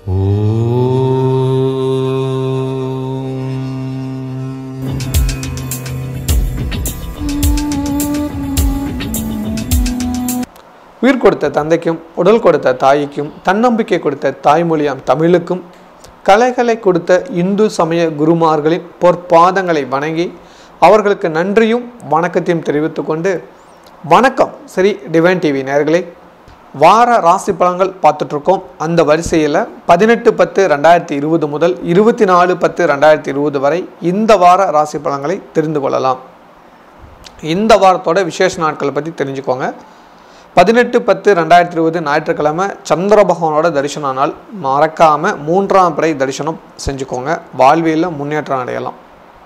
உயிர் கொடுத்த தந்தைக்கும் உடல் கொடுத்த தாய்க்கும் தன்னம்பிக்கை கொடுத்த தாய்மொழியாம் தமிழுக்கும் கலைகளை கொடுத்த இந்து சமய குருமார்களின் பொற்பாதங்களை வணங்கி அவர்களுக்கு நன்றியும் வணக்கத்தையும் தெரிவித்துக் கொண்டு, வணக்கம் ஸ்ரீ டிவைன் டிவி நேயர்களே. வார ராசி பலன்கள் பார்த்துட்ருக்கோம். அந்த வரிசையில் 18/10/2020 முதல் 24/10/2020 வரை இந்த வார ராசி பலன்களை தெரிந்து கொள்ளலாம். இந்த வாரத்தோட விசேஷ நாட்களை பற்றி தெரிஞ்சுக்கோங்க. 18/10/2020 ஞாயிற்றுக்கிழமை சந்திர பகவானோட தரிசன நாள். மறக்காமல் 3ஆம் பிறை தரிசனம் செஞ்சுக்கோங்க. வாழ்வியலில் முன்னேற்றம் அடையலாம்.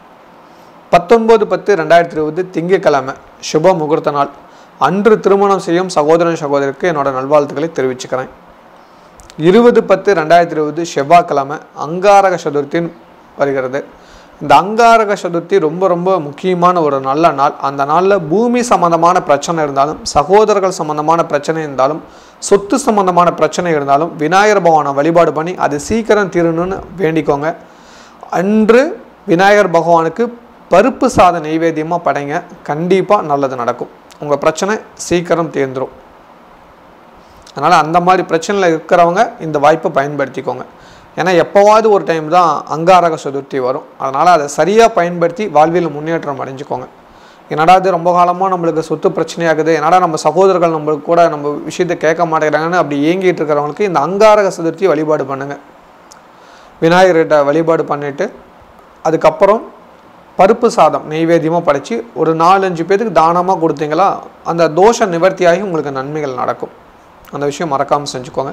19/10/2020 திங்கட்கிழமை சுப முகூர்த்த நாள். அன்று திருமணம் செய்யும் சகோதரன் சகோதரிக்கு என்னோட நல்வாழ்த்துக்களை தெரிவிச்சுக்கிறேன். 20/10/2020 செவ்வாய்க்கிழமை அங்காரக சதுர்த்தி வருகிறது. இந்த அங்காரக சதுர்த்தி ரொம்ப ரொம்ப முக்கியமான ஒரு நல்ல நாள். அந்த நாளில் பூமி சம்பந்தமான பிரச்சனை இருந்தாலும், சகோதரர்கள் சம்பந்தமான பிரச்சனை இருந்தாலும், சொத்து சம்பந்தமான பிரச்சனை இருந்தாலும் விநாயகர் பகவானை வழிபாடு பண்ணி அது சீக்கிரம் தீரணும்னு வேண்டிக்கோங்க. அன்று விநாயகர் பகவானுக்கு பருப்பு சாத நெய்வேத்தியமாக படைங்க. கண்டிப்பாக நல்லது நடக்கும். உங்கள் பிரச்சனை சீக்கிரம் தீர்ந்துடும். அதனால் அந்த மாதிரி பிரச்சனையில் இருக்கிறவங்க இந்த வாய்ப்பை பயன்படுத்திக்கோங்க. ஏன்னா எப்போவாவது ஒரு டைம் தான் அங்காரக சதுர்த்தி வரும். அதனால் அதை சரியாக பயன்படுத்தி வாழ்வில் முன்னேற்றம் அடைஞ்சிக்கோங்க. என்னடா இது ரொம்ப காலமாக நம்மளுக்கு சொத்து பிரச்சனையாகுது, என்னடா நம்ம சகோதரர்கள் நம்மளுக்கு கூட நம்ம விஷயத்தை கேட்க மாட்டேங்கிறாங்கன்னு அப்படி ஏங்கிட்டு இருக்கிறவங்களுக்கு இந்த அங்காரக சதுர்த்தி வழிபாடு பண்ணுங்கள். விநாயகர்கிட்ட வழிபாடு பண்ணிவிட்டு அதுக்கப்புறம் பருப்பு சாதம் நெய்வேத்தியமாக படைச்சி ஒரு 4-5 பேருக்கு தானமாக கொடுத்தீங்களா அந்த தோஷ நிவர்த்தியாகி உங்களுக்கு நன்மைகள் நடக்கும். அந்த விஷயம் மறக்காமல் செஞ்சுக்கோங்க.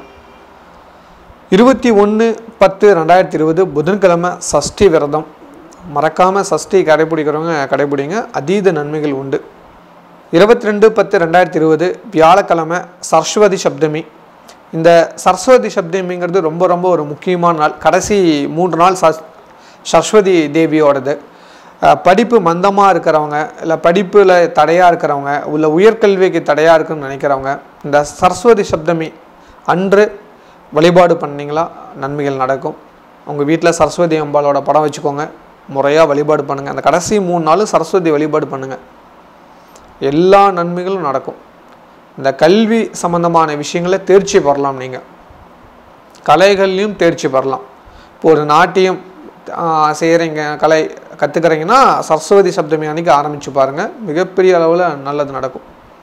21/10/2020 புதன்கிழமை சஷ்டி விரதம். மறக்காமல் சஷ்டி கடைபிடிக்கிறவங்க கடைபிடிங்க. அதீத நன்மைகள் உண்டு. 22/10/2020 வியாழக்கிழமை சரஸ்வதி சப்தமி. இந்த சரஸ்வதி சப்தமிங்கிறது ரொம்ப ரொம்ப ஒரு முக்கியமான நாள். கடைசி 3 நாள் சரஸ்வதி தேவியோடது. படிப்பு மந்தமாக இருக்கிறவங்க, இல்லை படிப்பில் தடையாக இருக்கிறவங்க, இல்லை உயர்கல்விக்கு தடையாக இருக்குன்னு நினைக்கிறவங்க இந்த சரஸ்வதி சப்தமி அன்று வழிபாடு பண்ணிங்களா நன்மைகள் நடக்கும். உங்கள் வீட்டில் சரஸ்வதி அம்பாளோட படம் வச்சுக்கோங்க. முறையாக வழிபாடு பண்ணுங்கள். அந்த கடைசி 3 நாளும் சரஸ்வதி வழிபாடு பண்ணுங்கள். எல்லா நன்மைகளும் நடக்கும். இந்த கல்வி சம்பந்தமான விஷயங்களை தேர்ச்சி பெறலாம். நீங்கள் கலைகள்லையும் தேர்ச்சி பெறலாம். இப்போ ஒரு நாட்டியம் செய்கிறீங்க, கலை கற்றுக்கிறீங்கன்னா சரஸ்வதி சப்தமி அன்றைக்கி ஆரம்பித்து பாருங்கள். மிகப்பெரிய அளவில் நல்லது நடக்கும்.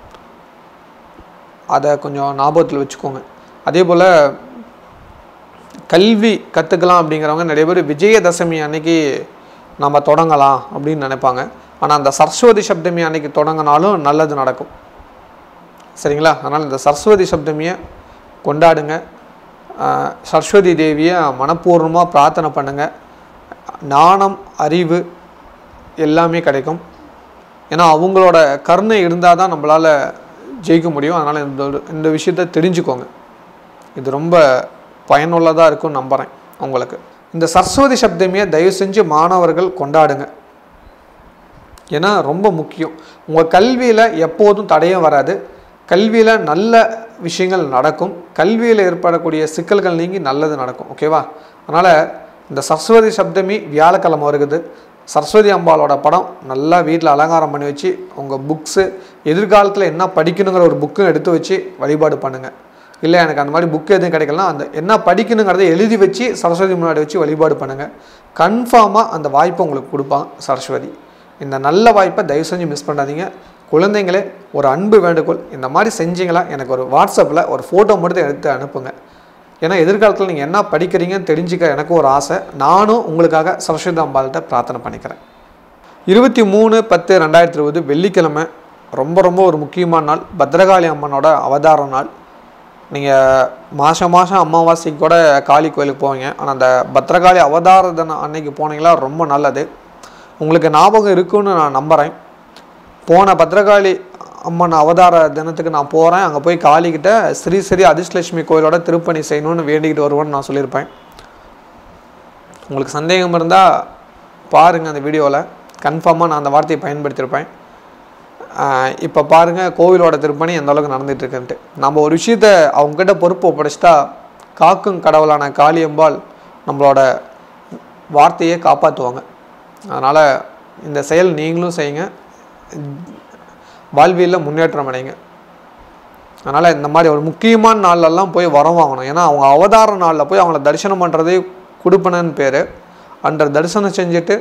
அதை கொஞ்சம் ஞாபகத்தில் வச்சுக்கோங்க. அதே போல் கல்வி கற்றுக்கலாம் அப்படிங்கிறவங்க நிறைய பேர் விஜயதசமி அன்னைக்கு நம்ம தொடங்கலாம் அப்படின்னு நினைப்பாங்க. ஆனால் அந்த சரஸ்வதி சப்தமி அன்னைக்கு தொடங்கினாலும் நல்லது நடக்கும். சரிங்களா? அதனால் இந்த சரஸ்வதி சப்தமியை கொண்டாடுங்க. சரஸ்வதி தேவியை மனப்பூர்வமாக பிரார்த்தனை பண்ணுங்கள். ஞானம், அறிவு எல்லாமே கிடைக்கும். ஏன்னா அவங்களோட கருணை இருந்தால் தான் நம்மளால் ஜெயிக்க முடியும். அதனால் இந்த விஷயத்தை தெரிஞ்சுக்கோங்க. இது ரொம்ப பயனுள்ளதாக இருக்கும்னு நம்புகிறேன் உங்களுக்கு. இந்த சரஸ்வதி சப்தமியை தயவு செஞ்சு மாணவர்கள் கொண்டாடுங்க. ஏன்னா ரொம்ப முக்கியம். உங்கள் கல்வியில் எப்போதும் தடையும் வராது. கல்வியில் நல்ல விஷயங்கள் நடக்கும். கல்வியில் ஏற்படக்கூடிய சிக்கல்கள் நீங்கி நல்லது நடக்கும். ஓகேவா? அதனால் இந்த சரஸ்வதி சப்தமி வியாழக்கிழமை வருகிறது. சரஸ்வதி அம்பாளோட படம் நல்லா வீட்டில் அலங்காரம் பண்ணி வச்சு உங்கள் புக்ஸு எதிர்காலத்தில் என்ன படிக்கணுங்கிற ஒரு புக்கும் எடுத்து வச்சு வழிபாடு பண்ணுங்கள். இல்லை எனக்கு அந்த மாதிரி புக்கு எதுவும் கிடைக்கலாம், அந்த என்ன படிக்கணுங்கிறத எழுதி வச்சு சரஸ்வதி முன்னாடி வச்சு வழிபாடு பண்ணுங்கள். கன்ஃபார்மாக அந்த வாய்ப்பை உங்களுக்கு கொடுப்பாங்க சரஸ்வதி. இந்த நல்ல வாய்ப்பை தயவு செஞ்சு மிஸ் பண்ணாதீங்க. குழந்தைங்களே, ஒரு அன்பு வேண்டுகோள், இந்த மாதிரி செஞ்சீங்களா எனக்கு ஒரு வாட்ஸ்அப்பில் ஒரு ஃபோட்டோ மட்டும் எடுத்து அனுப்புங்க. ஏன்னா எதிர்காலத்தில் நீங்கள் என்ன படிக்கிறீங்கன்னு தெரிஞ்சுக்க எனக்கும் ஒரு ஆசை. நானும் உங்களுக்காக சரஸ்வதி அம்பாள்கிட்ட பிரார்த்தனை பண்ணிக்கிறேன். 23/10/2020 வெள்ளிக்கிழமை ரொம்ப ரொம்ப ஒரு முக்கியமான நாள். பத்ரகாளி அம்மனோட அவதார நாள். நீங்கள் மாதம் அமாவாசைக்கு கூட காளி கோயிலுக்கு போவீங்க. ஆனால் அந்த பத்ரகாளி அவதார தினம் அன்னைக்கு போனீங்களா ரொம்ப நல்லது. உங்களுக்கு ஞாபகம் இருக்குன்னு நான் நம்புகிறேன். போன பத்ரகாளி அம்மன் அவதார தினத்துக்கு நான் போகிறேன். அங்கே போய் காளிக்கிட்ட ஸ்ரீ ஸ்ரீ அதிர்ஷ்டலட்சுமி கோயிலோட திருப்பணி செய்யணும்னு வேண்டிக்கிட்டு வருவேன்னு நான் சொல்லியிருப்பேன். உங்களுக்கு சந்தேகம் இருந்தால் பாருங்கள் அந்த வீடியோவில். கன்ஃபார்மாக நான் அந்த வார்த்தையை பயன்படுத்தியிருப்பேன். இப்போ பாருங்கள் கோவிலோட திருப்பணி எந்த அளவுக்கு நடந்துகிட்ருக்குன்ட்டு. நம்ம ஒரு விஷயத்தை அவங்ககிட்ட பொறுப்பு ஒப்படைச்சிட்டா காக்கும் கடவுளான காளியம்பாள் நம்மளோட வார்த்தையை காப்பாற்றுவாங்க. அதனால் இந்த செயல் நீங்களும் செய்யுங்க, வாழ்வியலில் முன்னேற்றம் அடைங்க. அதனால் இந்த மாதிரி ஒரு முக்கியமான நாள்லெல்லாம் போய் வரம் வாங்கணும். ஏன்னா அவங்க அவதார நாளில் போய் அவங்கள தரிசனம் பண்ணுறதே கொடுப்பனன்னு பேர். அன்ற தரிசனம் செஞ்சுட்டு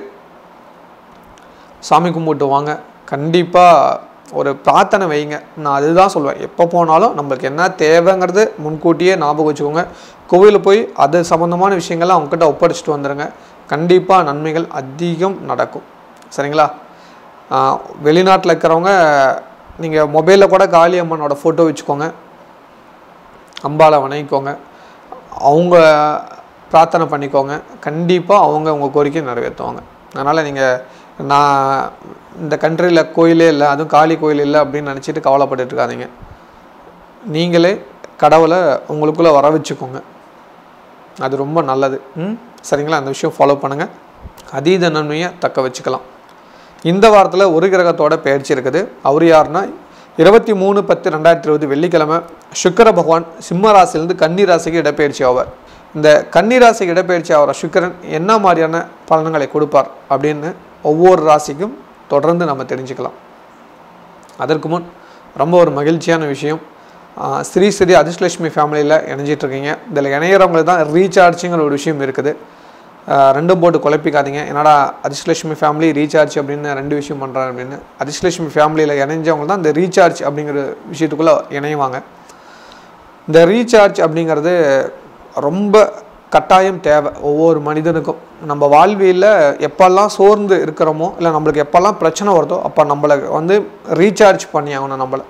சாமி கும்பிட்டு வாங்க. கண்டிப்பாக ஒரு பிரார்த்தனை வைங்க. நான் அதுதான் சொல்வேன், எப்போ போனாலும் நம்மளுக்கு என்ன தேவைங்கிறது முன்கூட்டியே ஞாபகம் வச்சுக்கோங்க. கோவிலில் போய் அது சம்மந்தமான விஷயங்கள்லாம் அவங்ககிட்ட ஒப்படைச்சிட்டு வந்துடுங்க. கண்டிப்பாக நன்மைகள் அதிகம் நடக்கும். சரிங்களா? வெளிநாட்டில் இருக்கிறவங்க நீங்கள் மொபைலில் கூட காளியம்மனோட ஃபோட்டோ வச்சுக்கோங்க, அம்பாளை வணங்கிக்கோங்க, அவங்க பிரார்த்தனை பண்ணிக்கோங்க. கண்டிப்பாக அவங்க உங்கள் கோரிக்கையை நிறைவேற்றுவாங்க. அதனால் நீங்கள் நான் இந்த கண்ட்ரியில் கோயிலே இல்லை, அதுவும் காளி கோயில் இல்லை அப்படின்னு நினச்சிட்டு கவலைப்பட்டு இருக்காதீங்க. நீங்களே கடவுளை உங்களுக்குள்ளே வர வச்சுக்கோங்க, அது ரொம்ப நல்லது. சரிங்களா? அந்த விஷயம் ஃபாலோ பண்ணுங்கள், அதீத நன்மையை தக்க வச்சுக்கலாம். இந்த வாரத்தில் ஒரு கிரகத்தோட பெயர்ச்சி இருக்குது. அவர் யாருன்னா 23/10/2020 வெள்ளிக்கிழமை சுக்கிர பகவான் சிம்ம ராசியிலேருந்து கன்னி ராசிக்கு இடப்பெயர்ச்சி ஆவார். இந்த கன்னி ராசிக்கு இடப்பெயர்ச்சி ஆகிற சுக்கிரன் என்ன மாதிரியான பலன்களை கொடுப்பார் அப்படின்னு ஒவ்வொரு ராசிக்கும் தொடர்ந்து நம்ம தெரிஞ்சுக்கலாம். அதற்கு முன் ரொம்ப ஒரு மகிழ்ச்சியான விஷயம், ஸ்ரீ ஸ்ரீ அதிர்ஷ்டலட்சுமி ஃபேமிலியில் இணைஞ்சிட்ருக்கீங்க. இதில் இணையிறவங்களுக்கு தான் ரீசார்ஜுங்கிற ஒரு விஷயம் இருக்குது. ரெண்டும் போட்டு குழப்பிக்காதீங்க. என்னடா அதிர்ஷ்டலட்சுமி ஃபேமிலி ரீசார்ஜ் அப்படின்னு ரெண்டு விஷயம் பண்ணுறாங்க அப்படின்னு. அதிர்ஷ்டலட்சுமி ஃபேமிலியில் இணைஞ்சவங்க தான் இந்த ரீசார்ஜ் அப்படிங்கிற விஷயத்துக்குள்ளே இணைவாங்க. இந்த ரீசார்ஜ் அப்படிங்கிறது ரொம்ப கட்டாயம் தேவை ஒவ்வொரு மனிதனுக்கும். நம்ம வாழ்வியில் எப்போல்லாம் சோர்ந்து இருக்கிறோமோ, இல்லை நம்மளுக்கு எப்போல்லாம் பிரச்சனை வருதோ, அப்போ நம்மளை ரீசார்ஜ் பண்ணி ஆகணும். நம்மளை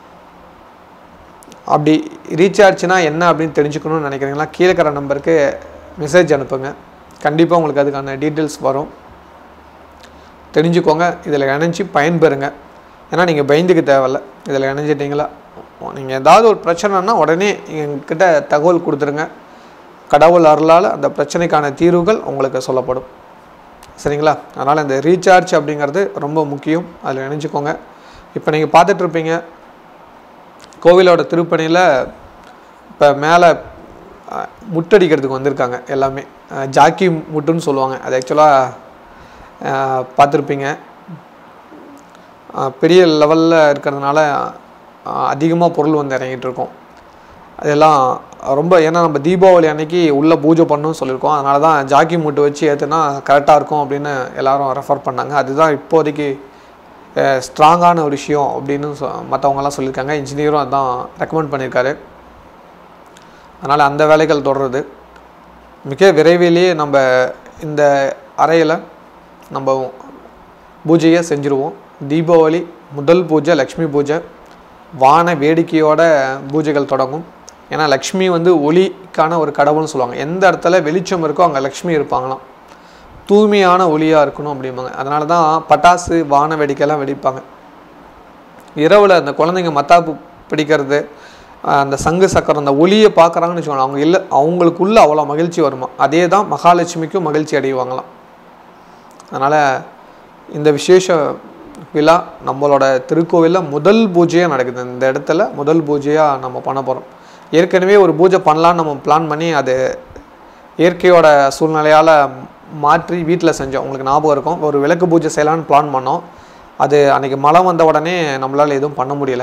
அப்படி ரீசார்ஜ்னால் என்ன அப்படின்னு தெரிஞ்சுக்கணும்னு நினைக்கிறீங்களா? கீழே இருக்கிற நம்பருக்கு மெசேஜ் அனுப்புங்க, கண்டிப்பாக உங்களுக்கு அதுக்கான டீட்டெயில்ஸ் வரும். தெரிஞ்சுக்கோங்க, இதில் இணைஞ்சி பயன்பெறுங்க. ஏன்னா நீங்கள் பயந்துக்க தேவையில்ல, இதில் இணைஞ்சிட்டிங்களா நீங்கள் ஏதாவது ஒரு பிரச்சனைனா உடனே எங்ககிட்ட தகவல் கொடுத்துருங்க. கடவுள் அருளால் அந்த பிரச்சனைக்கான தீர்வுகள் உங்களுக்கு சொல்லப்படும். சரிங்களா? அதனால் இந்த ரீசார்ஜ் அப்படிங்கிறது ரொம்ப முக்கியம், அதில் இணைஞ்சிக்கோங்க. இப்போ நீங்கள் பார்த்துட்ருப்பீங்க, கோவிலோட திருப்பணியில் இப்போ மேலே முட்டடிக்கிறதுக்கு வந்திருக்காங்க எல்லாமே. ஜாக்கி முட்டுன்னு சொல்லுவாங்க. அது ஆக்சுவலாக பார்த்துருப்பீங்க, பெரிய லெவலில் இருக்கிறதுனால அதிகமாக பொருள் வந்து இறங்கிட்டு இருக்கோம். அதெல்லாம் ரொம்ப, ஏன்னா நம்ம தீபாவளி அன்னைக்கு உள்ளே பூஜை பண்ணணும்னு சொல்லியிருக்கோம். அதனால தான் ஜாக்கி மூட்டை வச்சு ஏற்றுனா கரெக்டாக இருக்கும் அப்படின்னு எல்லோரும் ரெஃபர் பண்ணாங்க. அதுதான் இப்போதைக்கு ஸ்ட்ராங்கான ஒரு விஷயம் அப்படின்னு மற்றவங்கலாம் சொல்லியிருக்காங்க. இன்ஜினியரும் அதுதான் ரெக்கமெண்ட் பண்ணியிருக்காரு. அதனால் அந்த வேலைகள் தொடருது. மிக விரைவிலேயே நம்ம இந்த அறையில் நம்ம பூஜையை செஞ்சுருவோம். தீபாவளி முதல் பூஜை லக்ஷ்மி பூஜை, வான வேடிக்கையோட பூஜைகள் தொடங்கும். ஏன்னா லக்ஷ்மி ஒளிக்கான ஒரு கடவுள்னு சொல்லுவாங்க. எந்த இடத்துல வெளிச்சம் இருக்கோ அங்கே லக்ஷ்மி இருப்பாங்களாம். தூய்மையான ஒளியாக இருக்கணும் அப்படிம்பாங்க. அதனால தான் பட்டாசு வான வேடிக்கைலாம் வெடிப்பாங்க. இரவில் அந்த குழந்தைங்க மத்தாப்பு பிடிக்கிறது, அந்த சங்கு சக்கரம், அந்த ஒளியை பார்க்குறாங்கன்னு வச்சுக்கோங்க, அவங்களுக்குள்ள அவ்வளோ மகிழ்ச்சி வருமா. அதே தான் மகாலட்சுமிக்கும் மகிழ்ச்சி அடைவாங்களாம். அதனால் இந்த விசேஷ விழா நம்மளோட திருக்கோவிலில் முதல் பூஜையாக நடக்குது. இந்த இடத்துல முதல் பூஜையாக நம்ம பண்ண போகிறோம். ஏற்கனவே ஒரு பூஜை பண்ணலான்னு நம்ம பிளான் பண்ணி அது இயற்கையோட சூழ்நிலையால் மாற்றி வீட்டில் செஞ்சோம். உங்களுக்கு ஞாபகம் இருக்கும், ஒரு விளக்கு பூஜை செய்யலான்னு பிளான் பண்ணோம். அது அன்றைக்கி மழை வந்த உடனே நம்மளால் எதுவும் பண்ண முடியல.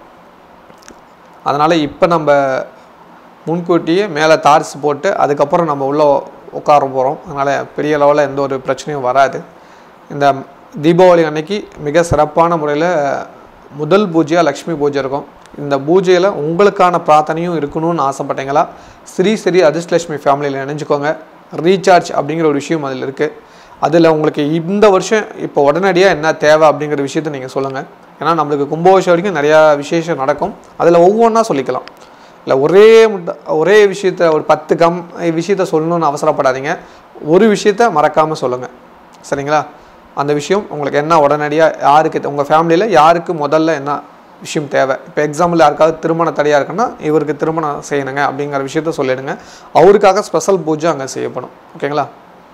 அதனால் இப்போ நம்ம முன்கூட்டியே மேலே தார்ஸ் போட்டு அதுக்கப்புறம் நம்ம உள்ளே உட்கார போகிறோம். அதனால் பெரிய லெவலில் எந்த ஒரு பிரச்சனையும் வராது. இந்த தீபாவளி அன்னைக்கு மிக சிறப்பான முறையில் முதல் பூஜையாக லக்ஷ்மி பூஜை இருக்கும். இந்த பூஜையில் உங்களுக்கான பிரார்த்தனையும் இருக்கணும்னு ஆசைப்பட்டீங்களா, ஸ்ரீ ஸ்ரீ அதிர்ஷ்டலட்சுமி ஃபேமிலியில் இணைஞ்சிக்கோங்க. ரீசார்ஜ் அப்படிங்கிற ஒரு விஷயம் அதில் இருக்குது. அதில் உங்களுக்கு இந்த வருஷம் இப்போ உடனடியாக என்ன தேவை அப்படிங்கிற விஷயத்த நீங்கள் சொல்லுங்கள். ஏன்னா நம்மளுக்கு கும்பாபிஷேகம் வரைக்கும் நிறையா விசேஷம் நடக்கும். அதில் ஒவ்வொன்றா சொல்லிக்கலாம். இல்லை ஒரே விஷயத்த ஒரு 10 விஷயத்த சொல்லணும்னு அவசரப்படாதீங்க. ஒரு விஷயத்த மறக்காமல் சொல்லுங்கள். சரிங்களா? அந்த விஷயம் உங்களுக்கு என்ன உடனடியாக யாருக்கு, உங்கள் ஃபேமிலியில் யாருக்கு முதல்ல என்ன விஷயம் தேவை. இப்போ எக்ஸாம்பிள் யாருக்காவது திருமண தடையாக இருக்குன்னா இவருக்கு திருமணம் செய்யணுங்க அப்படிங்கிற விஷயத்த சொல்லிடுங்க. அவருக்காக ஸ்பெஷல் பூஜை அங்கே செய்யப்படும். ஓகேங்களா?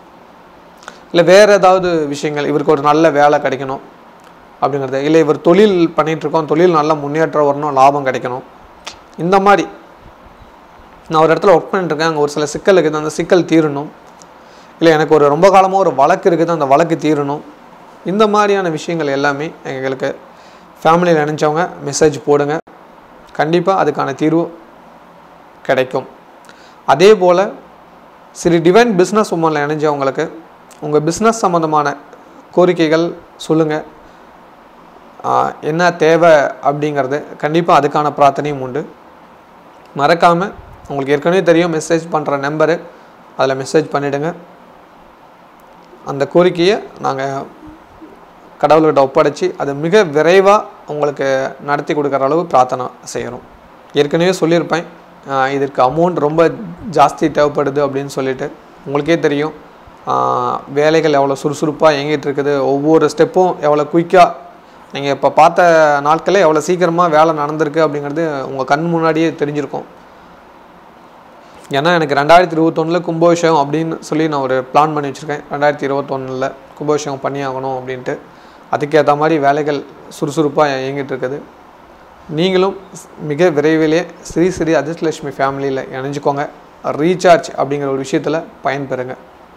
இல்லை வேறு ஏதாவது விஷயங்கள், இவருக்கு ஒரு நல்ல வேலை கிடைக்கணும் அப்படிங்கிறது, இல்லை இவர் தொழில் பண்ணிகிட்ருக்கோம், தொழில் நல்ல முன்னேற்றம் வரணும், லாபம் கிடைக்கணும், இந்த மாதிரி நான் ஒரு இடத்துல ஒர்க் பண்ணிட்டுருக்கேன், அங்கே ஒரு சில சிக்கல் இருக்குது, அந்த சிக்கல் தீரணும். இல்லை எனக்கு ஒரு ரொம்ப காலமாக ஒரு வழக்கு இருக்குது, அந்த வழக்கு தீரணும். இந்த மாதிரியான விஷயங்கள் எல்லாமே எங்களுக்கு ஃபேமிலியில் நினச்சவங்க மெசேஜ் போடுங்க, கண்டிப்பாக அதுக்கான தீர்வு கிடைக்கும். அதே போல் சரி டிவைன் பிஸ்னஸ் உமனில் இணைஞ்சவங்களுக்கு உங்கள் பிஸ்னஸ் சம்மந்தமான கோரிக்கைகள் சொல்லுங்கள், என்ன தேவை அப்படிங்கிறது கண்டிப்பாக அதுக்கான பிரார்த்தனையும் உண்டு. மறக்காமல் உங்களுக்கு ஏற்கனவே தெரியும் மெசேஜ் பண்ணுற நம்பரு, அதில் மெசேஜ் பண்ணிவிடுங்க. அந்த கோரிக்கையை நாங்கள் கடவுள்கிட்ட ஒப்படைச்சி அது மிக விரைவாக உங்களுக்கு நடத்தி கொடுக்குற அளவு பிரார்த்தனை செய்கிறோம். ஏற்கனவே சொல்லியிருப்பேன், இதற்கு அமௌண்ட் ரொம்ப ஜாஸ்தி தேவைப்படுது அப்படின்னு சொல்லிட்டு. உங்களுக்கே தெரியும் வேலைகள் எவ்வளோ சுறுசுறுப்பாக இயங்கிட்டு இருக்குது, ஒவ்வொரு ஸ்டெப்பும் எவ்வளோ குயிக்காக நீங்கள் இப்போ பார்த்த நாட்களே எவ்வளோ சீக்கிரமாக வேலை நடந்திருக்கு அப்படிங்கிறது உங்கள் கண் முன்னாடியே தெரிஞ்சிருக்கும். ஏன்னா எனக்கு 2021 கும்பாபிஷேகம் அப்படின்னு சொல்லி நான் ஒரு பிளான் பண்ணி வச்சுருக்கேன். 2021 கும்பாபிஷேகம் பண்ணி ஆகணும் அப்படின்ட்டு. அதுக்கேற்ற மாதிரி வேலைகள் சுறுசுறுப்பாக இயங்கிட்டு இருக்குது. நீங்களும் மிக விரைவிலே ஸ்ரீ ஸ்ரீ அதிர்ஷ்டலட்சுமி ஃபேமிலியில் இணைஞ்சிக்கோங்க. ரீசார்ஜ் அப்படிங்கிற ஒரு விஷயத்தில் பயன்பெறுங்க.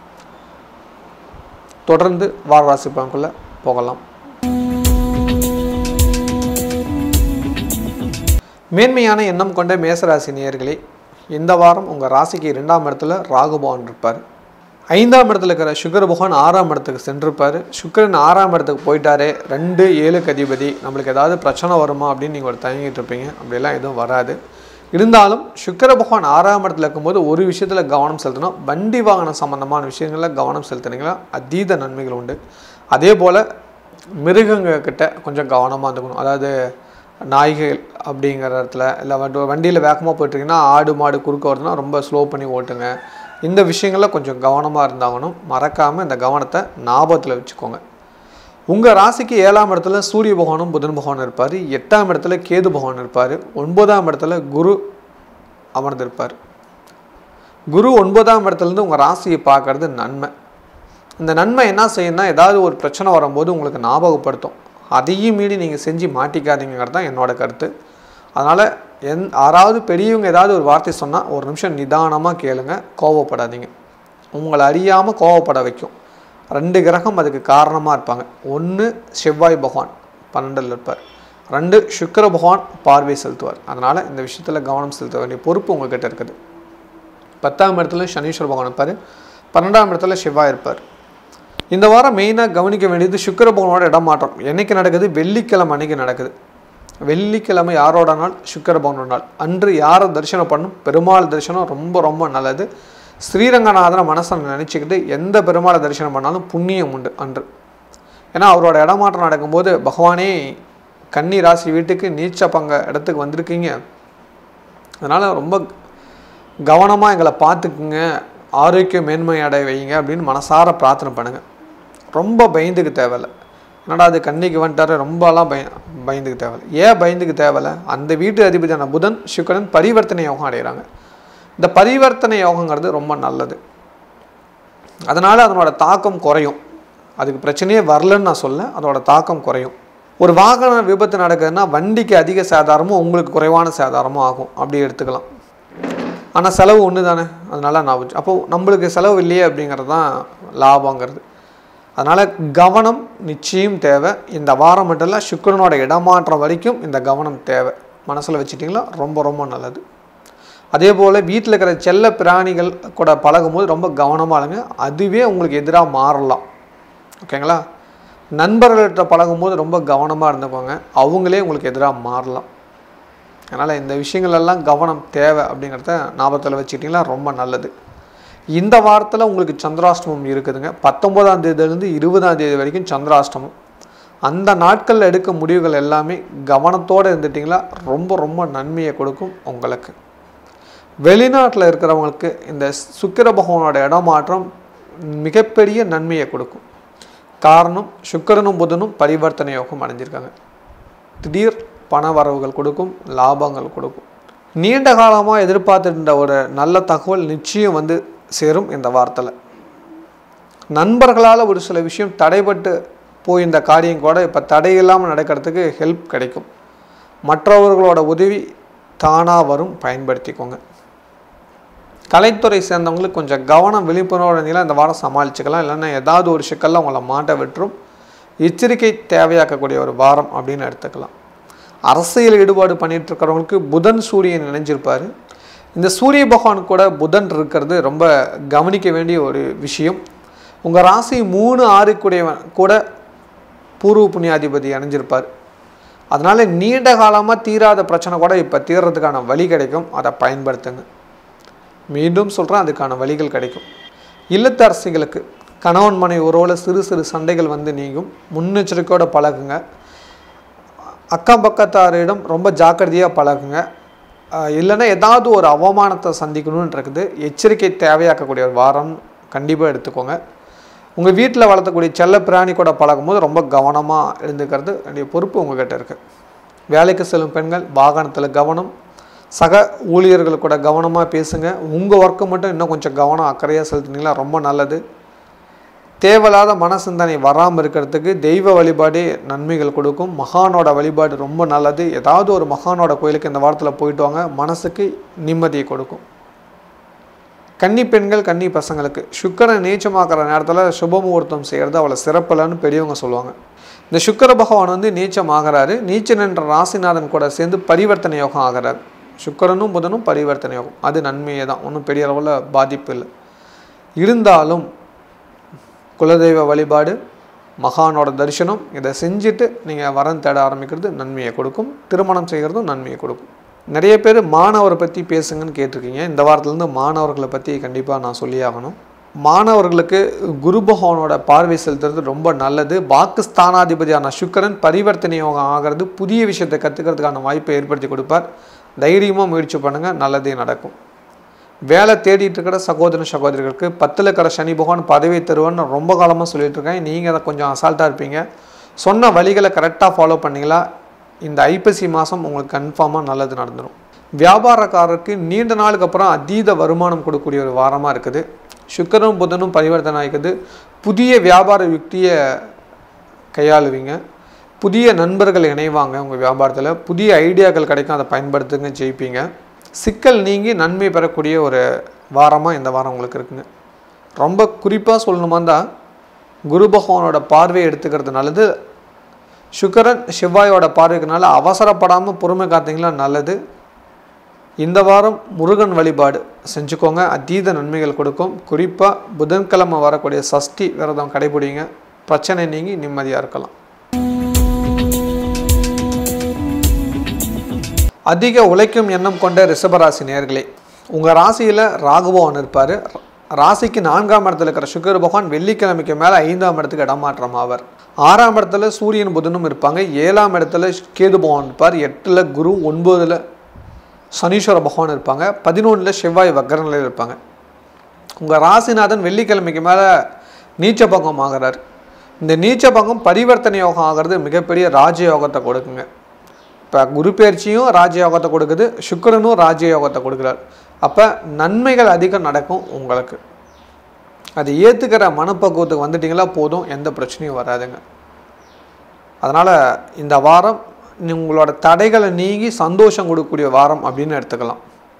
தொடர்ந்து வாரராசி பலனுக்குள்ளே போகலாம். மேன்மையான எண்ணம் கொண்ட மேசராசி நேயர்களே, இந்த வாரம் உங்கள் ராசிக்கு 2ஆம் இடத்துல ராகு பகவான் இருப்பார். 5ஆம் இடத்துல இருக்கிற சுக்கிர பகவான் 6ஆம் இடத்துக்கு சென்றிருப்பார். சுக்கிரன் 6ஆம் இடத்துக்கு போயிட்டாரே, 2 7க்கு அதிபதி, நம்மளுக்கு ஏதாவது பிரச்சனை வருமா அப்படின்னு நீங்கள் ஒரு தயங்கிட்டு இருப்பீங்க. அப்படிலாம் எதுவும் வராது. இருந்தாலும் சுக்கிர பகவான் 6ஆம் இடத்துல இருக்கும்போது ஒரு விஷயத்தில் கவனம் செலுத்தணும். வண்டி வாகனம் சம்மந்தமான விஷயங்களில் கவனம் செலுத்தினீங்களா அதீத நன்மைகள் உண்டு. அதே போல் மிருகங்கக்கிட்ட கொஞ்சம் கவனமாக இருந்துக்கணும். அதாவது நாய்கள் அப்படிங்கிற இடத்துல, இல்லை வண்டியில் வேகமாக போய்ட்டுருக்கீங்கன்னா ஆடு மாடு குறுக்க வருதுன்னா ரொம்ப ஸ்லோ பண்ணி ஓட்டுங்க. இந்த விஷயங்களில் கொஞ்சம் கவனமாக இருந்தாகணும். மறக்காமல் இந்த கவனத்தை ஞாபகத்தில் வச்சுக்கோங்க. உங்கள் ராசிக்கு 7ஆம் இடத்துல சூரிய பகவானும் புதன் பகவான் இருப்பார். 8ஆம் இடத்துல கேது பகவான் இருப்பார். 9ஆம் இடத்துல குரு அமர்ந்திருப்பார். குரு 9ஆம் இடத்துலேருந்து உங்கள் ராசியை பார்க்கறது நன்மை. இந்த நன்மை என்ன செய்யணும்னா, ஏதாவது ஒரு பிரச்சனை வரும்போது உங்களுக்கு ஞாபகப்படுத்தும். அதையும் மீறி நீங்கள் செஞ்சு மாட்டிக்காதீங்கிறது தான் என்னோடய கருத்து. அதனால் யாராவது பெரியவங்க ஏதாவது ஒரு வார்த்தை சொன்னால் ஒரு நிமிஷம் நிதானமாக கேளுங்க, கோவப்படாதீங்க. உங்களை அறியாமல் கோவப்பட வைக்கும் 2 கிரகம் அதுக்கு காரணமாக இருப்பாங்க. 1 செவ்வாய் பகவான் 12ல் இருப்பார். 2 சுக்கிர பகவான் பார்வை செலுத்துவார். அதனால் இந்த விஷயத்தில் கவனம் செலுத்த வேண்டிய பொறுப்பு உங்கள்கிட்ட இருக்குது. 10ஆம் இடத்துல சனீஸ்வர பகவான் இருப்பார். 12ஆம் இடத்துல செவ்வாய் இருப்பார். இந்த வாரம் மெயினாக கவனிக்க வேண்டியது சுக்கிர பகவானோட இடமாற்றம் என்றைக்கு நடக்குது? வெள்ளிக்கிழமை அன்றைக்கி நடக்குது. வெள்ளிக்கிழமை யாரோட நாள்? சுக்கிர பகவானோட நாள். அன்று யாரை தரிசனம் பண்ணும்? பெருமாள் தரிசனம் ரொம்ப ரொம்ப நல்லது. ஸ்ரீரங்கநாதனை மனசை நினச்சிக்கிட்டு எந்த பெருமாளை தரிசனம் பண்ணாலும் புண்ணியம் உண்டு அன்று. ஏன்னா அவரோட இடமாற்றம் நடக்கும்போது பகவானே கன்னி ராசி வீட்டுக்கு நீச்ச பங்க இடத்துக்கு வந்திருக்கீங்க, அதனால் ரொம்ப கவனமாக எங்களை பார்த்துக்குங்க, ஆரோக்கியம் மேன்மை அடைய வைங்க அப்படின்னு மனசார பிரார்த்தனை பண்ணுங்கள். ரொம்ப பயந்துக்கு தேவையில்லை. என்னடா அது கன்னிக்கு வந்துட்டாரு ரொம்பலாம் பயந்துக்கு தேவையில்லை. ஏன் பயந்துக்கு தேவையில்லை? அந்த வீட்டு அதிபதியான புதன் சுக்கிரன் பரிவர்த்தனை யோகம் அடைகிறாங்க. இந்த பரிவர்த்தனை யோகங்கிறது ரொம்ப நல்லது. அதனால் அதனோட தாக்கம் குறையும். அதுக்கு பிரச்சனையே வரலன்னு நான் சொல்ல, அதோட தாக்கம் குறையும். ஒரு வாகன விபத்து நடக்குதுன்னா வண்டிக்கு அதிக சேதாரமும் உங்களுக்கு குறைவான சேதாரமும் ஆகும், அப்படி எடுத்துக்கலாம். ஆனால் செலவு ஒன்று தானே, அதனால நான் அப்போது நம்மளுக்கு செலவு இல்லையே அப்படிங்கிறது தான் லாபங்கிறது. அதனால் கவனம் நிச்சயம் தேவை. இந்த வாரம் மட்டும் இல்லை, சுக்கிரனோட இடமாற்றம் வரைக்கும் இந்த கவனம் தேவை. மனசில் வச்சுட்டிங்களா ரொம்ப ரொம்ப நல்லது. அதே போல் வீட்டில் இருக்கிற செல்ல பிராணிகள் கூட பழகும்போது ரொம்ப கவனமாக இருங்க. அதுவே உங்களுக்கு எதிராக மாறலாம். ஓகேங்களா? நண்பர்கள்கிட்ட பழகும்போது ரொம்ப கவனமாக இருந்துக்கோங்க, அவங்களே உங்களுக்கு எதிராக மாறலாம். அதனால் இந்த விஷயங்களெல்லாம் கவனம் தேவை அப்படிங்கிறத ஞாபகத்தில் வச்சுக்கிட்டிங்களா ரொம்ப நல்லது. இந்த வாரத்தில் உங்களுக்கு சந்திராஷ்டமம் இருக்குதுங்க. 19ஆம் தேதியிலேருந்து 20ஆம் தேதி வரைக்கும் சந்திராஷ்டமம். அந்த நாட்களில் எடுக்க முடிவுகள் எல்லாமே கவனத்தோடு இருந்துட்டிங்களா ரொம்ப ரொம்ப நன்மையை கொடுக்கும் உங்களுக்கு. வெளிநாட்டில் இருக்கிறவங்களுக்கு இந்த சுக்கிர பகவானோட இடமாற்றம் மிகப்பெரிய நன்மையை கொடுக்கும். காரணம், சுக்கிரனும் புதனும் பரிவர்த்தனை யோகம் அடைஞ்சிருக்காங்க. திடீர் பண வரவுகள் கொடுக்கும், லாபங்கள் கொடுக்கும். நீண்ட காலமாக எதிர்பார்த்துருந்த ஒரு நல்ல தகவல் நிச்சயம் வந்து சேரும் இந்த வாரத்தில். நண்பர்களால் ஒரு சில விஷயம் தடைபட்டு போய் இந்த காரியம் கூட இப்போ தடையில்லாமல் நடக்கிறதுக்கு ஹெல்ப் கிடைக்கும். மற்றவர்களோட உதவி தானாக வரும், பயன்படுத்திக்கோங்க. கலைத்துறை சேர்ந்தவங்களுக்கு கொஞ்சம் கவனம் விழிப்புணர்வோடு இருந்தீங்கன்னா இந்த வாரம் சமாளிச்சுக்கலாம். இல்லைன்னா ஏதாவது ஒரு சிக்கலில் உங்களை மாட்ட விட்டுரும். எச்சரிக்கை தேவையாக்கக்கூடிய ஒரு வாரம் அப்படின்னு எடுத்துக்கலாம். அரசியல் ஈடுபாடு பண்ணிகிட்டு இருக்கிறவங்களுக்கு புதன் சூரியன் இணைஞ்சிருப்பார். இந்த சூரிய பகவான் கூட புதன் இருக்கிறது ரொம்ப கவனிக்க வேண்டிய ஒரு விஷயம். உங்கள் ராசி 3, 6 கூடியவன் கூட பூர்வ புண்ணியாதிபதி இணைஞ்சிருப்பார். அதனால் நீண்ட காலமாக தீராத பிரச்சனை கூட இப்போ தீர்றதுக்கான வழி கிடைக்கும். அதை பயன்படுத்துங்க. மீண்டும் சொல்கிறேன், அதுக்கான வழிகள் கிடைக்கும். இல்லத்தரசிகளுக்கு கணவன் மனைவி உறவில் சிறு சிறு சண்டைகள் வந்து நீங்கும். முன்னெச்சரிக்கையோடு பழகுங்க. அக்கம் பக்கத்தாரிடம் ரொம்ப ஜாக்கிரதையாக பழகுங்க. இல்லைன்னா ஏதாவது ஒரு அவமானத்தை சந்திக்கணும்னு இருக்குது. எச்சரிக்கை தேவையாக்கக்கூடிய ஒரு வாரம் கண்டிப்பாக எடுத்துக்கோங்க. உங்கள் வீட்டில் வளர்த்தக்கூடிய செல்ல பிராணி கூட பழகும்போது ரொம்ப கவனமாக இருந்துக்கிறது வேண்டிய பொறுப்பு உங்கள்கிட்ட இருக்குது. வேலைக்கு செல்லும் பெண்கள் வாகனத்தில் கவனம். சக ஊழியர்கள் கூட கவனமாக பேசுங்க. உங்கள் ஒர்க்கை மட்டும் இன்னும் கொஞ்சம் கவனம் அக்கறையாக செலுத்தினீங்களா ரொம்ப நல்லது. தேவையில்லாத மனசிந்தனை வராமல் இருக்கிறதுக்கு தெய்வ வழிபாடு நன்மைகள் கொடுக்கும். மகானோட வழிபாடு ரொம்ப நல்லது. ஏதாவது ஒரு மகானோட கோயிலுக்கு இந்த வாரத்தில் போயிட்டு வாங்க, மனசுக்கு நிம்மதியை கொடுக்கும். கன்னி பெண்கள் கன்னி பசங்களுக்கு சுக்கிரன் நீச்சமாக்குற நேரத்தில் சுபமுகூர்த்தம் செய்கிறது அவ்வளோ சிறப்பில்லைன்னு பெரியவங்க சொல்லுவாங்க. இந்த சுக்கிர பகவான் வந்து நீச்சம் ஆகிறாரு. நீச்சன் என்ற ராசிநாதன் கூட சேர்ந்து பரிவர்த்தனை யோகம் ஆகிறார். சுக்கிரனும் புதனும் பரிவர்த்தனை யோகம், அது நன்மையே தான், ஒன்றும் பெரிய அளவில் பாதிப்பு இல்லை. இருந்தாலும் குலதெய்வ வழிபாடு, மகானோட தரிசனம், இதை செஞ்சுட்டு நீங்கள் வரன் தேட ஆரம்பிக்கிறது நன்மையை கொடுக்கும். திருமணம் செய்கிறதும் நன்மையை கொடுக்கும். நிறைய பேர் மாணவரை பற்றி பேசுங்கன்னு கேட்டிருக்கீங்க. இந்த வாரத்துலேருந்து மாணவர்களை பற்றி கண்டிப்பாக நான் சொல்லி ஆகணும். மாணவர்களுக்கு குரு பகவானோட பார்வை செலுத்துறது ரொம்ப நல்லது. பாகிஸ்தானாதிபதியான சுக்கிரன் பரிவர்த்தனை யோகம் ஆகிறது. புதிய விஷயத்தை கற்றுக்கிறதுக்கான வாய்ப்பை ஏற்படுத்தி கொடுப்பார். தைரியமாக முயற்சி பண்ணுங்கள், நல்லதே நடக்கும். வேலை தேடிட்டு இருக்கிற சகோதர சகோதரிகளுக்கு 10ல் இருக்கிற சனி பகவான் பதவி தருவான்னு ரொம்ப காலமாக சொல்லிட்டு இருக்கேன். நீங்கள் அதை கொஞ்சம் அசால்ட்டாக இருப்பீங்க. சொன்ன வழிகளை கரெக்டாக ஃபாலோ பண்ணிங்களா இந்த ஐப்பசி மாதம் உங்களுக்கு கன்ஃபார்மாக நல்லது நடந்துடும். வியாபாரக்காரருக்கு நீண்ட நாளுக்கு அப்புறம் அதீத வருமானம் கொடுக்கக்கூடிய ஒரு வாரமாக இருக்குது. சுக்கிரனும் புதனும் பரிவர்த்தனை ஆகிக்குது. புதிய வியாபார யுக்தியை கையாளுவீங்க. புதிய நண்பர்கள் இணைவாங்க. உங்கள் வியாபாரத்தில் புதிய ஐடியாக்கள் கிடைக்கும், அதை பயன்படுத்துங்க, ஜெயிப்பீங்க. சிக்கல் நீங்கி நன்மை பெறக்கூடிய ஒரு வாரமாக இந்த வாரம் உங்களுக்கு இருக்குங்க. ரொம்ப குறிப்பாக சொல்லணுமா தான் குரு பகவானோட பார்வையை எடுத்துக்கிறது நல்லது. சுக்கிரன் செவ்வாயோட பார்வைக்குனால அவசரப்படாமல் பொறுமை காத்தீங்களா நல்லது. இந்த வாரம் முருகன் வழிபாடு செஞ்சுக்கோங்க, அதீத நன்மைகள் கொடுக்கும். குறிப்பாக புதன்கிழமை வரக்கூடிய சஷ்டி விரதம் கடைபிடிங்க. பிரச்சனை நீங்கி நிம்மதியாக இருக்கலாம். அதிக உழைக்கும் எண்ணம் கொண்ட ரிஷபராசி நேயர்களே, உங்கள் ராசியில் ராகுபவன் இருப்பார். ராசிக்கு 4ஆம் இடத்துல இருக்கிற சுக்கிர பகவான் வெள்ளிக்கிழமைக்கு மேலே 5ஆம் இடத்துக்கு இடமாற்றம் ஆவார். 6ஆம் இடத்துல சூரியன் புதனும் இருப்பாங்க. 7ஆம் இடத்துல கேது பகவான் இருப்பார். 8ல் குரு, 9ல் சனீஸ்வர பகவான் இருப்பாங்க. 11ல் செவ்வாய் வக்ர நிலையில் இருப்பாங்க. உங்கள் ராசிநாதன் வெள்ளிக்கிழமைக்கு மேலே நீச்ச பங்கம் ஆகிறார். இந்த நீச்ச பங்கம் பரிவர்த்தனை யோகம் ஆகிறது மிகப்பெரிய ராஜயோகத்தை கொடுக்குங்க. இப்போ குரு பயிற்சியும் ராஜயோகத்தை கொடுக்குது, சுக்கிரனும் ராஜயோகத்தை கொடுக்குறார். அப்போ நன்மைகள் அதிகம் நடக்கும் உங்களுக்கு. அது ஏற்றுக்கிற மனப்பக்குவத்துக்கு வந்துட்டிங்களா போதும், எந்த பிரச்சனையும் வராதுங்க. அதனால் இந்த வாரம் உங்களோட தடைகளை நீங்கி சந்தோஷம் கொடுக்கக்கூடிய வாரம் அப்படின்னு எடுத்துக்கலாம்.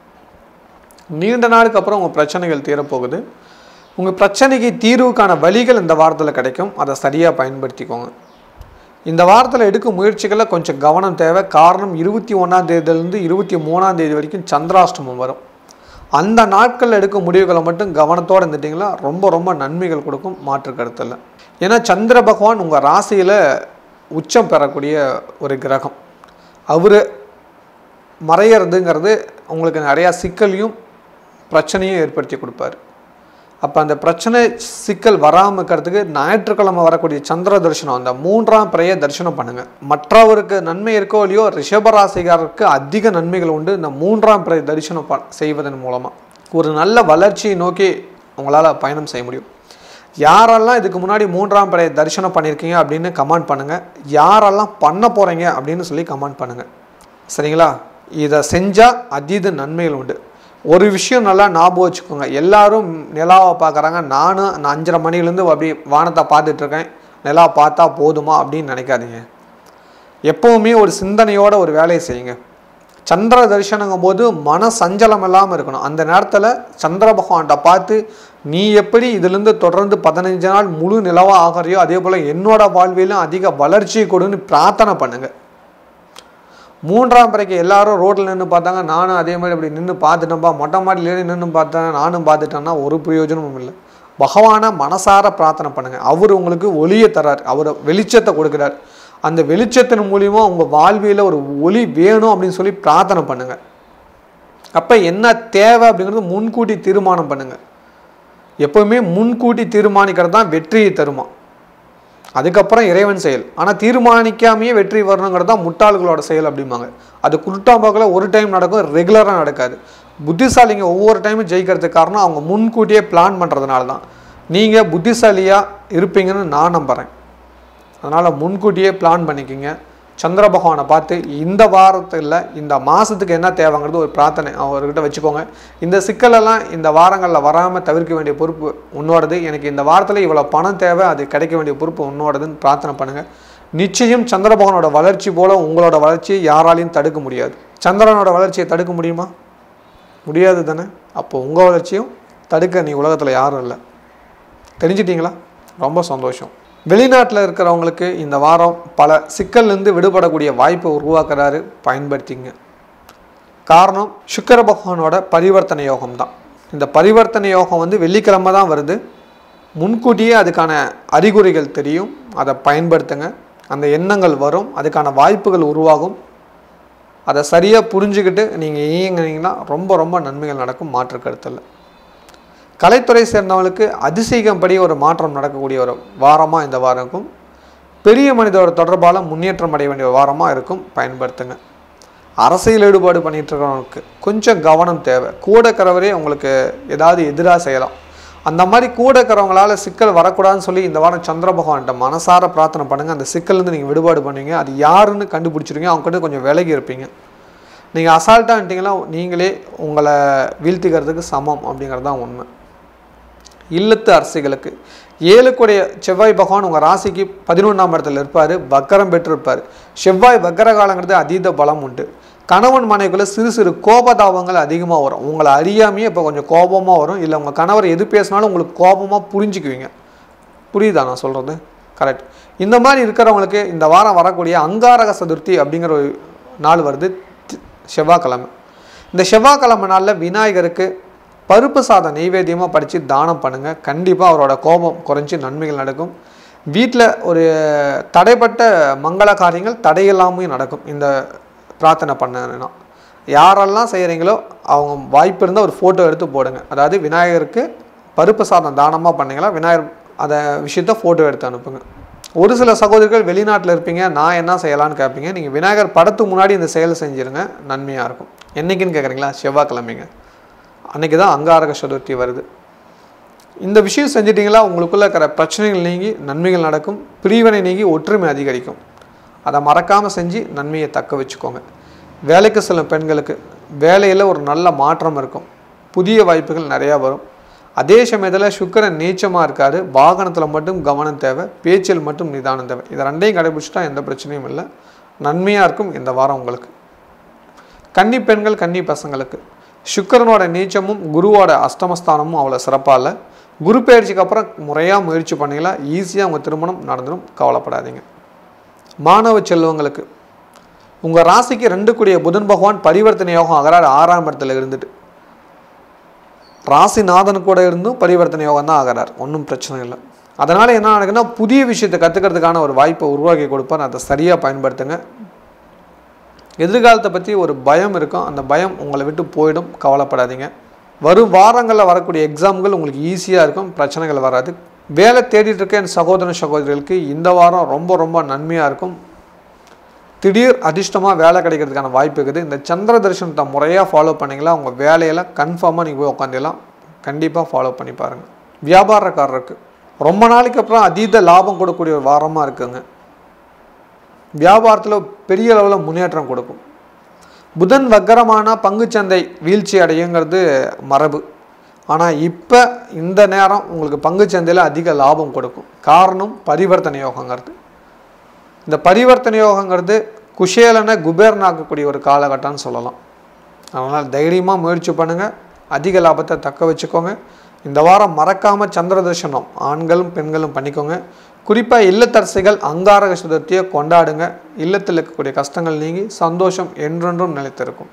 நீண்ட நாளுக்கு அப்புறம் உங்கள் பிரச்சனைகள் தீரப்போகுது. உங்கள் பிரச்சனைக்கு தீர்வுக்கான வழிகள் இந்த வாரத்தில் கிடைக்கும், அதை சரியாக பயன்படுத்திக்கோங்க. இந்த வாரத்தில் எடுக்கும் முயற்சிகளில் கொஞ்சம் கவனம் தேவை. காரணம் 21ஆம் தேதியிலேருந்து 23ஆம் தேதி வரைக்கும் சந்திராஷ்டமம் வரும். அந்த நாட்களில் எடுக்கும் முடிவுகளை மட்டும் கவனத்தோடு இருந்துட்டிங்களா ரொம்ப ரொம்ப நன்மைகள் கொடுக்கும், மாற்று கருத்தில். ஏன்னா சந்திர பகவான் உங்கள் ராசியில் உச்சம் பெறக்கூடிய ஒரு கிரகம். அவர் மறையிறதுங்கிறது உங்களுக்கு நிறையா சிக்கலையும் பிரச்சனையும் ஏற்படுத்தி கொடுப்பார். அப்போ அந்த பிரச்சனை சிக்கல் வராமல் இருக்கிறதுக்கு ஞாயிற்றுக்கிழமை வரக்கூடிய சந்திர தரிசனம், அந்த 3ஆம் பிறையை தரிசனம் பண்ணுங்கள். மற்றவருக்கு நன்மை இருக்கோ இல்லையோ, ரிஷபராசிகாரருக்கு அதிக நன்மைகள் உண்டு இந்த 3ஆம் பிறை தரிசனம் செய்வதன் மூலமாக. ஒரு நல்ல வளர்ச்சியை நோக்கி உங்களால் பயணம் செய்ய முடியும். யாரெல்லாம் இதுக்கு முன்னாடி 3ஆம் பிறையை தரிசனம் பண்ணியிருக்கீங்க அப்படின்னு கமெண்ட் பண்ணுங்கள். யாரெல்லாம் பண்ண போகிறீங்க அப்படின்னு சொல்லி கமெண்ட் பண்ணுங்கள். சரிங்களா? இதை செஞ்சால் அதீத நன்மைகள் உண்டு. ஒரு விஷயம் நல்லா ஞாபகம் வச்சுக்கோங்க, எல்லாரும் நிலாவை பார்க்குறாங்க, நானும் 5:30 மணிலேருந்து அப்படி வானத்தை பார்த்துட்ருக்கேன், நிலா பார்த்தா போதுமா அப்படின்னு நினைக்காதீங்க. எப்போவுமே ஒரு சிந்தனையோட ஒரு வேலையை செய்யுங்க. சந்திர தரிசனங்கும் போது மன சஞ்சலம் இல்லாமல் இருக்கணும். அந்த நேரத்தில் சந்திர பகவான்கிட்ட பார்த்து நீ எப்படி இதிலிருந்து தொடர்ந்து 15 நாள் முழு நிலவாக ஆகிறியோ அதே போல் என்னோட வாழ்விலும் அதிக வளர்ச்சி கொடுன்னு பிரார்த்தனை பண்ணுங்க. 3ஆம் பிறைக்கு எல்லாரும் ரோட்டில் நின்று பார்த்தாங்க, நானும் அதே மாதிரி இப்படி நின்று பார்த்துட்டேன்ப்பா, மொட்டை மாடியிலேயே நின்று பார்த்தேன், நானும் பார்த்துட்டேன்னா ஒரு பிரயோஜனமும் இல்லை. பகவானை மனசார பிரார்த்தனை பண்ணுங்க. அவர் உங்களுக்கு ஒளியை தரார், அவர் வெளிச்சத்தை கொடுக்குறார். அந்த வெளிச்சத்தின் மூலிமா உங்கள் வாழ்வியில் ஒரு ஒளி வேணும் அப்படின்னு சொல்லி பிரார்த்தனை பண்ணுங்க. அப்போ என்ன தேவை அப்படிங்கிறது முன்கூட்டி தீர்மானம் பண்ணுங்க. எப்பவுமே முன்கூட்டி தீர்மானிக்கிறது தான் வெற்றியை தருமா. அதுக்கப்புறம் இறைவன் செயல். ஆனால் தீர்மானிக்காமையே வெற்றி வரணுங்கிறது தான் முட்டாள்களோட செயல் அப்படிம்பாங்க. அது குருட்டாம்பாக்கில் ஒரு டைம் நடக்கும், ரெகுலராக நடக்காது. புத்திசாலிங்க ஒவ்வொரு டைமும் ஜெயிக்கிறதுக்கு காரணம் அவங்க முன்கூட்டியே பிளான் பண்ணுறதுனால தான். நீங்கள் புத்திசாலியாக இருப்பீங்கன்னு நான் நம்புகிறேன். அதனால் முன்கூட்டியே பிளான் பண்ணிக்கிங்க. சந்திர பகவானை பார்த்து இந்த வாரத்தில் இந்த மாதத்துக்கு என்ன தேவைங்கிறது ஒரு பிரார்த்தனை அவர்கிட்ட வச்சுக்கோங்க. இந்த சிக்கலெல்லாம் இந்த வாரங்களில் வராமல் தவிர்க்க வேண்டிய பொறுப்பு உன்னோடது. எனக்கு இந்த வாரத்தில் இவ்வளோ பணம் தேவை, அது கிடைக்க வேண்டிய பொறுப்பு உன்னோடதுன்னு பிரார்த்தனை பண்ணுங்கள். நிச்சயம் சந்திர பகவானோட வளர்ச்சி போல் உங்களோட வளர்ச்சியை யாராலையும் தடுக்க முடியாது. சந்திரனோட வளர்ச்சியை தடுக்க முடியுமா? முடியாது தானே. அப்போ உங்கள் வளர்ச்சியும் தடுக்க நீ உலகத்தில் யாரும் இல்லை. தெரிஞ்சிட்டிங்களா? ரொம்ப சந்தோஷம். வெளிநாட்டில் இருக்கிறவங்களுக்கு இந்த வாரம் பல சிக்கல்லேருந்து விடுபடக்கூடிய வாய்ப்பை உருவாக்குறாரு, பயன்படுத்திங்க. காரணம் சுக்கிர பகவானோட பரிவர்த்தனை யோகம் தான். இந்த பரிவர்த்தனை யோகம் வெள்ளிக்கிழமை தான் வருது. முன்கூட்டியே அதுக்கான அறிகுறிகள் தெரியும், அதை பயன்படுத்துங்க. அந்த எண்ணங்கள் வரும், அதுக்கான வாய்ப்புகள் உருவாகும். அதை சரியாக புரிஞ்சுக்கிட்டு நீங்கள் இயங்கினீங்கன்னா ரொம்ப ரொம்ப நன்மைகள் நடக்கும், மாற்று கருத்தில். கலைத்துறை சேர்ந்தவங்களுக்கு அதிசயம்படி ஒரு மாற்றம் நடக்கக்கூடிய ஒரு வாரமாக இந்த வாரம் இருக்கும். பெரிய மனிதோட தொடர்பால் முன்னேற்றம் அடைய வேண்டிய வாரமாக இருக்கும், பயன்படுத்துங்க. அரசியல் ஈடுபாடு பண்ணிகிட்டு இருக்கிறவங்களுக்கு கொஞ்சம் கவனம் தேவை. கூட இருக்கிறவரே உங்களுக்கு ஏதாவது எதிராக செய்யலாம். அந்த மாதிரி கூட இருக்கிறவங்களால சிக்கல் வரக்கூடாதுன்னு சொல்லி இந்த வாரம் சந்திர பகவான்கிட்ட மனசார பிரார்த்தனை பண்ணுங்கள். அந்த சிக்கல்லேருந்து நீங்கள் விடுபாடு பண்ணுவீங்க. அது யாருன்னு கண்டுபிடிச்சிருங்க. அவங்ககிட்ட கொஞ்சம் விலகி இருப்பீங்க. நீங்கள் அசால்ட்டாகிட்டிங்கன்னா நீங்களே உங்களை வீழ்த்திக்கிறதுக்கு சமம் அப்படிங்கிறது தான் உண்மை. இல்லத்து அரசிகளுக்கு 7 செவ்வாய் பகவான் உங்கள் ராசிக்கு 11ஆம் இடத்துல இருப்பார், வக்கரம் பெற்றிருப்பார். செவ்வாய் வக்கர காலங்கிறது அதீத பலம் உண்டு. கணவன் மனைவிக்குள்ள சிறு சிறு கோபதாபங்கள் அதிகமாக வரும். உங்களை அறியாமையே இப்போ கொஞ்சம் கோபமாக வரும். இல்லை உங்கள் கணவர் எது பேசினாலும் உங்களுக்கு கோபமாக புரிஞ்சுக்குவீங்க. புரியுதா நான் சொல்கிறது? கரெக்ட். இந்த மாதிரி இருக்கிறவங்களுக்கு இந்த வாரம் வரக்கூடிய அங்காரக சதுர்த்தி அப்படிங்கிற ஒரு நாள் வருது, செவ்வாய்க்கிழமை. இந்த செவ்வாய்க்கிழமை நாளில் விநாயகருக்கு பருப்பு சாதம் நெய்வேத்தியமாக படித்து தானம் பண்ணுங்கள். கண்டிப்பாக அவரோட கோபம் குறைஞ்சி நன்மைகள் நடக்கும். வீட்டில் ஒரு தடைப்பட்ட மங்கள காரியங்கள் தடையில்லாமையும் நடக்கும். இந்த பிரார்த்தனை பண்ணனா யாரெல்லாம் செய்கிறீங்களோ அவங்க வாய்ப்பு இருந்தால் ஒரு ஃபோட்டோ எடுத்து போடுங்க. அதாவது விநாயகருக்கு பருப்பு சாதம் தானமாக பண்ணிங்களா, விநாயகர் அதை விஷயத்த ஃபோட்டோ எடுத்து அனுப்புங்க. ஒரு சில சகோதரிகள் வெளிநாட்டில் இருப்பீங்க, நான் என்ன செய்யலான்னு கேட்பீங்க. நீங்கள் விநாயகர் படத்துக்கு முன்னாடி இந்த செயலை செஞ்சுருங்க, நன்மையாக இருக்கும். என்றைக்குன்னு கேட்குறீங்களா? செவ்வாய்க்கிழமைங்க. அன்றைக்கி தான் அங்காரக சதுர்த்தி வருது. இந்த விஷயம் செஞ்சிட்டிங்களா உங்களுக்குள்ளே இருக்கிற பிரச்சனைகள் நீங்கி நன்மைகள் நடக்கும். பிரிவினை நீங்கி ஒற்றுமை அதிகரிக்கும். அதை மறக்காமல் செஞ்சு நன்மையை தக்க வச்சுக்கோங்க. வேலைக்கு செல்லும் பெண்களுக்கு வேலையில் ஒரு நல்ல மாற்றம் இருக்கும். புதிய வாய்ப்புகள் நிறையா வரும். அதே சமயத்தில் சுக்கிரன் நீச்சமாக இருக்கார். வாகனத்தில் மட்டும் கவனம் தேவை, பேச்சில் மட்டும் நிதானம் தேவை. இதை ரெண்டையும் கடைபிடிச்சிட்டா எந்த பிரச்சனையும் இல்லை, நன்மையாக இருக்கும் இந்த வாரம் உங்களுக்கு. கன்னி பெண்கள் கன்னி பசங்களுக்கு சுக்கிரனோட நீச்சமும் குருவோட அஷ்டமஸ்தானமும் அவ்வளோ சிறப்பாக இல்லை. குரு பயிற்சிக்கு அப்புறம் முறையாக முயற்சி பண்ணிங்களா ஈஸியாக உங்கள் திருமணம் நடந்துடும், கவலைப்படாதீங்க. மாணவ செல்வங்களுக்கு உங்கள் ராசிக்கு 2 புதன் பகவான் பரிவர்த்தனை யோகம் ஆகிறார். 6ஆம் இடத்துல இருந்துட்டு ராசிநாதன் கூட இருந்தும் பரிவர்த்தனை யோகம் தான் ஆகிறார். ஒன்றும் பிரச்சனை இல்லை. அதனால் என்ன நடக்குன்னா புதிய விஷயத்தை கற்றுக்கிறதுக்கான ஒரு வாய்ப்பை உருவாக்கி கொடுப்பார். அதை சரியாக பயன்படுத்துங்க. எதிர்காலத்தை பற்றி ஒரு பயம் இருக்கும், அந்த பயம் உங்களை விட்டு போயிடும், கவலைப்படாதீங்க. வரும் வாரங்களில் வரக்கூடிய எக்ஸாம்கள் உங்களுக்கு ஈஸியாக இருக்கும், பிரச்சனைகள் வராது. வேலை தேடிட்டு இருக்க என் சகோதர சகோதரிகளுக்கு இந்த வாரம் ரொம்ப ரொம்ப நன்மையாக இருக்கும். திடீர் அதிர்ஷ்டமாக வேலை கிடைக்கிறதுக்கான வாய்ப்பு இருக்குது. இந்த சந்திர தரிசனத்தை முறையாக ஃபாலோ பண்ணிங்களா உங்கள் வேலையெல்லாம் கன்ஃபார்மாக நீங்கள் போய் உட்காந்துலாம். கண்டிப்பாக ஃபாலோ பண்ணி பாருங்கள். வியாபாரக்காரருக்கு ரொம்ப நாளைக்கு அப்புறம் அதீத லாபம் கொடுக்கக்கூடிய ஒரு வாரமாக இருக்குங்க. வியாபாரத்தில் பெரிய அளவில் முன்னேற்றம் கொடுக்கும். புதன் வக்கரமான பங்குச்சந்தை வீழ்ச்சி அடையுங்கிறது மரபு. ஆனால் இப்போ இந்த நேரம் உங்களுக்கு பங்குச்சந்தையில் அதிக லாபம் கொடுக்கும். காரணம் பரிவர்த்தனை யோகங்கிறது. இந்த பரிவர்த்தனை யோகங்கிறது குஷேலனை குபேரனாக்கக்கூடிய ஒரு காலகட்டம்னு சொல்லலாம். அதனால் தைரியமாக முயற்சி பண்ணுங்கள், அதிக லாபத்தை தக்க வச்சுக்கோங்க. இந்த வாரம் மறக்காமல் சந்திர தரிசனம் ஆண்களும் பெண்களும் பண்ணிக்கோங்க. குறிப்பாக இல்லத்தரசிகள் அங்காரக சதுர்த்தியை கொண்டாடுங்க. இல்லத்தில் இருக்கக்கூடிய கஷ்டங்கள் நீங்கி சந்தோஷம் என்றென்றும் நிலைத்திருக்கும்.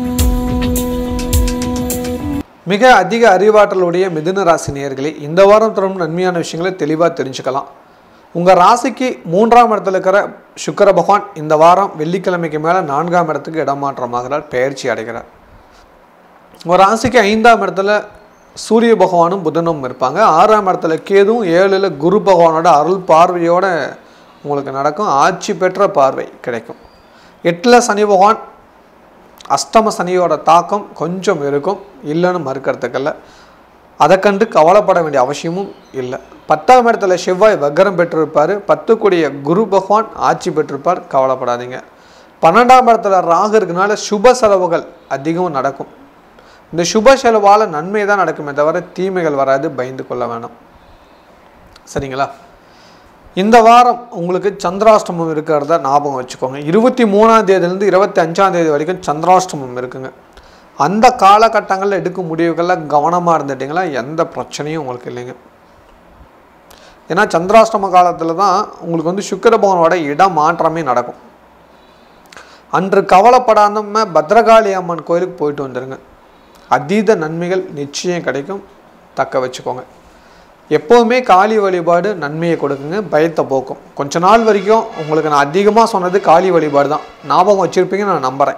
மிக அதிக அறிவாற்றலுடைய மிதுன ராசி நேயர்களே, இந்த வாரம் தரும் நன்மையான விஷயங்களை தெளிவாக தெரிஞ்சுக்கலாம். உங்கள் ராசிக்கு 3ஆம் இடத்துல இருக்கிற சுக்கிர பகவான் இந்த வாரம் வெள்ளிக்கிழமைக்கு மேலே 4ஆம் இடத்துக்கு இடமாற்றமாகிறார், பெயர்ச்சி அடைகிறார். உங்கள் ராசிக்கு 5ஆம் இடத்துல சூரிய பகவானும் புதனும் இருப்பாங்க. 6ஆம் இடத்துல கேதுவும், 7ல் குரு பகவானோட அருள் பார்வையோட உங்களுக்கு நடக்கும். ஆட்சி பெற்ற பார்வை கிடைக்கும். 8ல் சனி பகவான், அஷ்டம சனியோட தாக்கம் கொஞ்சம் இருக்கும், இல்லைன்னு மறுக்கிறதுக்கல்ல. அதை கண்டு கவலைப்பட வேண்டிய அவசியமும் இல்லை. 10ஆம் இடத்துல செவ்வாய் வக்ரம் பெற்றிருப்பார். 10 கூடிய குரு பகவான் ஆட்சி பெற்றிருப்பார், கவலைப்படாதீங்க. 12ஆம் இடத்துல ராகு இருக்கனால சுப செலவுகள் அதிகம் நடக்கும். இந்த சுப செலவால் நன்மை தான் நடக்குமே தவிர தீமைகள் வராது, பயந்து கொள்ள வேணாம். சரிங்களா? இந்த வாரம் உங்களுக்கு சந்திராஷ்டமம் இருக்கிறத ஞாபகம் வச்சுக்கோங்க. 23ஆம் தேதியிலேருந்து 25ஆம் தேதி வரைக்கும் சந்திராஷ்டமம் இருக்குங்க. அந்த காலகட்டங்களில் எடுக்கும் முடிவுகளில் கவனமாக இருந்துட்டிங்களா எந்த பிரச்சனையும் உங்களுக்கு இல்லைங்க. ஏன்னா சந்திராஷ்டம காலத்தில் தான் உங்களுக்கு வந்து சுக்கிர பகவானோட இடம் மாற்றமே நடக்கும். அன்று கவலைப்படாம பத்ரகாளி அம்மன் கோயிலுக்கு போயிட்டு வந்துடுங்க. அதீத நன்மைகள் நிச்சயம் கிடைக்கும், தக்க வச்சுக்கோங்க. எப்போவுமே காளி வழிபாடு நன்மையை கொடுக்குங்க, பயத்தை போக்கும். கொஞ்ச நாள் வரைக்கும் உங்களுக்கு நான் அதிகமாக சொன்னது காளி வழிபாடு தான், ஞாபகம் வச்சுருப்பீங்கன்னு நான் நம்புகிறேன்.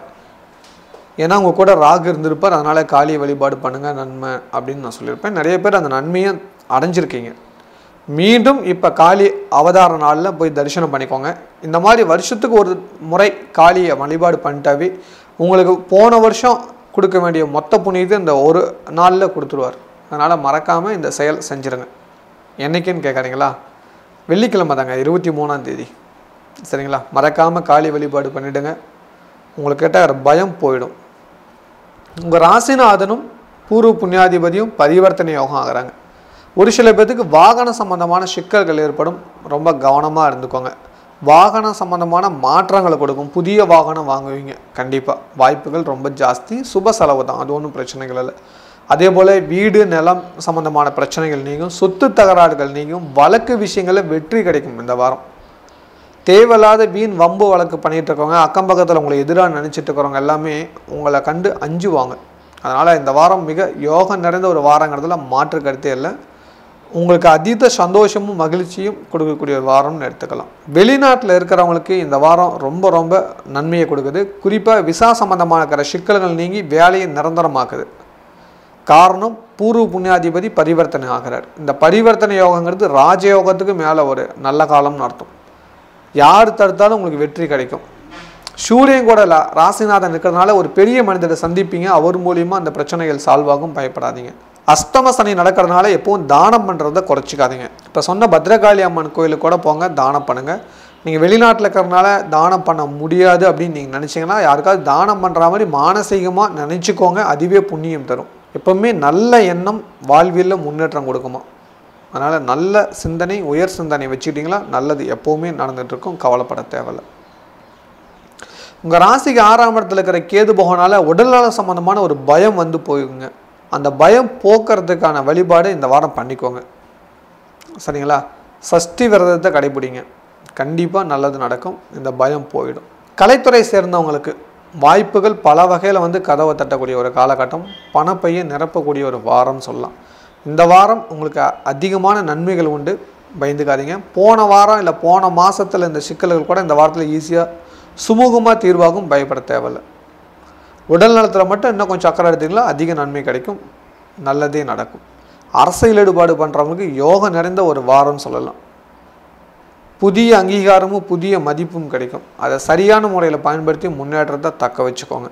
ஏன்னா உங்கள் கூட ராகு இருந்திருப்பார், அதனால் காளி வழிபாடு பண்ணுங்கள் நன்மை அப்படின்னு நான் சொல்லியிருப்பேன். நிறைய பேர் அந்த நன்மையை அடைஞ்சிருக்கீங்க. மீண்டும் இப்போ காளி அவதார நாளில் போய் தரிசனம் பண்ணிக்கோங்க. இந்த மாதிரி வருஷத்துக்கு ஒரு முறை காளியை வழிபாடு பண்ணிட்டாவே உங்களுக்கு போன வருஷம் கொடுக்க வேண்டிய மொத்த புண்ணியத்தை இந்த ஒரு நாளில் கொடுத்துருவார். அதனால் மறக்காமல் இந்த செயல் செஞ்சுருங்க. என்றைக்குன்னு கேட்குறீங்களா? வெள்ளிக்கிழமை தாங்க, 23ஆம் தேதி. சரிங்களா? மறக்காமல் காளி வழிபாடு பண்ணிவிடுங்க. உங்களுக்கு கேட்ட பயம் போயிடும். உங்கள் ராசிநாதனும் பூர்வ புண்ணியாதிபதியும் பரிவர்த்தனை யோகம் ஆகிறாங்க. ஒரு சில பேர்த்துக்கு வாகன சம்பந்தமான சிக்கல்கள் ஏற்படும், ரொம்ப கவனமாக இருந்துக்கோங்க. வாகனம் சம்பந்தமான மாற்றங்களை கொடுக்கும். புதிய வாகனம் வாங்குவீங்க, கண்டிப்பாக வாய்ப்புகள் ரொம்ப ஜாஸ்தி. சுப செலவு தான், அது ஒன்றும் பிரச்சனைகள் இல்லை. அதே போல் வீடு நிலம் சம்பந்தமான பிரச்சனைகள் நீங்கும், சொத்து தகராறுகள் நீங்கும், வழக்கு விஷயங்களில் வெற்றி கிடைக்கும். இந்த வாரம் தேவையில்லாத வீண் வம்பு வழக்கு பண்ணிகிட்டு இருக்கவங்க, அக்கம் பக்கத்தில் உங்களை எதிராக நினச்சிட்டு இருக்கிறவங்க எல்லாமே உங்களை கண்டு அஞ்சுவாங்க. அதனால் இந்த வாரம் மிக யோகம் நிறைந்த ஒரு வாரங்கிறதுல மாற்று கருத்தே இல்லை. உங்களுக்கு அதீத சந்தோஷமும் மகிழ்ச்சியும் கொடுக்கக்கூடிய ஒரு வாரம்னு எடுத்துக்கலாம். வெளிநாட்டில் இருக்கிறவங்களுக்கு இந்த வாரம் ரொம்ப ரொம்ப நன்மையை கொடுக்குது. குறிப்பாக விசா சம்பந்தமான இருக்கிற சிக்கல்கள் நீங்கி வேலையை நிரந்தரமாக்குது. காரணம் பூர்வ புண்ணியாதிபதி பரிவர்த்தனை ஆகிறார். இந்த பரிவர்த்தனை யோகங்கிறது ராஜயோகத்துக்கு மேலே ஒரு நல்ல காலம்னு அர்த்தம். யார் தடுத்தாலும் உங்களுக்கு வெற்றி கிடைக்கும். சூரியன் கூட ராசிநாதன் இருக்கிறதுனால ஒரு பெரிய மனிதரை சந்திப்பீங்க, அவர் மூலியமாக அந்த பிரச்சனைகள் சால்வ் ஆகும், பயப்படாதீங்க. அஷ்டம சனி நடக்கிறதுனால எப்பவும் தானம் பண்ணுறதை குறைச்சிக்காதீங்க. இப்போ சொன்ன பத்ரகாளி அம்மன் கோயிலுக்கு கூட போங்க, தானம் பண்ணுங்கள். நீங்கள் வெளிநாட்டில் இருக்கிறதுனால தானம் பண்ண முடியாது அப்படின்னு நீங்கள் நினச்சிங்கன்னா யாருக்காவது தானம் பண்ணுற மாதிரி மானசீகமாக நினச்சிக்கோங்க, அதுவே புண்ணியம் தரும். எப்போவுமே நல்ல எண்ணம் வாழ்வியலில் முன்னேற்றம் கொடுக்குமா. அதனால் நல்ல சிந்தனை, உயர் சிந்தனை வச்சுக்கிட்டிங்களா நல்லது எப்போவுமே நடந்துகிட்ருக்கும், கவலைப்பட தேவையில்லை. உங்கள் ராசிக்கு 6ஆம் இடத்துல இருக்கிற கேது பகவானால் உடல்நல சம்பந்தமான ஒரு பயம் வந்து போயுங்க. அந்த பயம் போக்குறதுக்கான வழிபாடு இந்த வாரம் பண்ணிக்கோங்க. சரிங்களா? சஷ்டி விரதத்தை கடைபிடிங்க, கண்டிப்பாக நல்லது நடக்கும், இந்த பயம் போயிடும். கலைத்துறை சேர்ந்தவங்களுக்கு வாய்ப்புகள் பல வகையில் வந்து கதவை தட்டக்கூடிய ஒரு காலகட்டம், பணப்பையை நிரப்பக்கூடிய ஒரு வாரம் சொல்லலாம். இந்த வாரம் உங்களுக்கு அதிகமான நன்மைகள் உண்டு, பயந்துக்காதீங்க. போன வாரம் இல்லை போன மாதத்தில் இந்த சிக்கல்கள் கூட இந்த வாரத்தில் ஈஸியாக சுமூகமாக தீர்வாகும், பயப்பட தேவையில்லை. உடல் நலத்தில் மட்டும் இன்னும் கொஞ்சம் அக்கறை எடுத்தீங்களா அதிக நன்மை கிடைக்கும், நல்லதே நடக்கும். அரசியல் ஈடுபாடு பண்ணுறவங்களுக்கு யோகம் நிறைந்த ஒரு வாரம்னு சொல்லலாம். புதிய அங்கீகாரமும் புதிய மதிப்பும் கிடைக்கும். அதை சரியான முறையில் பயன்படுத்தி முன்னேற்றத்தை தக்க வச்சுக்கோங்க.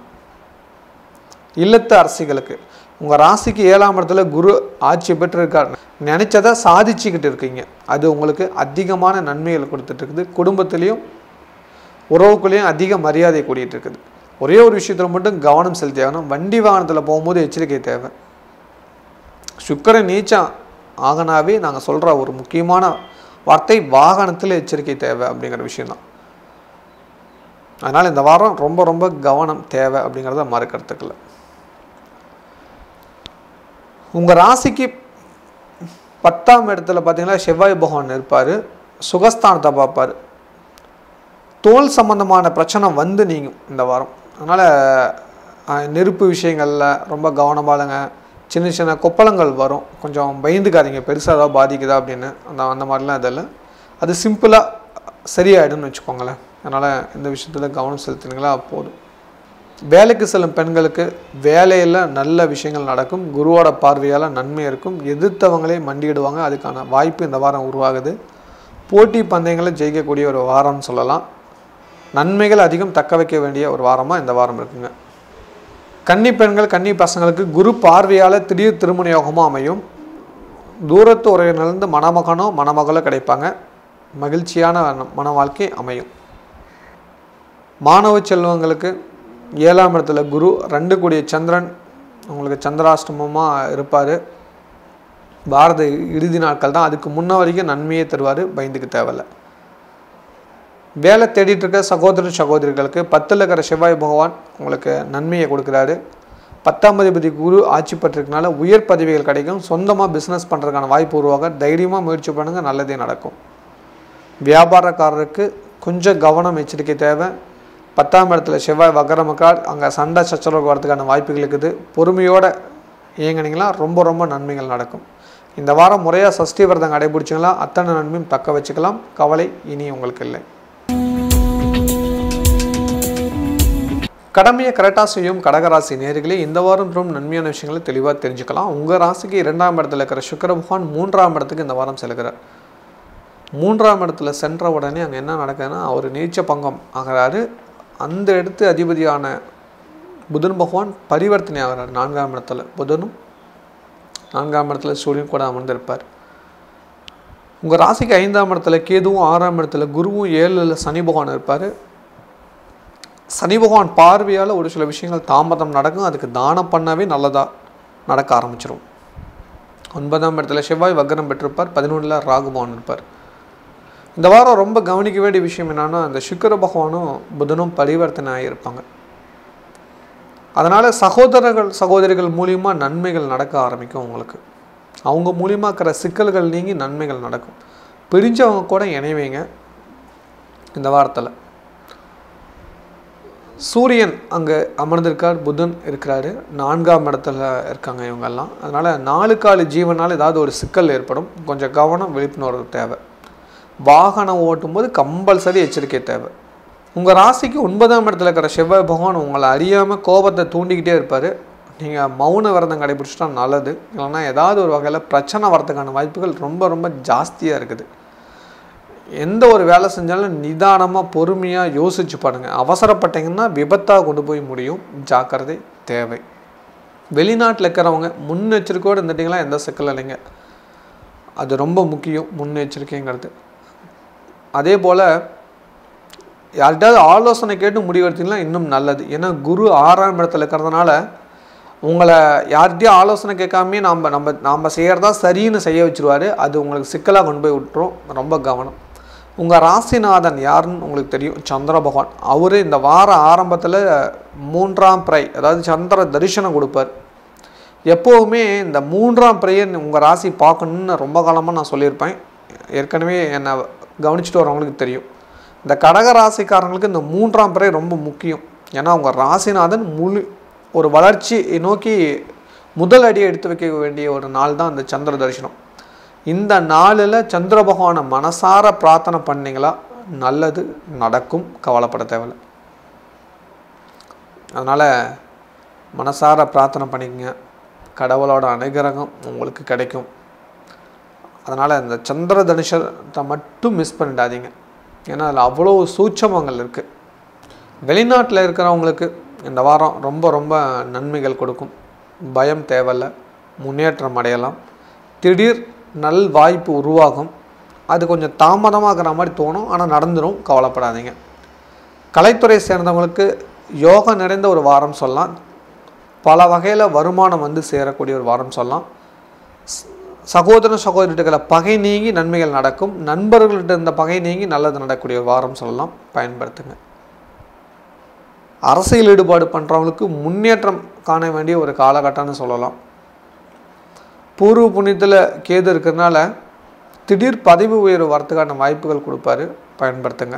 இல்லத்து அரசிகளுக்கு உங்கள் ராசிக்கு 7ஆம் இடத்துல குரு ஆட்சி பெற்றிருக்கார், நினச்சதை சாதிச்சுக்கிட்டு இருக்கீங்க, அது உங்களுக்கு அதிகமான நன்மைகளை கொடுத்துட்டு இருக்குது. குடும்பத்துலேயும் உறவுக்குள்ளேயும் அதிக மரியாதை கூடிட்டு இருக்குது. ஒரே ஒரு விஷயத்தில் மட்டும் கவனம் செலுத்தி ஆகணும், வண்டி வாகனத்தில் போகும்போது எச்சரிக்கை தேவை. சுக்கிரன் நீச்சம் ஆகனாவே நாங்கள் சொல்கிற ஒரு முக்கியமான வார்த்தை வாகனத்தில் எச்சரிக்கை தேவை அப்படிங்கிற விஷயம்தான். அதனால் இந்த வாரம் ரொம்ப ரொம்ப கவனம் தேவை அப்படிங்கிறத மறுக்கிறதுக்குள்ள. உங்கள் ராசிக்கு 10ஆம் இடத்துல பார்த்தீங்கன்னா செவ்வாய் பகவான் இருப்பார், சுகஸ்தானத்தை பார்ப்பார். தோல் சம்பந்தமான பிரச்சனை வந்து நீங்கும் இந்த வாரம். அதனால் நெருப்பு விஷயங்களில் ரொம்ப கவனமாகங்க. சின்ன சின்ன கொப்பளங்கள் வரும், கொஞ்சம் பயந்துக்காதீங்க, பெருசாக ஏதாவது பாதிக்குதா அப்படின்னு. அந்த மாதிரிலாம் இதில் அது சிம்பிளாக சரியாயிடும்னு வச்சுக்கோங்களேன். அதனால் இந்த விஷயத்தில் கவனம் செலுத்தினீங்களா போதும். வேலைக்கு செல்லும் பெண்களுக்கு வேலையில் நல்ல விஷயங்கள் நடக்கும். குருவோட பார்வையால் நன்மை இருக்கும். எதிர்த்தவங்களே மண்டியிடுவாங்க, அதுக்கான வாய்ப்பு இந்த வாரம் உருவாகுது. போட்டி பந்தயங்களை ஜெயிக்கக்கூடிய ஒரு வாரம்னு சொல்லலாம். நன்மைகள் அதிகம் தக்க வைக்க வேண்டிய ஒரு வாரமாக இந்த வாரம் இருக்குங்க. கன்னி பெண்கள் கன்னி பசங்களுக்கு குரு பார்வையால் திடீர் திருமண யோகமாக அமையும். தூரத்து உறவினர்லேருந்து மணமகனோ மணமகளோ கிடைப்பாங்க. மகிழ்ச்சியான மன வாழ்க்கை அமையும். மாணவ செல்வங்களுக்கு 7ஆம் இடத்துல குரு, 2 கூடிய சந்திரன் உங்களுக்கு சந்திராஷ்டமமாக இருப்பார். பாரத இறுதி நாட்கள் தான், அதுக்கு முன்ன வரைக்கும் நன்மையே தருவார், பயந்துக்கு தேவையில்லை. வேலை தேடிட்டு இருக்க சகோதர சகோதரிகளுக்கு 10ல் இருக்கிற செவ்வாய் பகவான் உங்களுக்கு நன்மையை கொடுக்குறாரு. 10ஆம் அதிபதி குரு ஆட்சி பெற்றிருக்கனால உயர் பதவிகள் கிடைக்கும். சொந்தமாக பிஸ்னஸ் பண்ணுறதுக்கான வாய்ப்பு உருவாக தைரியமாக முயற்சி பண்ணுங்கள், நல்லதே நடக்கும். வியாபாரக்காரருக்கு கொஞ்சம் கவனம் எச்சரிக்கை தேவை. 10ஆம் இடத்துல செவ்வாய் வக்கரமக்கார், அங்கே சண்டை சச்சரவு வரதுக்கான வாய்ப்புகள் இருக்குது. பொறுமையோடு இயங்கினீங்களா ரொம்ப ரொம்ப நன்மைகள் நடக்கும். இந்த வாரம் முறையாக சஷ்டி விரதம் கடைபிடிச்சிங்களா அத்தனை நன்மையும் தக்க வச்சுக்கலாம். கவலை இனி உங்களுக்கு இல்லை. கடமையை கரெக்டாக செய்யும் கடகராசி நேயர்களே, இந்த வாரம் ரொம்ப நன்மையான விஷயங்களை தெளிவாக தெரிஞ்சுக்கலாம். உங்கள் ராசிக்கு 2ஆம் இடத்துல இருக்கிற சுக்கிர பகவான் 3ஆம் இடத்துக்கு இந்த வாரம் செல்கிறார். 3ஆம் இடத்துல சென்ற உடனே அங்கே என்ன நடக்குதுன்னா, அவர் நீச்ச பங்கம் ஆகிறாரு. அந்த இடத்து அதிபதியான புதன் பகவான் பரிவர்த்தனை ஆகிறார். 4ஆம் இடத்துல புதனும் 4ஆம் இடத்துல சூரியன் கூட அமர்ந்திருப்பார். உங்கள் ராசிக்கு 5ஆம் இடத்துல கேதுவும் 6ஆம் இடத்துல குருவும் 7ல் சனி பகவான் இருப்பார். சனி பகவான் பார்வையால் ஒரு சில விஷயங்கள் தாமதம் நடக்கும். அதுக்கு தானம் பண்ணவே நல்லதாக நடக்க ஆரம்பிச்சிடும். 9ஆம் இடத்துல செவ்வாய் வக்ரம் பெற்றிருப்பார். 11ல் ராகு பகவான் இருப்பார். இந்த வாரம் ரொம்ப கவனிக்க வேண்டிய விஷயம் என்னன்னா, அந்த சுக்கிர பகவானும் புதனும் பரிவர்த்தனை ஆகியிருப்பாங்க. அதனால் சகோதரிகள் மூலியமாக நன்மைகள் நடக்க ஆரம்பிக்கும். உங்களுக்கு அவங்க மூலியமாக இருக்கிற சிக்கல்கள் நீங்கி நன்மைகள் நடக்கும். பிரிஞ்சவங்க கூட இணைவீங்க இந்த வாரத்தில். சூரியன் அங்கே அமர்ந்திருக்கார், புதன் இருக்கிறாரு, 4ஆம் இடத்துல இருக்காங்க இவங்கெல்லாம். அதனால் 4 கால ஜீவனால் ஏதாவது ஒரு சிக்கல் ஏற்படும். கொஞ்சம் கவனம் விழிப்புணர்வு தேவை. வாகனம் ஓட்டும்போது கம்பல்சரி எச்சரிக்கை தேவை. உங்கள் ராசிக்கு 9ஆம் இடத்துல இருக்கிற செவ்வாய் பகவான் உங்களை அறியாமல் கோபத்தை தூண்டிக்கிட்டே இருப்பார். நீங்கள் மௌன விரதம் கடைபிடிச்சிட்டா நல்லது. இல்லைன்னா ஏதாவது ஒரு வகையில் பிரச்சனை வரதுக்கான வாய்ப்புகள் ரொம்ப ரொம்ப ஜாஸ்தியாக இருக்குது. எந்த ஒரு வேலை செஞ்சாலும் நிதானமாக பொறுமையாக யோசிச்சு பண்ணுங்கள். அவசரப்பட்டீங்கன்னா விபத்தாக கொண்டு போய் முடியும். ஜாக்கிரதை தேவை. வெளிநாட்டில் இருக்கிறவங்க முன்னெச்சரிக்கையோடு இருந்துட்டிங்களா எந்த சிக்கல் இல்லைங்க. அது ரொம்ப முக்கியம், முன்னெச்சரிக்கைங்கிறது. அதே போல் யார்கிட்டாவது ஆலோசனை கேட்டு முடிவெடுத்தீங்கன்னா இன்னும் நல்லது. ஏன்னா குரு 6ஆம் இடத்துல இருக்கிறதுனால உங்களை யார்கிட்டையும் ஆலோசனை கேட்காமே நாம் செய்கிறதா சரின்னு செய்ய வச்சுருவார். அது உங்களுக்கு சிக்கலாக கொண்டு போய் விட்டுரும். ரொம்ப கவனம். உங்கள் ராசிநாதன் யாருன்னு உங்களுக்கு தெரியும், சந்திர பகவான். அவர் இந்த வார ஆரம்பத்தில் 3ஆம் பிறை, அதாவது சந்திர தரிசனம் கொடுப்பார். எப்போவுமே இந்த 3ஆம் பிறையை உங்கள் ராசி பார்க்கணுன்னு ரொம்ப காலமாக நான் சொல்லியிருப்பேன். ஏற்கனவே என்னை கவனிச்சுட்டு வரவங்களுக்கு தெரியும். இந்த கடக ராசிக்காரங்களுக்கு இந்த 3ஆம் பிறை ரொம்ப முக்கியம். ஏன்னா உங்கள் ராசிநாதன் ஒரு வளர்ச்சி நோக்கி முதல் அடியை எடுத்து வைக்க வேண்டிய ஒரு நாள் தான் இந்த சந்திர தரிசனம். இந்த நாளில் சந்திர பகவானை மனசார பிரார்த்தனை பண்ணிங்களா நல்லது நடக்கும். கவலைப்பட தேவையில்லை. அதனால் மனசார பிரார்த்தனை பண்ணிக்கங்க. கடவுளோட அனுகிரகம் உங்களுக்கு கிடைக்கும். அதனால் இந்த சந்திர தரிசனத்தை மட்டும் மிஸ் பண்ணிடாதீங்க. ஏன்னா அதில் அவ்வளோ சூட்சமங்கள் இருக்குது. வெளிநாட்டில் இருக்கிறவங்களுக்கு இந்த வாரம் ரொம்ப ரொம்ப நன்மைகள் கொடுக்கும். பயம் தேவையில்லை, முன்னேற்றம் அடையலாம். திடீர் நல் வாய்ப்பு உருவாகும். அது கொஞ்சம் தாமதமாகிற மாதிரி தோணும், ஆனால் நடந்துடும். கவலைப்படாதீங்க. கலைத்துறை சேர்ந்தவங்களுக்கு யோகம் நிறைந்த ஒரு வாரம் சொல்லலாம். பல வகையில் வருமானம் வந்து சேரக்கூடிய ஒரு வாரம் சொல்லலாம். சகோதரிகளை பகை நீங்கி நன்மைகள் நடக்கும். நண்பர்கள்ட்ட இந்த பகை நீங்கி நல்லது நடக்கக்கூடிய ஒரு வாரம் சொல்லலாம். பயன்படுத்துங்க. அரசியல் ஈடுபாடு பண்ணுறவங்களுக்கு முன்னேற்றம் காண வேண்டிய ஒரு காலகட்டம்னு சொல்லலாம். பூர்வ புண்ணியத்தில் கேது இருக்கிறதுனால திடீர் பதவி உயர்வு வரத்துக்கான வாய்ப்புகள் கொடுப்பாரு, பயன்படுத்துங்க.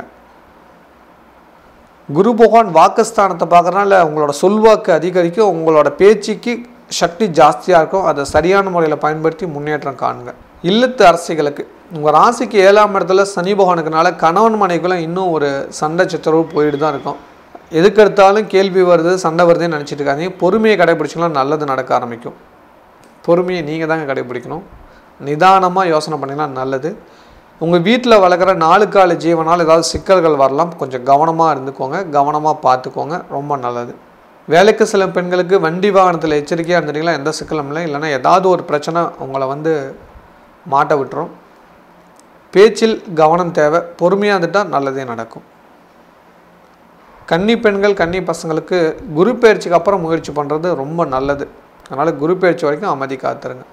குரு பகவான் வாக்குஸ்தானத்தை பார்க்கறதுனால உங்களோட சொல்வாக்கு அதிகரிக்கும், உங்களோட பேச்சுக்கு சக்தி ஜாஸ்தியாக இருக்கும். அதை சரியான முறையில் பயன்படுத்தி முன்னேற்றம் காணுங்க. இல்லத்து அரசிகளுக்கு உங்கள் ராசிக்கு 7ஆம் இடத்துல சனி பகவானுக்குனால கணவன் மனைவிக்குள்ள இன்னும் ஒரு சண்டை சச்சரவு போயிட்டு தான் இருக்கும். எதுக்கெடுத்தாலும் கேள்வி வருது, சண்டை வருதுன்னு நினச்சிட்டு இருக்காங்க. பொறுமையை கடைபிடிச்சிங்கன்னா நல்லது நடக்க ஆரம்பிக்கும். பொறுமையை நீங்கள் தாங்க கடைபிடிக்கணும். நிதானமாக யோசனை பண்ணிங்கன்னா நல்லது. உங்கள் வீட்டில் வளர்க்குற 4 கால ஜீவனால் ஏதாவது சிக்கல்கள் வரலாம், கொஞ்சம் கவனமாக இருந்துக்கோங்க, கவனமாக பார்த்துக்கோங்க, ரொம்ப நல்லது. வேலைக்கு சில பெண்களுக்கு வண்டி வாகனத்தில் எச்சரிக்கையாக இருந்துட்டிங்களா எந்த சிக்கலும் இல்லை. இல்லைன்னா ஏதாவது ஒரு பிரச்சனை உங்களை மாட்ட விட்டுரும். பேச்சில் கவனம் தேவை, பொறுமையாக இருந்துட்டால் நல்லதே நடக்கும். கன்னி பெண்கள் கன்னி பசங்களுக்கு குரு பயிற்சிக்கு அப்புறம் முயற்சி பண்ணுறது ரொம்ப நல்லது. அதனால் குரு பயிற்சி வரைக்கும் அமைதி காத்துருங்க.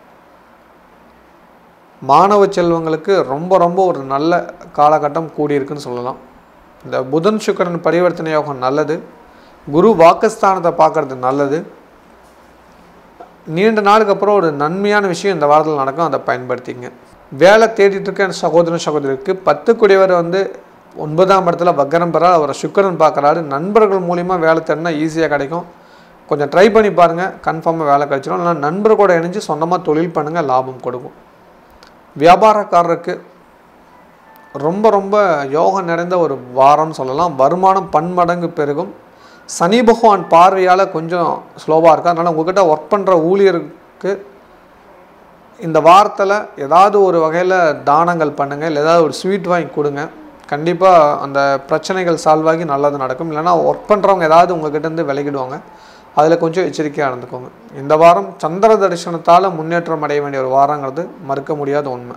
மாணவ செல்வங்களுக்கு ரொம்ப ரொம்ப ஒரு நல்ல காலகட்டம் கூடியிருக்குன்னு சொல்லலாம். இந்த புதன் சுக்கிரன் பரிவர்த்தனை யோகம் நல்லது. குரு வாக்குஸ்தானத்தை பார்க்குறது நல்லது. நீண்ட நாளுக்கு அப்புறம் ஒரு நன்மையான விஷயம் இந்த வாரத்தில் நடக்கும், அதை பயன்படுத்திங்க. வேலை தேடிட்டு இருக்க சகோதரன் சகோதரிக்கு 10 கூடியவர் 9ஆம் இடத்துல வக்கரம் பெறார், அவரை சுக்கிரன் பார்க்குறாரு. நண்பர்கள் மூலிமா வேலை தேடினா ஈஸியாக கிடைக்கும். கொஞ்சம் ட்ரை பண்ணி பாருங்கள், கன்ஃபார்மாக வேலை கிடைச்சிடும். இல்லைனா நண்பர் கூட இணைஞ்சு சொந்தமாக தொழில் பண்ணுங்கள், லாபம் கொடுக்கும். வியாபாரக்காரருக்கு ரொம்ப ரொம்ப யோகம் நிறைந்த ஒரு வாரம்னு சொல்லலாம். வருமானம் பன்மடங்கு பெருகும். சனி பகவான் பார்வையால் கொஞ்சம் ஸ்லோவாக இருக்கும். அதனால் உங்கள்கிட்ட ஒர்க் பண்ணுற ஊழியருக்கு இந்த வாரத்தில் ஏதாவது ஒரு வகையில் தானங்கள் பண்ணுங்கள், இல்லை ஏதாவது ஒரு ஸ்வீட் வாங்கி கொடுங்க. கண்டிப்பாக அந்த பிரச்சனைகள் சால்வ் ஆகி நல்லது நடக்கும். இல்லைனா ஒர்க் பண்ணுறவங்க ஏதாவது உங்கள்கிட்டருந்து விலகிடுவாங்க, அதில் கொஞ்சம் எச்சரிக்கையாக இருந்துக்கோங்க. இந்த வாரம் சந்திர தரிசனத்தால் முன்னேற்றம் அடைய வேண்டிய ஒரு வாரங்கிறது மறுக்க முடியாத உண்மை.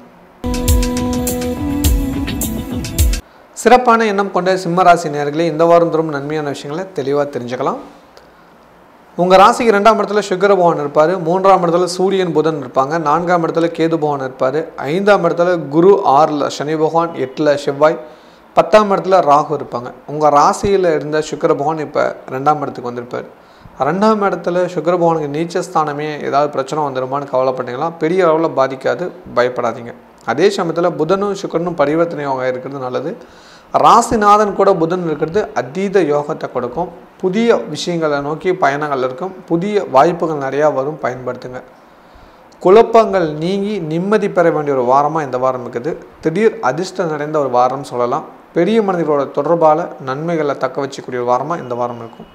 சிறப்பான எண்ணம் கொண்ட சிம்மராசி நேயர்களே, இந்த வாரம் தரும் நன்மையான விஷயங்களை தெளிவாக தெரிஞ்சுக்கலாம். உங்கள் ராசிக்கு 2ஆம் இடத்துல சுக்கிர பகவான் இருப்பார், 3ஆம் இடத்துல சூரியன் புதன் இருப்பாங்க, 4ஆம் இடத்துல கேது பகவான் இருப்பார், 5ஆம் இடத்துல குரு, 6ல் சனி பகவான், 8ல் செவ்வாய், 10ஆம் இடத்துல ராகு இருப்பாங்க. உங்கள் ராசியில் இருந்த சுக்கிர பகவான் இப்போ 2ஆம் இடத்துக்கு வந்திருப்பார். 2ஆம் இடத்துல சுக்கிர பகவானுக்கு நீச்சஸ்தானமே ஏதாவது பிரச்சனை வந்துடுமான்னு கவலைப்பட்டீங்களா? பெரிய அளவில் பாதிக்காது, பயப்படாதீங்க. அதே சமயத்தில் புதனும் சுக்கிரனும் பரிவர்த்தனை யோகம் இருக்கிறது நல்லது. ராசிநாதன் கூட புதன் இருக்கிறது அதீத யோகத்தை கொடுக்கும். புதிய விஷயங்களை நோக்கி பயணங்கள் இருக்கும், புதிய வாய்ப்புகள் நிறையா வரும், பயன்படுத்துங்க. குழப்பங்கள் நீங்கி நிம்மதி பெற வேண்டிய ஒரு வாரமாக இந்த வாரம் இருக்குது. திடீர் அதிர்ஷ்டம் நிறைந்த ஒரு வாரம்னு சொல்லலாம். பெரிய மனிதர்களோட தொடர்பால் நன்மைகளை தக்க வச்சக்கூடிய ஒரு வாரமாக இந்த வாரம் இருக்கும்.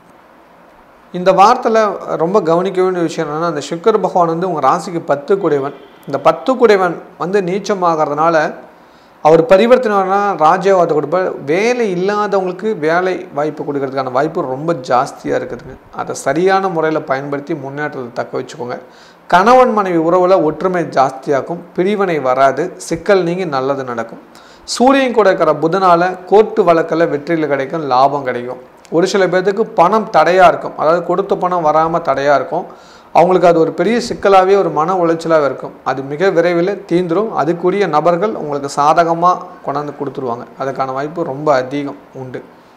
இந்த வாரத்தில் ரொம்ப கவனிக்க வேண்டிய விஷயம் என்னென்னா, அந்த சுக்கிர பகவான் உங்கள் ராசிக்கு 10 கூடையவன். இந்த 10 கூடையவன் நீச்சமாகறதுனால அவர் பரிவர்த்தனை ராஜயோகத்தை கொடுப்பார். வேலை இல்லாதவங்களுக்கு வேலை வாய்ப்பு கொடுக்கறதுக்கான வாய்ப்பு ரொம்ப ஜாஸ்தியாக இருக்குதுங்க. அதை சரியான முறையில் பயன்படுத்தி முன்னேற்றத்தை தக்க வச்சுக்கோங்க. கணவன் மனைவி உறவில் ஒற்றுமை ஜாஸ்தியாகும், பிரிவினை வராது, சிக்கல் நீங்கி நல்லது நடக்கும். சூரியன் கூட இருக்கிற புதனால் கோர்ட்டு வழக்கில் வெற்றியில் கிடைக்கும், லாபம் கிடைக்கும். ஒரு சில பேர்த்துக்கு பணம் தடையாக இருக்கும், அதாவது கொடுத்த பணம் வராமல் தடையாக இருக்கும். அவங்களுக்கு அது ஒரு பெரிய சிக்கலாகவே ஒரு மன உளைச்சலாகவே இருக்கும். அது மிக விரைவில் தீந்துடும். அதுக்குரிய நபர்கள் உங்களுக்கு சாதகமாக கொண்டாந்து கொடுத்துருவாங்க. அதுக்கான வாய்ப்பு ரொம்ப அதிகம் உண்டு.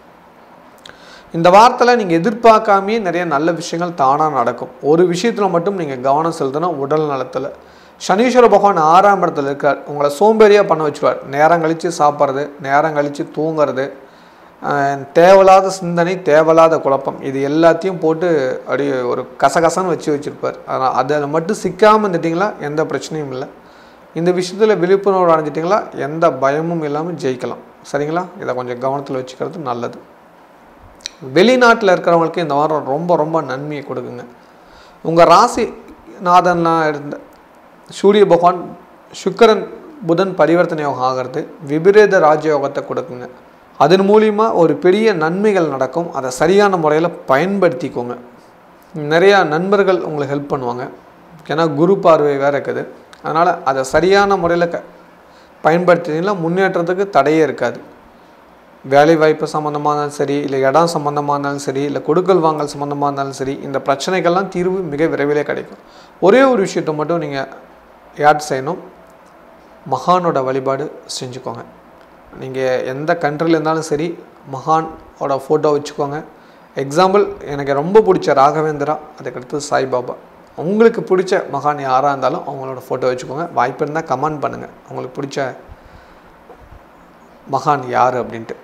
இந்த வாரத்தில் நீங்கள் எதிர்பார்க்காமே நிறைய நல்ல விஷயங்கள் தானாக நடக்கும். ஒரு விஷயத்தில் மட்டும் நீங்கள் கவனம் செலுத்தணும், உடல் நலத்தில். சனீஸ்வர பகவான் 6ஆம் இடத்துல இருக்கார். உங்களை சோம்பேறியாக பண்ண வச்சுருவார். நேரம் கழித்து சாப்பிட்றது, நேரம் கழித்து தூங்கிறது, தேவையில்லாத சிந்தனை, தேவையில்லாத குழப்பம், இது எல்லாத்தையும் போட்டு அப்படியே ஒரு கசகசன்னு வச்சுருப்பார். அதனால் அதில் மட்டும் சிக்காமல் இருந்துட்டிங்களா எந்த பிரச்சனையும் இல்லை. இந்த விஷயத்தில் விழிப்புணர்வு அடைஞ்சிட்டிங்களா எந்த பயமும் இல்லாமல் ஜெயிக்கலாம். சரிங்களா? இதை கொஞ்சம் கவனத்தில் வச்சுக்கிறது நல்லது. வெளிநாட்டில் இருக்கிறவங்களுக்கு இந்த வாரம் ரொம்ப ரொம்ப நன்மையை கொடுக்குங்க. உங்கள் ராசி நாதன்லாம் இருந்த சூரிய பகவான் சுக்கிரன் புதன் பரிவர்த்தனை யோகம் ஆகிறது விபரீத ராஜயோகத்தை கொடுக்குங்க. அதன் மூலிமா ஒரு பெரிய நன்மைகள் நடக்கும். அதை சரியான முறையில் பயன்படுத்திக்கோங்க. நிறையா நண்பர்கள் உங்களுக்கு ஹெல்ப் பண்ணுவாங்க. ஏன்னா குரு பார்வை வேறு இருக்குது. அதனால் அதை சரியான முறையில் பயன்படுத்தினீங்கன்னா முன்னேற்றத்துக்கு தடையே இருக்காது. வேலை வாய்ப்பு சம்மந்தமாக இருந்தாலும் சரி, இல்லை இடம் சம்மந்தமாக இருந்தாலும் சரி, இல்லை கொடுக்கல் வாங்கல் சம்மந்தமாக இருந்தாலும் சரி, இந்த பிரச்சனைகள்லாம் தீர்வு மிக விரைவிலே கிடைக்கும். ஒரே ஒரு விஷயத்தை மட்டும் நீங்கள் ஆட் செய்யணும், மகானோட வழிபாடு செஞ்சுக்கோங்க. நீங்கள் எந்த கண்ட்ரியில் இருந்தாலும் சரி மகானோட ஃபோட்டோ வச்சுக்கோங்க. எக்ஸாம்பிள் எனக்கு ரொம்ப பிடிச்ச ராகவேந்திரா, அதுக்கடுத்து சாய்பாபா. உங்களுக்கு பிடிச்ச மகான் யாராக இருந்தாலும் அவங்களோட ஃபோட்டோ வச்சுக்கோங்க. வாய்ப்பு இருந்தால் கமெண்ட் பண்ணுங்கள் உங்களுக்கு பிடிச்ச மகான் யார் அப்படின்ட்டு.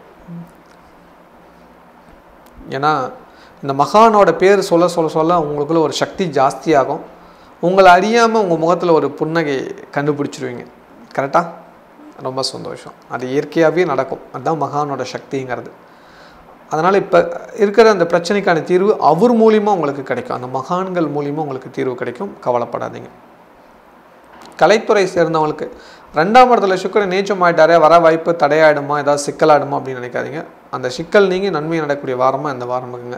ஏன்னா இந்த மகானோட பேர் சொல்ல சொல்ல சொல்ல உங்களுக்குள்ள ஒரு சக்தி ஜாஸ்தியாகும். உங்களை அறியாமல் உங்கள் முகத்தில் ஒரு புன்னகை கண்டுபிடிச்சிருவீங்க. கரெக்டாக? ரொம்ப சந்தோஷம். அது இயற்கையாகவே நடக்கும். அதுதான் மகானோட சக்திங்கிறது. அதனால் இப்போ இருக்கிற அந்த பிரச்சனைக்கான தீர்வு அவர் மூலிமா உங்களுக்கு கிடைக்கும். அந்த மகான்கள் மூலிமா உங்களுக்கு தீர்வு கிடைக்கும். கவலைப்படாதீங்க. கலைத்துறை சேர்ந்தவங்களுக்கு 2ஆம் இடத்துல சுக்கிரன் நீச்சம் ஆகிட்டாரே, வர வாய்ப்பு தடையாயிடுமா, ஏதாவது சிக்கலாயிடுமா அப்படின்னு நினைக்காதீங்க. அந்த சிக்கல் நீங்கள் நன்மை நடக்கக்கூடிய வாரமாக இந்த வாரம் இருக்குங்க.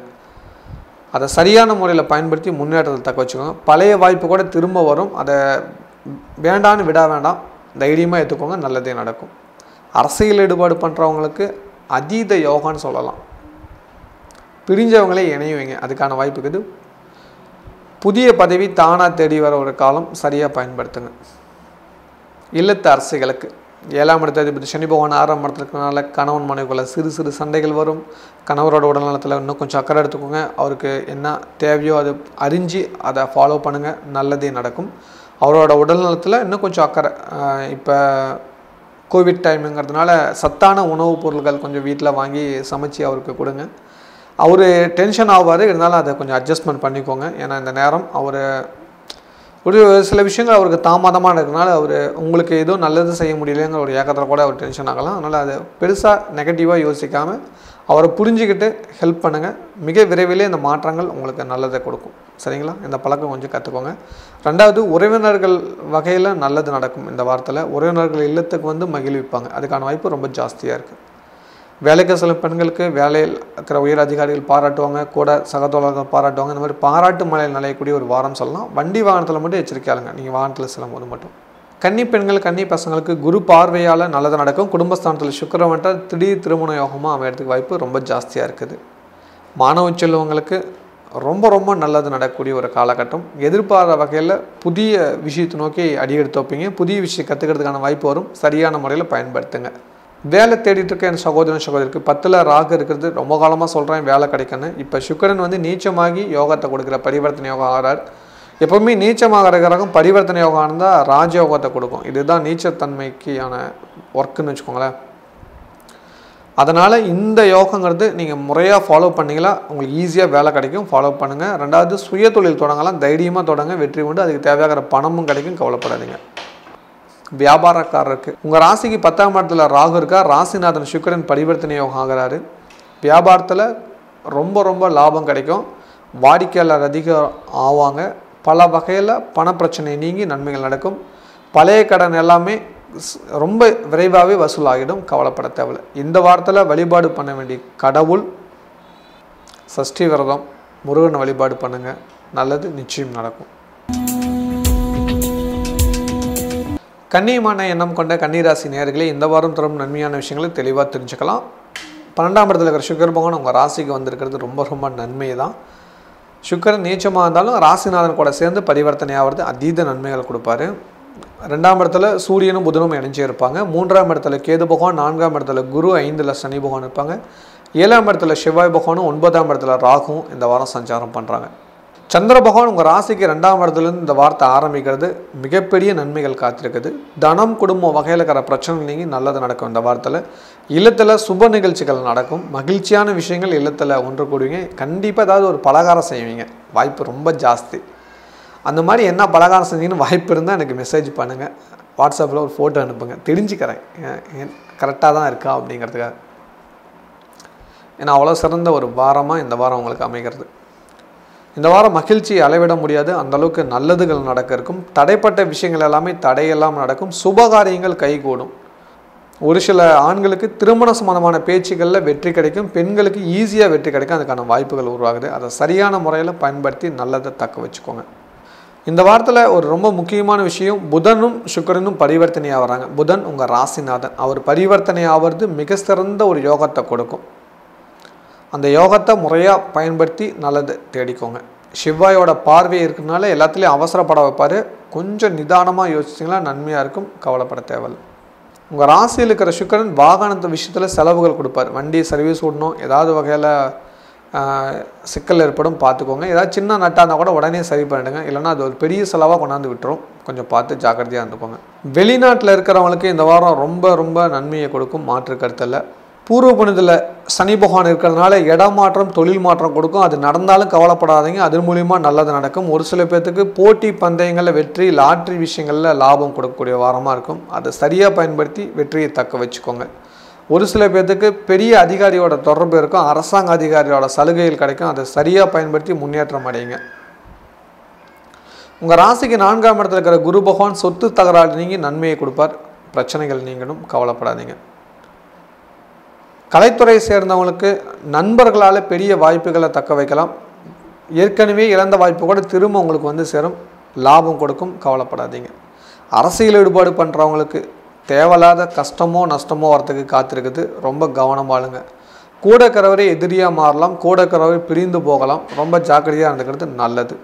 அதை சரியான முறையில் பயன்படுத்தி முன்னேற்றத்தை தக்க வச்சுக்கோங்க. பழைய வாய்ப்பு கூட திரும்ப வரும். அதை வேண்டான்னு விட வேண்டாம். தைரியமாக ஏற்றுக்கோங்க. நல்லதே நடக்கும். அரசியல் ஈடுபாடு பண்ணுறவங்களுக்கு அதீத யோகான்னு சொல்லலாம். பிரிஞ்சவங்களே இணையுவீங்க. அதுக்கான வாய்ப்பு இருக்குது. புதிய பதவி தானாக தேடி வர ஒரு காலம். சரியாக பயன்படுத்துங்க. இல்லத்து அரசிகளுக்கு 7ஆம் இடத்த அதிபதி சனி பகவான் 6ஆம் இடத்துல இருக்கனால கணவன் மனைவிக்குள்ள சிறு சிறு சண்டைகள் வரும். கணவரோட உடல்நலத்தில் இன்னும் கொஞ்சம் அக்கறை எடுத்துக்கோங்க. அவருக்கு என்ன தேவையோ அது அறிஞ்சு அதை ஃபாலோ பண்ணுங்கள். நல்லதே நடக்கும். அவரோட உடல்நலத்தில் இன்னும் கொஞ்சம் அக்கறை. இப்போ கோவிட் டைமுங்கிறதுனால சத்தான உணவுப் பொருட்கள் கொஞ்சம் வீட்டில் வாங்கி சமைச்சு அவருக்கு கொடுங்க. அவர் டென்ஷன் ஆவார். இருந்தாலும் அதை கொஞ்சம் அட்ஜஸ்ட்மெண்ட் பண்ணிக்கோங்க. ஏன்னா இந்த நேரம் அவர் ஒரு சில விஷயங்கள் அவருக்கு தாமதமாக இருக்கிறனால அவர் உங்களுக்கு எதுவும் நல்லது செய்ய முடியலைங்கிற ஒரு ஏக்கத்தில் கூட அவர் டென்ஷன் ஆகலாம். அதனால் அதை பெருசாக நெகட்டிவாக யோசிக்காமல் அவரை புரிஞ்சுக்கிட்டு ஹெல்ப் பண்ணுங்கள். மிக விரைவிலே இந்த மாற்றங்கள் உங்களுக்கு நல்லதை கொடுக்கும். சரிங்களா? இந்த பழக்கம் கொஞ்சம் கற்றுக்கோங்க. 2வது, உறவினர்கள் வகையில் நல்லது நடக்கும். இந்த வாரத்தில் உறவினர்கள் இல்லத்துக்கு மகிழ்விப்பாங்க. அதுக்கான வாய்ப்பு ரொம்ப ஜாஸ்தியாக இருக்குது. வேலைக்கு சில பெண்களுக்கு வேலையில் இருக்கிற உயர் அதிகாரிகள் பாராட்டுவாங்க. கூட சகதோழர்கள் பாராட்டுவாங்க. இந்த மாதிரி பாராட்டு மலையில் நலையக்கூடிய ஒரு வாரம் சொல்லலாம். வண்டி வாகனத்தில் மட்டும் எச்சரிக்கையாளுங்க. நீங்கள் வாகனத்தில் செல்லும்போது மட்டும். கன்னி பெண்கள் கன்னி பசங்களுக்கு குரு பார்வையால் நல்லது நடக்கும். குடும்பஸ்தானத்தில் சுக்கிரன் திடீர் திருமண யோகமாக அமையறதுக்கு வாய்ப்பு ரொம்ப ஜாஸ்தியாக இருக்குது. மாணவ செல்வங்களுக்கு ரொம்ப ரொம்ப நல்லது நடக்கக்கூடிய ஒரு காலகட்டம். எதிர்பாராத வகையில் புதிய விஷயத்தை நோக்கி அடியெடுத்து வைப்பீங்க. புதிய விஷயம் கற்றுக்கிறதுக்கான வாய்ப்பு வரும். சரியான முறையில் பயன்படுத்துங்க. வேலை தேடிட்டு இருக்க என் சகோதரருக்கு 10ல் ராகு இருக்கிறது. ரொம்ப காலமாக சொல்கிறேன் வேலை கிடைக்கணும். இப்போ சுக்கிரன் நீச்சமாகி யோகத்தை கொடுக்குற பரிவர்த்தனை யோகம் ஆகிறார். எப்போவுமே நீச்சமாக கிரகம் பரிவர்த்தனை யோகம் இருந்தால் ராஜயோகத்தை கொடுக்கும். இதுதான் நீச்சத்தன்மைக்கான ஒர்க்குன்னு வச்சுக்கோங்களேன். அதனால் இந்த யோகங்கிறது நீங்கள் முறையாக ஃபாலோ பண்ணிங்களா உங்களுக்கு ஈஸியாக வேலை கிடைக்கும். ஃபாலோ பண்ணுங்கள். 2வது, சுய தொழில் தொடங்கலாம். தைரியமாக தொடங்க. வெற்றி உண்டு. அதுக்கு தேவையாகிற பணமும் கிடைக்கும். கவலைப்படாதீங்க. வியாபாரக்காரருக்கு உங்கள் ராசிக்கு 10ஆம் இடத்துல ராகு இருக்கா. ராசிநாதன் சுக்கிரன் பரிவர்த்தனை யோகம் ஆகிறாரு. வியாபாரத்தில் ரொம்ப ரொம்ப லாபம் கிடைக்கும். வாடிக்கையாளர் அதிகம் ஆவாங்க. பல வகையில் பணப்பிரச்சனை நீங்கி நன்மைகள் நடக்கும். பழைய கடன் எல்லாமே ரொம்ப விரைவாகவே வசூலாகிடும். கவலைப்பட தேவையில்லை. இந்த வாரத்தில் வழிபாடு பண்ண வேண்டிய கடவுள் சஷ்டி விரதம், முருகன் வழிபாடு பண்ணுங்கள். நல்லது நிச்சயம் நடக்கும். கன்னியமான எண்ணம் கொண்ட கன்னிராசி நேயர்களே, இந்த வாரம் தரும் நன்மையான விஷயங்களை தெளிவாக தெரிஞ்சுக்கலாம். 12ஆம் இடத்துல இருக்கிற சுக்கிர பகவான் உங்கள் ராசிக்கு வந்திருக்கிறது ரொம்ப ரொம்ப நன்மை தான். சுக்கிரன் நீச்சமாக இருந்தாலும் ராசிநாதன் கூட சேர்ந்து பரிவர்த்தனை ஆகிறது அதீத நன்மைகளை கொடுப்பாரு. 2ஆம் இடத்துல சூரியனும் புதனும் இணைஞ்சே இருப்பாங்க. 3ஆம் இடத்துல கேது பகவான், 4ஆம் இடத்துல குரு, 5ல் சனி பகவான் இருப்பாங்க. 7ஆம் இடத்துல செவ்வாய் பகவானும், 9ஆம் இடத்துல ராகுவும் இந்த வாரம் சஞ்சாரம் பண்ணுறாங்க. சந்திர பகவான் உங்கள் ராசிக்கு 2ஆம் இடத்துலேருந்து இந்த வார்த்தை ஆரம்பிக்கிறது. மிகப்பெரிய நன்மைகள் காத்திருக்குது. தனம் குடும்பம் வகையில் இருக்கிற பிரச்சனை நீங்கி நல்லது நடக்கும். இந்த வாரத்தில் இல்லத்தில் சுப நிகழ்ச்சிகள் நடக்கும். மகிழ்ச்சியான விஷயங்கள் இல்லத்தில் ஒன்று கூடுவீங்க. கண்டிப்பாக ஏதாவது ஒரு பலகாரம் செய்வீங்க. வாய்ப்பு ரொம்ப ஜாஸ்தி. அந்த மாதிரி என்ன பலகாரம் செஞ்சீங்கன்னு வாய்ப்பு இருந்தால் எனக்கு மெசேஜ் பண்ணுங்கள். வாட்ஸ்அப்பில் ஒரு ஃபோட்டோ அனுப்புங்க. தெரிஞ்சுக்கிறேன் கரெக்டாக தான் இருக்கா அப்படிங்கிறதுக்காக. ஏன்னா அவ்வளோ சிறந்த ஒரு வாரமாக இந்த வாரம் உங்களுக்கு அமைகிறது. இந்த வாரம் மகிழ்ச்சி அளவிட முடியாது. அந்தளவுக்கு நல்லதுகள் நடக்க இருக்கும். தடைப்பட்ட விஷயங்கள் எல்லாமே தடையெல்லாம் நடக்கும். சுபகாரியங்கள் கைகூடும். ஒரு சில ஆண்களுக்கு திருமண சம்பந்தமான பேச்சுகளில் வெற்றி கிடைக்கும். பெண்களுக்கு ஈஸியாக வெற்றி கிடைக்கும். அதுக்கான வாய்ப்புகள் உருவாகுது. அதை சரியான முறையில் பயன்படுத்தி நல்லதை தக்க வச்சுக்கோங்க. இந்த வாரத்தில் ஒரு ரொம்ப முக்கியமான விஷயம், புதனும் சுக்கிரனும் பரிவர்த்தனை ஆகிறாங்க. புதன் உங்கள் ராசிநாதன். அவர் பரிவர்த்தனை ஆகிறது மிக சிறந்த ஒரு யோகத்தை கொடுக்கும். அந்த யோகத்தை முறையாக பயன்படுத்தி நல்லது தேடிக்கோங்க. செவ்வாயோட பார்வை இருக்கிறதுனால எல்லாத்துலேயும் அவசரப்பட வைப்பார். கொஞ்சம் நிதானமாக யோசிச்சிங்கன்னா நன்மையாக இருக்கும். கவலைப்பட தேவையில்லை. உங்கள் ராசியில் இருக்கிற சுக்கிரன் வாகனத்து விஷயத்தில் செலவுகள் கொடுப்பார். வண்டி சர்வீஸ் விடணும், ஏதாவது வகையில் சிக்கல் ஏற்படும், பார்த்துக்கோங்க. ஏதாவது சின்ன நட்டாக இருந்தால் கூட உடனே சரி பண்ணிடுங்க, இல்லைனா அது ஒரு பெரிய செலவாக கொண்டாந்து விட்டுரும். கொஞ்சம் பார்த்து ஜாக்கிரதையாக இருந்துக்கோங்க. வெளிநாட்டில் இருக்கிறவங்களுக்கு இந்த வாரம் ரொம்ப ரொம்ப நன்மையை கொடுக்கும், மாற்று கருத்தில். பூர்வ புனிதத்தில் சனி பகவான் இருக்கிறதுனால இடமாற்றம், தொழில் மாற்றம் கொடுக்கும். அது நடந்தாலும் கவலைப்படாதீங்க, அது மூலிமா நல்லது நடக்கும். ஒரு சில பேர்த்துக்கு போட்டி பந்தயங்களில் வெற்றி, லாட்ரி விஷயங்களில் லாபம் கொடுக்கக்கூடிய வாரமாக இருக்கும். அதை சரியாக பயன்படுத்தி வெற்றியை தக்க வச்சுக்கோங்க. ஒரு சில பேர்த்துக்கு பெரிய அதிகாரியோட தொடர்பு இருக்கும், அரசாங்க அதிகாரியோட சலுகைகள் கிடைக்கும். அதை சரியாக பயன்படுத்தி முன்னேற்றம் அடையுங்க. உங்கள் ராசிக்கு 4ஆம் இடத்துல இருக்கிற குரு பகவான் சொத்து தகராறு நீங்கி நன்மையை கொடுப்பார். பிரச்சனைகள் நீங்களும் கவலைப்படாதீங்க. கலைத்துறை சேர்ந்தவங்களுக்கு நண்பர்களால் பெரிய வாய்ப்புகளை தக்க வைக்கலாம். ஏற்கனவே இழந்த வாய்ப்பு கூட திரும்ப உங்களுக்கு வந்து சேரும், லாபம் கொடுக்கும், கவலைப்படாதீங்க. அரசியல் ஈடுபாடு பண்ணுறவங்களுக்கு தேவையில்லாத கஷ்டமோ நஷ்டமோ வரத்துக்கு காத்திருக்குது, ரொம்ப கவனமாளுங்க. கூட இருக்கிறவரே எதிரியாக மாறலாம், கூட இருக்கிறவரை பிரிந்து போகலாம், ரொம்ப ஜாக்கிரதையாக இருந்துக்கிறது நல்லது.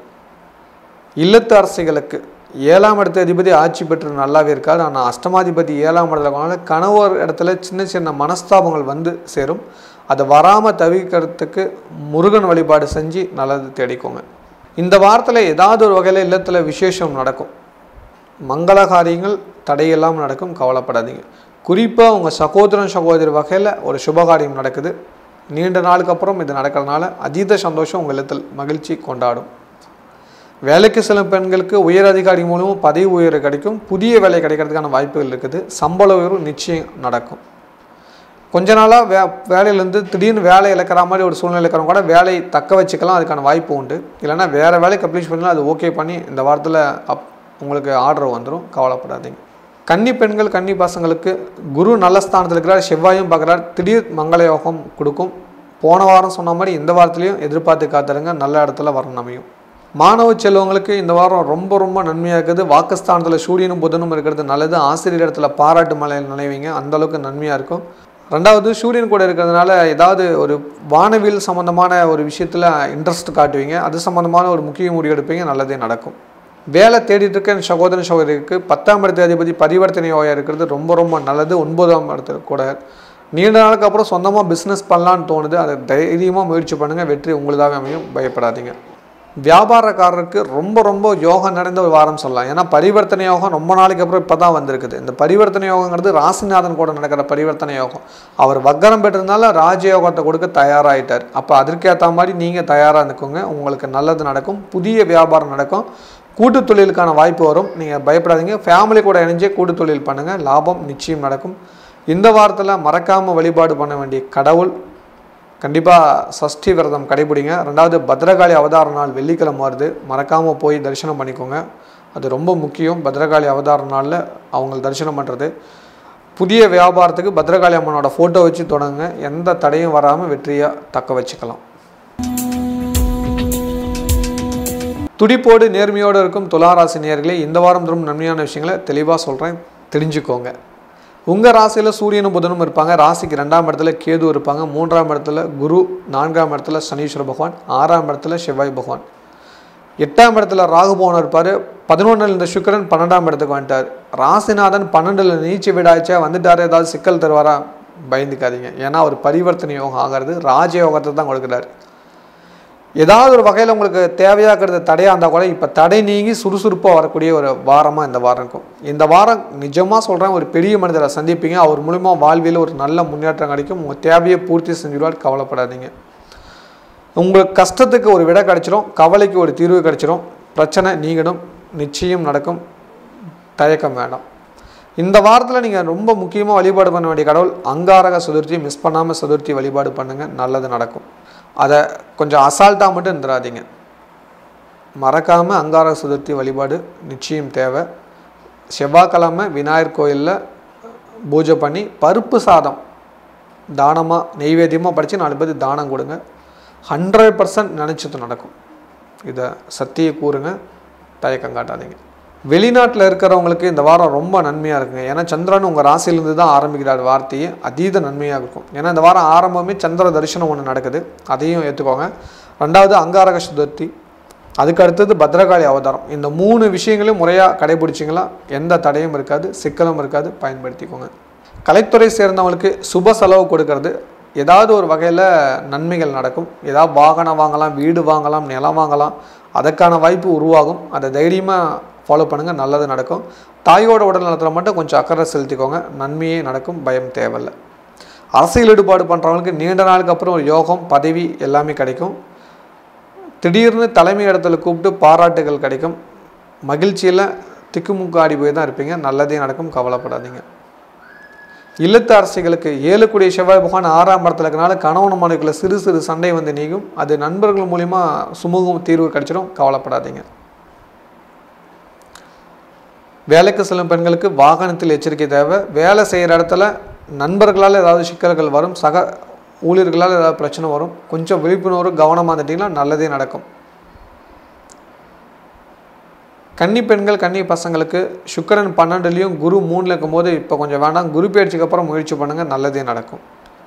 இல்லத்து அரசிகளுக்கு 7ஆம் இடத்து அதிபதி ஆட்சி பெற்று நல்லாவே இருக்காது, ஆனால் அஷ்டமாதிபதி 7ஆம் இடத்துல போனால கணவர் இடத்துல சின்ன சின்ன மனஸ்தாபங்கள் வந்து சேரும். அதை வராமல் தவிர்க்கிறதுக்கு முருகன் வழிபாடு செஞ்சு நல்லது தேடிக்கோங்க. இந்த வாரத்தில் ஏதாவது ஒரு வகையில் இல்லத்தில் விசேஷம் நடக்கும், மங்கள காரியங்கள் தடையெல்லாம் நடக்கும், கவலைப்படாதீங்க. குறிப்பாக உங்கள் சகோதரன் சகோதரி வகையில் ஒரு சுபகாரியம் நடக்குது. நீண்ட நாளுக்கு அப்புறம் இது நடக்கிறதுனால அதீத சந்தோஷம் உங்கள் இல்லத்தில் மகிழ்ச்சி கொண்டாடும். வேலைக்கு செல்லும் பெண்களுக்கு உயர் அதிகாரி மூலமும் பதவி உயர்வு கிடைக்கும், புதிய வேலை கிடைக்கிறதுக்கான வாய்ப்புகள் இருக்குது. சம்பள உயர்வு நிச்சயம் நடக்கும். கொஞ்ச நாளாக வேலையிலேருந்து திடீர்னு வேலை இழக்கிற மாதிரி ஒரு சூழ்நிலை இருக்கிறவங்க கூட வேலையை தக்க வச்சுக்கலாம், அதுக்கான வாய்ப்பு உண்டு. இல்லைனா வேறு வேலைக்கு அப்ளை பண்ணலாம், அது ஓகே பண்ணி இந்த வாரத்தில் உங்களுக்கு ஆர்டர் வந்துடும், கவலைப்படாதீங்க. கன்னி பெண்கள் கன்னி பசங்களுக்கு குரு நல்ல ஸ்தானத்தில் இருக்கிறார், செவ்வாயும் பார்க்குறார், திடீர் மங்கள யோகம் கொடுக்கும். போன வாரம் சொன்ன மாதிரி இந்த வாரத்துலேயும் எதிர்பார்த்து காத்துருங்க, நல்ல இடத்துல வரணும் அமையும். மாணவ செல்வங்களுக்கு இந்த வாரம் ரொம்ப ரொம்ப நன்மையாக இருக்குது. வாக்குஸ்தானத்தில் சூரியனும் புதனும் இருக்கிறது நல்லது. ஆசிரியர் இடத்துல பாராட்டு மலையில் நினைவீங்க, அந்தளவுக்கு நன்மையாக இருக்கும். ரெண்டாவது சூரியன் கூட இருக்கிறதுனால ஏதாவது ஒரு வானவியல் சம்மந்தமான ஒரு விஷயத்தில் இன்ட்ரெஸ்ட் காட்டுவீங்க, அது சம்மந்தமான ஒரு முக்கிய முடிவு எடுப்பீங்க, நல்லதே நடக்கும். வேலை தேடிட்டு இருக்க சகோதரன் சகோதரிக்கு 10ஆம் இடத்து அதிபதி பரிவர்த்தனை யோகம் இருக்கிறது, ரொம்ப ரொம்ப நல்லது. 9ஆம் இடத்துல கூட நீண்ட நாளுக்கு அப்புறம் சொந்தமாக பிஸ்னஸ் பண்ணலான்னு தோணுது, அதை தைரியமாக முயற்சி பண்ணுங்கள், வெற்றி உங்களுதாக அமையும், பயப்படாதீங்க. வியாபாரக்காரருக்கு ரொம்ப ரொம்ப யோகம் நிறைந்த ஒரு வாரம் சொல்லலாம். ஏன்னா பரிவர்த்தனை யோகம் ரொம்ப நாளைக்கு அப்புறம் இப்போ தான் வந்திருக்குது. இந்த பரிவர்த்தனை யோகங்கிறது ராசிநாதன் கூட நடக்கிற பரிவர்த்தனை யோகம். அவர் வக்கரம் பெற்றிருந்தாலும் ராஜயோகத்தை கொடுக்க தயாராகிட்டார். அப்போ அதற்கேற்ற மாதிரி நீங்கள் தயாராக இருந்துக்கோங்க, உங்களுக்கு நல்லது நடக்கும், புதிய வியாபாரம் நடக்கும், கூட்டு தொழிலுக்கான வாய்ப்பு வரும். நீங்கள் பயப்படாதீங்க, ஃபேமிலி கூட இணைஞ்சே கூட்டு தொழில் பண்ணுங்கள், லாபம் நிச்சயம் நடக்கும். இந்த வாரத்தில் மறக்காமல் வழிபாடு பண்ண வேண்டிய கடவுள் கண்டிப்பாக சஷ்டி விரதம் கடைபிடிங்க. ரெண்டாவது பத்ரகாளி அவதார நாள் வெள்ளிக்கிழமை வருது, மறக்காமல் போய் தரிசனம் பண்ணிக்கோங்க, அது ரொம்ப முக்கியம். பத்ரகாளி அவதார நாளில் அவங்க தரிசனம் பண்ணுறது. புதிய வியாபாரத்துக்கு பத்ரகாளி அம்மனோட ஃபோட்டோ வச்சு தொடங்குங்க, எந்த தடையும் வராமல் வெற்றியாக தக்க வச்சுக்கலாம். துடிப்போடு நேர்மையோடு இருக்கும் துளாராசி நேயர்களே, இந்த வாரம் தரும் நன்மையான விஷயங்களை தெளிவாக சொல்கிறேன், தெரிஞ்சுக்கோங்க. உங்கள் ராசியில் சூரியனும் புதனும் இருப்பாங்க. ராசிக்கு 2ஆம் இடத்துல கேது இருப்பாங்க, 3ஆம் இடத்துல குரு, 4ஆம் இடத்துல சனீஸ்வர பகவான், 6ஆம் இடத்துல செவ்வாய் பகவான், 8ஆம் இடத்துல ராகு பகவான் இருப்பார். 11ல் இந்த சுக்கிரன் 12ஆம் இடத்துக்கு வந்துட்டார். ராசிநாதன் 12ல் நீச்ச வீடாச்சா வந்துட்டார், ஏதாவது சிக்கல் தருவாரா? பயந்துக்காதீங்க, ஏன்னா அவர் பரிவர்த்தனை யோகம் ஆகிறது ராஜயோகத்தை தான் கொடுக்குறாரு. ஏதாவது ஒரு வகையில் உங்களுக்கு தேவையாகிறது தடையாக இருந்தால் கூட இப்போ தடை நீங்கி சுறுசுறுப்பாக வரக்கூடிய ஒரு வாரமாக இந்த வாரம் இருக்கும். இந்த வாரம் நிஜமாக சொல்கிறேன், ஒரு பெரிய மனிதரை சந்திப்பீங்க, அவர் மூலிமா வாழ்வியில் ஒரு நல்ல முன்னேற்றம் கிடைக்கும், உங்கள் தேவையை பூர்த்தி செஞ்சுடுவார், கவலைப்படாதீங்க. உங்களுக்கு கஷ்டத்துக்கு ஒரு விடை கிடச்சிரும், கவலைக்கு ஒரு தீர்வு கிடச்சிரும், பிரச்சனை நீங்களும் நிச்சயம் நடக்கும், தயக்கம் வேண்டாம். இந்த வாரத்தில் நீங்கள் ரொம்ப முக்கியமாக வழிபாடு பண்ண வேண்டிய கடவுள் அங்காரக சதுர்த்தி, மிஸ் பண்ணாமல் சதுர்த்தி வழிபாடு பண்ணுங்கள், நல்லது நடக்கும். அதை கொஞ்சம் அசால்ட்டாக மட்டும் இருந்துடாதீங்க, மறக்காமல் அங்காரக சதுர்த்தி வழிபாடு நிச்சயம் தேவை. செவ்வாய்க்கிழமை விநாயகர் கோயிலில் பூஜை பண்ணி பருப்பு சாதம் தானமாக நெய்வேத்தியமாக படித்து 4 பேருக்கு தானம் கொடுங்க, 100% நினச்சது நடக்கும். இதை சத்திய கூறுங்க, தயக்கம் காட்டாதீங்க. வெளிநாட்டில் இருக்கிறவங்களுக்கு இந்த வாரம் ரொம்ப நன்மையாக இருக்குங்க. ஏன்னா சந்திரன் உங்கள் ராசியிலேருந்து தான் ஆரம்பிக்கிறார், வார்த்தையே அதீத நன்மையாக இருக்கும். ஏன்னா இந்த வாரம் ஆரம்பமே சந்திர தரிசனம் ஒன்று நடக்குது, அதையும் ஏற்றுக்கோங்க. ரெண்டாவது அங்காரக சதுர்த்தி, அதுக்கு அடுத்தது பத்ரகாளி அவதாரம். இந்த 3 விஷயங்களையும் முறையாக கடைபிடிச்சிங்களா எந்த தடையும் இருக்காது, சிக்கலும் இருக்காது, பயன்படுத்திக்கோங்க. கலைத்துறை சேர்ந்தவங்களுக்கு சுப செலவு கொடுக்கறது ஏதாவது ஒரு வகையில் நன்மைகள் நடக்கும். ஏதாவது வாகனம் வாங்கலாம், வீடு வாங்கலாம், நிலம் வாங்கலாம், அதற்கான வாய்ப்பு உருவாகும். அதை தைரியமாக ஃபாலோ பண்ணுங்கள், நல்லது நடக்கும். தாயோட உடல் நலத்தில் மட்டும் கொஞ்சம் அக்கறை செலுத்திக்கோங்க, நன்மையே நடக்கும், பயம் தேவையில்லை. அரசியல் ஈடுபாடு பண்ணுறவங்களுக்கு நீண்ட நாளுக்கு அப்புறம் ஒரு யோகம், பதவி எல்லாமே கிடைக்கும். திடீர்னு தலைமை இடத்துல கூப்பிட்டு பாராட்டுகள் கிடைக்கும். மகிழ்ச்சியில் திக்குமுக்கு ஆடி போய் தான் இருப்பீங்க, நல்லதே நடக்கும், கவலைப்படாதீங்க. இல்லத்து அரசிகளுக்கு 7 கூடிய செவ்வாய் பகவான் 6ஆம் இடத்துல இருக்கனால கணவன் மனைவிக்குள்ள சிறு சிறு சண்டை வந்து நீங்கும். அது நண்பர்கள் மூலிமா சுமூகம் தீர்வு கிடைச்சிடும், கவலைப்படாதீங்க. வேலைக்கு செல்லும் பெண்களுக்கு வாகனத்தில் எச்சரிக்கை தேவை. வேலை செய்கிற இடத்துல நண்பர்களால் ஏதாவது சிக்கல்கள் வரும், சக ஊழியர்களால் ஏதாவது பிரச்சனை வரும். கொஞ்சம் விழிப்புணர்வு கவனமாக இருந்துட்டிங்கன்னா நல்லதே நடக்கும். கன்னி பெண்கள் கன்னி பசங்களுக்கு சுக்கிரன் 12லையும் குரு 3ல் இருக்கும்போது இப்போ கொஞ்சம் வேண்டாம், குரு பயிற்சிக்கு அப்புறம் முயற்சி பண்ணுங்கள், நல்லதே நடக்கும்.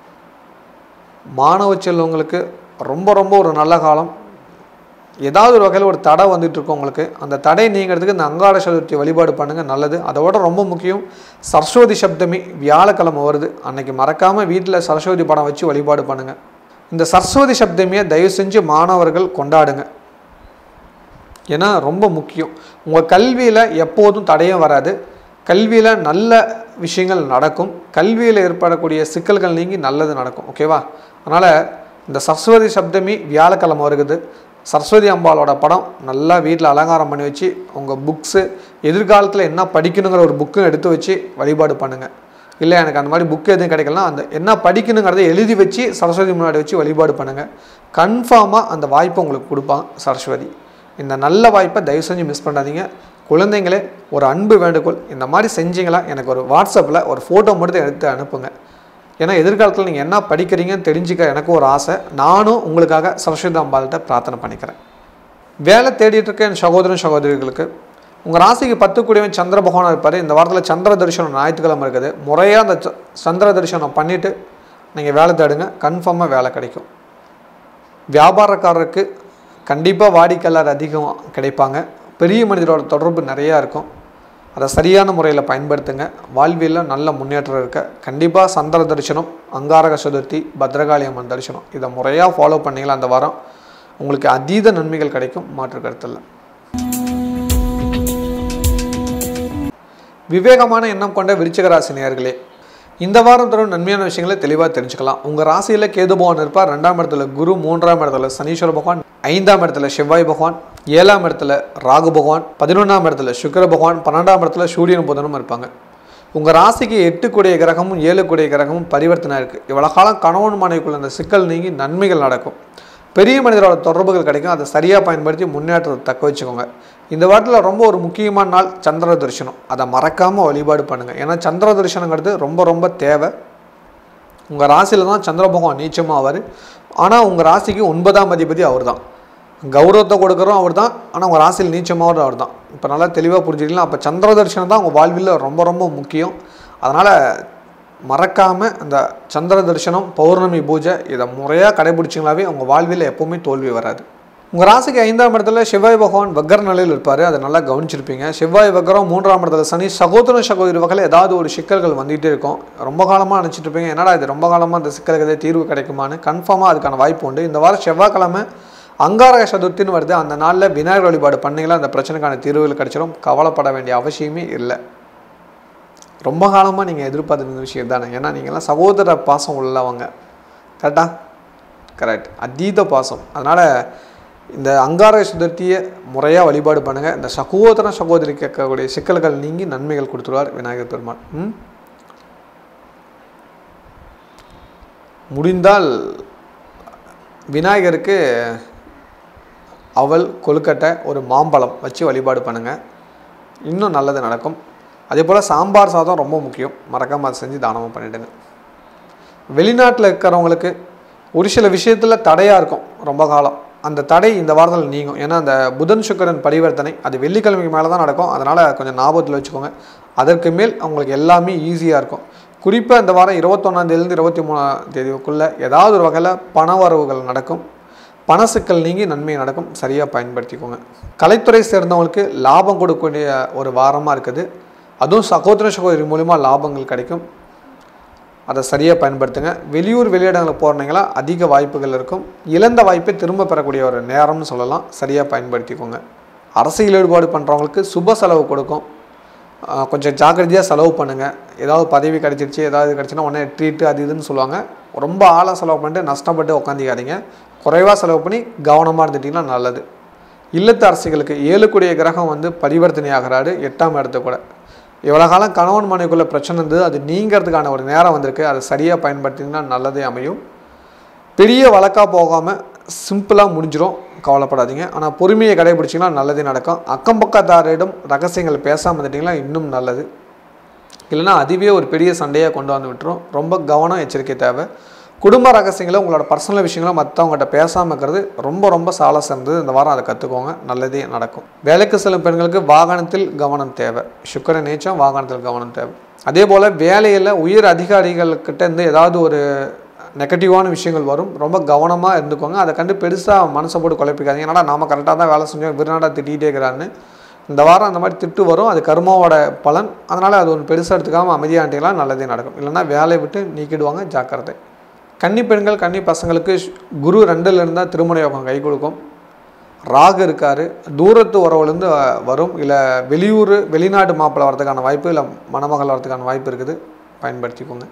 மாணவ செல்வங்களுக்கு ரொம்ப ரொம்ப ஒரு நல்ல காலம். ஏதாவது ஒரு வகையில் ஒரு தடை வந்துட்டு இருக்கும் உங்களுக்கு, அந்த தடை நீங்கிறதுக்கு இந்த அங்கார சதுர்த்தி வழிபாடு பண்ணுங்கள், நல்லது. அதோட ரொம்ப முக்கியம், சரஸ்வதி சப்தமி வியாழக்கிழமை வருது, அன்னைக்கு மறக்காமல் வீட்டில் சரஸ்வதி படம் வச்சு வழிபாடு பண்ணுங்கள். இந்த சரஸ்வதி சப்தமியை தயவு செஞ்சு மாணவர்கள் கொண்டாடுங்க, ஏன்னா ரொம்ப முக்கியம். உங்கள் கல்வியில் எப்போதும் தடையும் வராது, கல்வியில் நல்ல விஷயங்கள் நடக்கும், கல்வியில் ஏற்படக்கூடிய சிக்கல்கள் நீங்கி நல்லது நடக்கும். ஓகேவா? அதனால் இந்த சரஸ்வதி சப்தமி வியாழக்கிழமை வருகுது, சரஸ்வதி அம்பாளோட படம் நல்லா வீட்டில் அலங்காரம் பண்ணி வச்சு உங்கள் புக்ஸு, எதிர்காலத்தில் என்ன படிக்கணுங்கிற ஒரு புக்கும் எடுத்து வச்சு வழிபாடு பண்ணுங்கள். இல்லை எனக்கு அந்த மாதிரி புக்கு எதுவும் கிடைக்கலாம், அந்த என்ன படிக்கணுங்கிறத எழுதி வச்சு சரஸ்வதி முன்னாடி வச்சு வழிபாடு பண்ணுங்கள். கன்ஃபார்மாக அந்த வாய்ப்பை உங்களுக்கு கொடுப்பாங்க சரஸ்வதி. இந்த நல்ல வாய்ப்பை தயவு செஞ்சு மிஸ் பண்ணாதீங்க. குழந்தைங்களே, ஒரு அன்பு வேண்டுகோள், இந்த மாதிரி செஞ்சீங்களா எனக்கு ஒரு வாட்ஸ்அப்பில் ஒரு ஃபோட்டோ மட்டும் எடுத்து அனுப்புங்க. ஏன்னா எதிர்காலத்தில் நீங்கள் என்ன படிக்கிறீங்கன்னு தெரிஞ்சுக்க எனக்கும் ஒரு ஆசை. நானும் உங்களுக்காக சரஸ்வதி அம்பாள்கிட்ட பிரார்த்தனை பண்ணிக்கிறேன். வேலை தேடிட்டு இருக்க என் சகோதரன் சகோதரிகளுக்கு உங்கள் ராசிக்கு 10 கூடியவன் சந்திர பகவானாக இருப்பார். இந்த வாரத்தில் சந்திர தரிசனம் ஞாயிற்றுக்கிழமை இருக்குது. முறையாக அந்த சந்திர தரிசனம் பண்ணிவிட்டு நீங்கள் வேலை தேடுங்க, கன்ஃபார்மாக வேலை கிடைக்கும். வியாபாரக்காரருக்கு கண்டிப்பாக வாடிக்கையாளர் அதிகம் கிடைப்பாங்க. பெரிய மனிதரோட தொடர்பு நிறையா இருக்கும், அதை சரியான முறையில் பயன்படுத்துங்க. வாழ்வியலில் நல்ல முன்னேற்றம் இருக்க கண்டிப்பாக சந்திர தரிசனம், அங்காரக சதுர்த்தி, பத்ரகாளி அம்மன் தரிசனம் இதை முறையாக ஃபாலோ பண்ணிங்களா அந்த வாரம் உங்களுக்கு அதீத நன்மைகள் கிடைக்கும், மாற்று கருத்தில். விவேகமான எண்ணம் கொண்ட விருச்சிக ராசி நேயர்களே, இந்த வாரம் தரும் நன்மையான விஷயங்களை தெளிவாக தெரிஞ்சுக்கலாம். உங்கள் ராசியில் கேது பகவான் இருப்பார், 2ஆம் இடத்துல குரு, 3ஆம் இடத்துல சனீஸ்வர பகவான், 5ஆம் இடத்துல செவ்வாய் பகவான், 7ஆம் இடத்துல ராகு பகவான், 11ஆம் இடத்துல சுக்கிர பகவான், 12ஆம் இடத்துல சூரியன் புதனும் இருப்பாங்க. உங்கள் ராசிக்கு 8 கூடிய கிரகமும் 7 கூடிய கிரகமும் பரிவர்த்தனை இருக்குது. இவ்வளோ காலம் கணவன் மனைவிக்குள்ள அந்த சிக்கல் நீங்கி நன்மைகள் நடக்கும், பெரிய மனிதரோட தொடர்புகள் கிடைக்கும். அதை சரியாக பயன்படுத்தி முன்னேற்றத்தை தக்க வச்சுக்கோங்க. இந்த வாரத்தில் ரொம்ப ஒரு முக்கியமான நாள் சந்திர தரிசனம், அதை மறக்காமல் வழிபாடு பண்ணுங்கள். ஏன்னா சந்திர தரிசனங்கிறது ரொம்ப ரொம்ப தேவை. உங்கள் ராசியில் தான் சந்திர பகவான் நீச்சமாக ஆவார், ஆனால் உங்கள் ராசிக்கு 9ஆம் அதிபதி அவர் தான். கௌரவத்தை கொடுக்குறோம் அவர் தான், ஆனால் உங்கள் ராசியில் நீச்சமாகவும் அவர் தான். இப்போ நல்லா தெளிவாக புரிஞ்சுக்கலாம். அப்போ சந்திர தரிசனம் தான் உங்கள் வாழ்வில் ரொம்ப ரொம்ப முக்கியம். அதனால் மறக்காமல் அந்த சந்திர தரிசனம், பௌர்ணமி பூஜை இதை முறையாக கடைபிடிச்சிங்களாவே உங்கள் வாழ்வில் எப்போவுமே தோல்வி வராது. உங்கள் ராசிக்கு 5ஆம் இடத்துல செவ்வாய் பகவான் வக்கர நிலையில் இருப்பார், அதை நல்லா கவனிச்சிருப்பீங்க. செவ்வாய் வக்கரம், 3ஆம் இடத்துல சனி, சகோதர சகோதரி வகையில் ஏதாவது ஒரு சிக்கல்கள் வந்துகிட்டே இருக்கும். ரொம்ப காலமாக நினச்சிட்டு இருப்பீங்க, என்னடா இது ரொம்ப காலமாக அந்த சிக்கல்களே தீர்வு கிடைக்குமான்னு. கன்ஃபார்மாக அதுக்கான வாய்ப்பு உண்டு. இந்த வாரம் செவ்வாய்க்கிழமை அங்காரக சதுர்த்தின்னு வருது, அந்த நாளில் விநாயகர் வழிபாடு பண்ணிங்களா அந்த பிரச்சனைக்கான தீர்வுகள் கிடைச்சிடும். கவலைப்பட வேண்டிய அவசியமே இல்லை. ரொம்ப காலமாக நீங்கள் எதிர்பார்த்துருந்த விஷயம் தானே, ஏன்னா நீங்கள்லாம் சகோதர பாசம் உள்ளவங்க, கரெக்டாக? கரெக்ட், அதீத பாசம். அதனால் இந்த அங்காரக சதுர்த்தியை முறையாக வழிபாடு பண்ணுங்கள். இந்த சகோதர சகோதரி கேட்கக்கூடிய சிக்கல்கள் நீங்கி நன்மைகள் கொடுத்துருவார் விநாயகர் பெருமாள். முடிந்தால் விநாயகருக்கு அவல், கொழுக்கட்டை, ஒரு மாம்பழம் வச்சு வழிபாடு பண்ணுங்கள், இன்னும் நல்லது நடக்கும். அதே போல் சாம்பார் சாதம் ரொம்ப முக்கியம், மறக்காமல் அதை செஞ்சு தானமாக பண்ணிவிடுங்க. வெளிநாட்டில் இருக்கிறவங்களுக்கு ஒரு சில விஷயத்தில் தடையாக இருக்கும் ரொம்ப காலம், அந்த தடை இந்த வாரத்தில் நீங்கும். ஏன்னா அந்த புதன் சுக்கிரன் பரிவர்த்தனை அது வெள்ளிக்கிழமைக்கு மேலே தான் நடக்கும், அதனால் கொஞ்சம் ஞாபகத்தில் வச்சுக்கோங்க. அதற்கு மேல் அவங்களுக்கு எல்லாமே ஈஸியாக இருக்கும். குறிப்பாக இந்த வாரம் 21ஆம் தேதியிலேருந்து 23ஆம் தேதிக்குள்ளே ஏதாவது ஒரு வகையில் பண வரவுகள் நடக்கும், பண சிக்கல் நீங்கி நன்மை நடக்கும், சரியாக பயன்படுத்திக்கோங்க. கலைத்துறை சேர்ந்தவங்களுக்கு லாபம் கொடுக்கக்கூடிய ஒரு வாரமாக இருக்குது, அதுவும் சகோதர சகோதரி மூலிமா லாபங்கள் கிடைக்கும். அதை சரியாக பயன்படுத்துங்க. வெளியூர் வெளியிடங்களுக்கு போகிறீங்களா அதிக வாய்ப்புகள் இருக்கும். இழந்த வாய்ப்பை திரும்ப பெறக்கூடிய ஒரு நேரம்னு சொல்லலாம். சரியாக பயன்படுத்திக்கோங்க. அரசியல் ஈடுபாடு பண்ணுறவங்களுக்கு சுப செலவு கொடுக்கும். கொஞ்சம் ஜாக்கிரதையாக செலவு பண்ணுங்கள். ஏதாவது பதவி கிடச்சிருச்சு, ஏதாவது கிடச்சின்னா உடனே ட்ரீட்டு அது இதுன்னு சொல்லுவாங்க. ரொம்ப ஆளாக செலவு பண்ணிட்டு நஷ்டப்பட்டு உட்காந்துக்காதீங்க. குறைவாக செலவு பண்ணி கவனமாக இருந்துட்டிங்கன்னா நல்லது. இல்லத்து அரசிகளுக்கு 7 கூடிய கிரகம் பரிவர்த்தனை ஆகிறாரு 8ஆம் இடத்து கூட. எவ்வளோ காலம் கணவன் மனைவிக்குள்ள பிரச்சனை இருந்தது அது நீங்கிறதுக்கான ஒரு நேரம் வந்திருக்கு. அதை சரியாக பயன்படுத்திங்கன்னா நல்லதே அமையும். பெரிய வழக்காக போகாமல் சிம்பிளாக முடிஞ்சிடும், கவலைப்படாதீங்க. ஆனால் பொறுமையை கடைபிடிச்சிங்கன்னா நல்லதே நடக்கும். அக்கம் பக்கத்தாரிடம் ரகசியங்கள் பேசாமல் இருந்துட்டிங்கன்னா இன்னும் நல்லது. இல்லைனா அதுவே ஒரு பெரிய சண்டையாக கொண்டு வந்து விட்டுரும். ரொம்ப கவனம் எச்சரிக்கை தேவை. குடும்ப ரகசியங்களை உங்களோட பர்சனல் விஷயங்களை மற்றவங்கள்ட்ட பேசாமல் இருக்கிறது ரொம்ப ரொம்ப சால சிறந்தது. இந்த வாரம் அதை கற்றுக்கோங்க, நல்லதே நடக்கும். வேலைக்கு செல்லும் பெண்களுக்கு வாகனத்தில் கவனம் தேவை. சுக்கிரன் நீச்சம், வாகனத்தில் கவனம் தேவை. அதே போல் வேலையில் உயர் அதிகாரிகள்கிட்ட ஏதாவது ஒரு நெகட்டிவான விஷயங்கள் வரும். ரொம்ப கவனமாக இருந்துக்கோங்க. அதை கண்டு பெருசாக மனசை போட்டு குழப்பிக்காதீங்க. ஏன்னா நாம் கரெக்டாக தான் வேலை செஞ்சோம், விருநாடா திட்டிகிட்டே இருக்கிறான்னு. இந்த வாரம் அந்த மாதிரி திட்டு வரும். அது கர்மாவோட பலன். அதனால் அது ஒரு பெருசாக எடுத்துக்காமல் அமைதியாண்டிக்கலாம், நல்லதே நடக்கும். இல்லைனா வேலையை விட்டு நீக்கிடுவாங்க, ஜாக்கிரதை. கன்னி பெண்கள் கன்னி பசங்களுக்கு குரு 2ல் இருந்தால் திருமண யோகம் கை கொடுக்கும். ராகு இருக்கார், தூரத்து உறவுலேருந்து வரும். இல்லை வெளியூர் வெளிநாட்டு மாப்பிள்ளை வரதுக்கான வாய்ப்பு, இல்லை மணமகள் வரதுக்கான வாய்ப்பு இருக்குது, பயன்படுத்திக்கோங்க.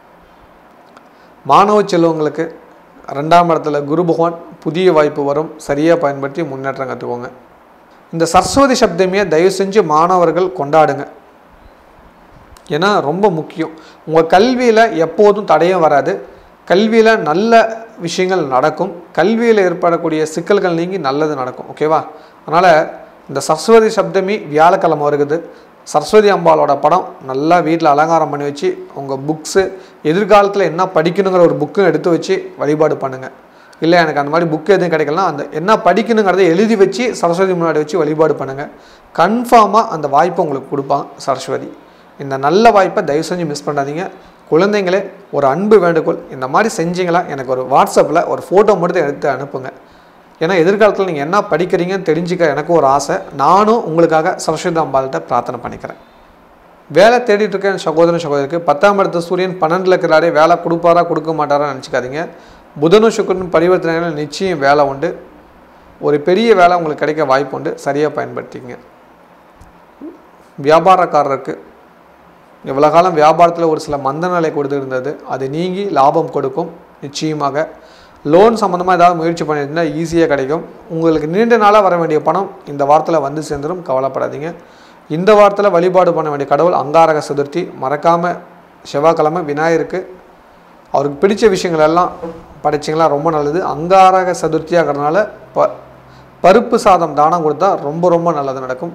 மாணவ செல்வங்களுக்கு 2ஆம் இடத்துல குரு பகவான், புதிய வாய்ப்பு வரும். சரியாக பயன்படுத்தி முன்னேற்றம் கற்றுக்கோங்க. இந்த சரஸ்வதி சப்தமியை தயவு செஞ்சு மாணவர்கள் கொண்டாடுங்க. ஏன்னா ரொம்ப முக்கியம். உங்கள் கல்வியில் எப்போதும் தடையும் வராது. கல்வியில் நல்ல விஷயங்கள் நடக்கும். கல்வியில் ஏற்படக்கூடிய சிக்கல்கள் நீங்கி நல்லது நடக்கும். ஓகேவா? அதனால் இந்த சரஸ்வதி சப்தமி வியாழக்கிழமை வருகுது. சரஸ்வதி அம்பாளோட படம் நல்லா வீட்டில் அலங்காரம் பண்ணி வச்சு உங்கள் புக்ஸு, எதிர்காலத்தில் என்ன படிக்கணுங்கிற ஒரு புக்கும் எடுத்து வச்சு வழிபாடு பண்ணுங்கள். இல்லை எனக்கு அந்த மாதிரி புக்கு எதுவும் கிடைக்கலனா அந்த என்ன படிக்கணுங்கிறத எழுதி வச்சு சரஸ்வதி முன்னாடி வச்சு வழிபாடு பண்ணுங்கள். கன்ஃபார்மாக அந்த வாய்ப்பை உங்களுக்கு கொடுப்பாங்க சரஸ்வதி. இந்த நல்ல வாய்ப்பை தயவு செஞ்சு மிஸ் பண்ணாதீங்க. குழந்தைங்களே, ஒரு அன்பு வேண்டுகோள், இந்த மாதிரி செஞ்சீங்களா எனக்கு ஒரு வாட்ஸ்அப்பில் ஒரு ஃபோட்டோ மட்டும் எடுத்து அனுப்புங்க. ஏன்னா எதிர்காலத்தில் நீங்கள் என்ன படிக்கிறீங்கன்னு தெரிஞ்சுக்க எனக்கும் ஒரு ஆசை. நானும் உங்களுக்காக சரஸ்வதி அம்பாள்கிட்ட பிரார்த்தனை பண்ணிக்கிறேன். வேலை தேடிட்டு இருக்க சகோதரன் சகோதரிக்கு 10ஆம் இடத்து சூரியன் 12ல் இருக்கிறாரே, வேலை கொடுப்பாரா கொடுக்க மாட்டாரான்னு நினச்சிக்காதீங்க. புதனும் சுக்கிரனும் பரிவர்த்தனைகள் நிச்சயம் வேலை உண்டு. ஒரு பெரிய வேலை உங்களுக்கு கிடைக்க வாய்ப்பு உண்டு. சரியாக பயன்படுத்திக்கங்க. வியாபாரக்காரருக்கு எவ்வளோ காலம் வியாபாரத்தில் ஒரு சில மந்த நிலை கொடுத்து இருந்தது, அது நீங்கி லாபம் கொடுக்கும். நிச்சயமாக லோன் சம்மந்தமாக ஏதாவது முயற்சி பண்ணியிருந்தா ஈஸியாக கிடைக்கும். உங்களுக்கு நீண்ட நாளாக வர வேண்டிய பணம் இந்த வாரத்தில் வந்து சேர்ந்துடும், கவலைப்படாதீங்க. இந்த வாரத்தில் வழிபாடு பண்ண வேண்டிய கடவுள் அங்காரக சதுர்த்தி. மறக்காமல் செவ்வாய்க்கிழமை விநாயகருக்கு அவருக்கு பிடிச்ச விஷயங்கள் எல்லாம் படைச்சிங்களா ரொம்ப நல்லது. அங்காரக சதுர்த்தியாகிறதுனால பருப்பு சாதம் தானம் கொடுத்தா ரொம்ப ரொம்ப நல்லது நடக்கும்.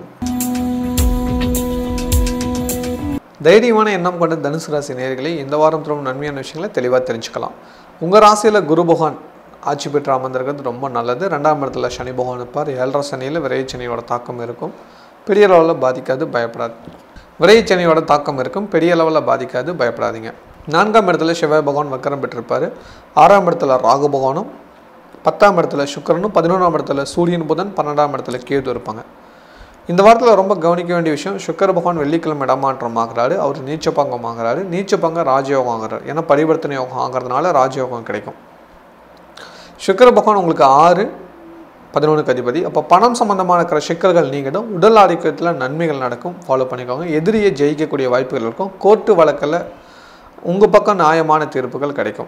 தைரியமான எண்ணம் கொண்ட தனுசு ராசி நேயர்களே, இந்த வாரம் ரொம்ப நன்மையான விஷயங்களை தெளிவாக தெரிஞ்சுக்கலாம். உங்கள் ராசியில் குரு பகவான் ஆட்சி பெற்று அமர்ந்திருக்கிறது ரொம்ப நல்லது. 2ஆம் இடத்துல சனி பகவான் இருப்பார். 7.5 சனியில் விரைவு சனியோட தாக்கம் இருக்கும். பெரிய அளவில் பாதிக்காது, பயப்படாது. விரைவு சனியோட தாக்கம் இருக்கும், பெரிய அளவில் பாதிக்காது, பயப்படாதீங்க. 4ஆம் இடத்துல செவ்வாய் பகவான் வக்கரம் பெற்றிருப்பார். 6ஆம் இடத்துல ராகு பகவானும், 10ஆம் இடத்துல சுக்கிரனும், 11ஆம் இடத்துல சூரியன் புதன், 12ஆம் இடத்துல கேது இருப்பாங்க. இந்த வாரத்தில் ரொம்ப கவனிக்க வேண்டிய விஷயம், சுக்கிர பகவான் வெள்ளிக்கிழமை இடமாற்றம் ஆகிறாரு. அவர் நீச்சபங்கம் ஆகிறாரு. நீச்சபங்கம் ராஜயோகம் ஆகிறார். ஏன்னா பரிவர்த்தனை யோகம் ஆகிறதுனால ராஜயோகம் கிடைக்கும். சுக்கிர பகவான் உங்களுக்கு 6, 11க்கு அதிபதி. அப்போ பணம் சம்பந்தமான இருக்கிற சிக்கல்கள் நீங்கிடும். உடல் ஆரோக்கியத்தில் நன்மைகள் நடக்கும். ஃபாலோ பண்ணிக்கோங்க. எதிரியை ஜெயிக்கக்கூடிய வாய்ப்புகள் இருக்கும். கோர்ட்டு வழக்கில் உங்கள் பக்கம் நியாயமான தீர்ப்புகள் கிடைக்கும்.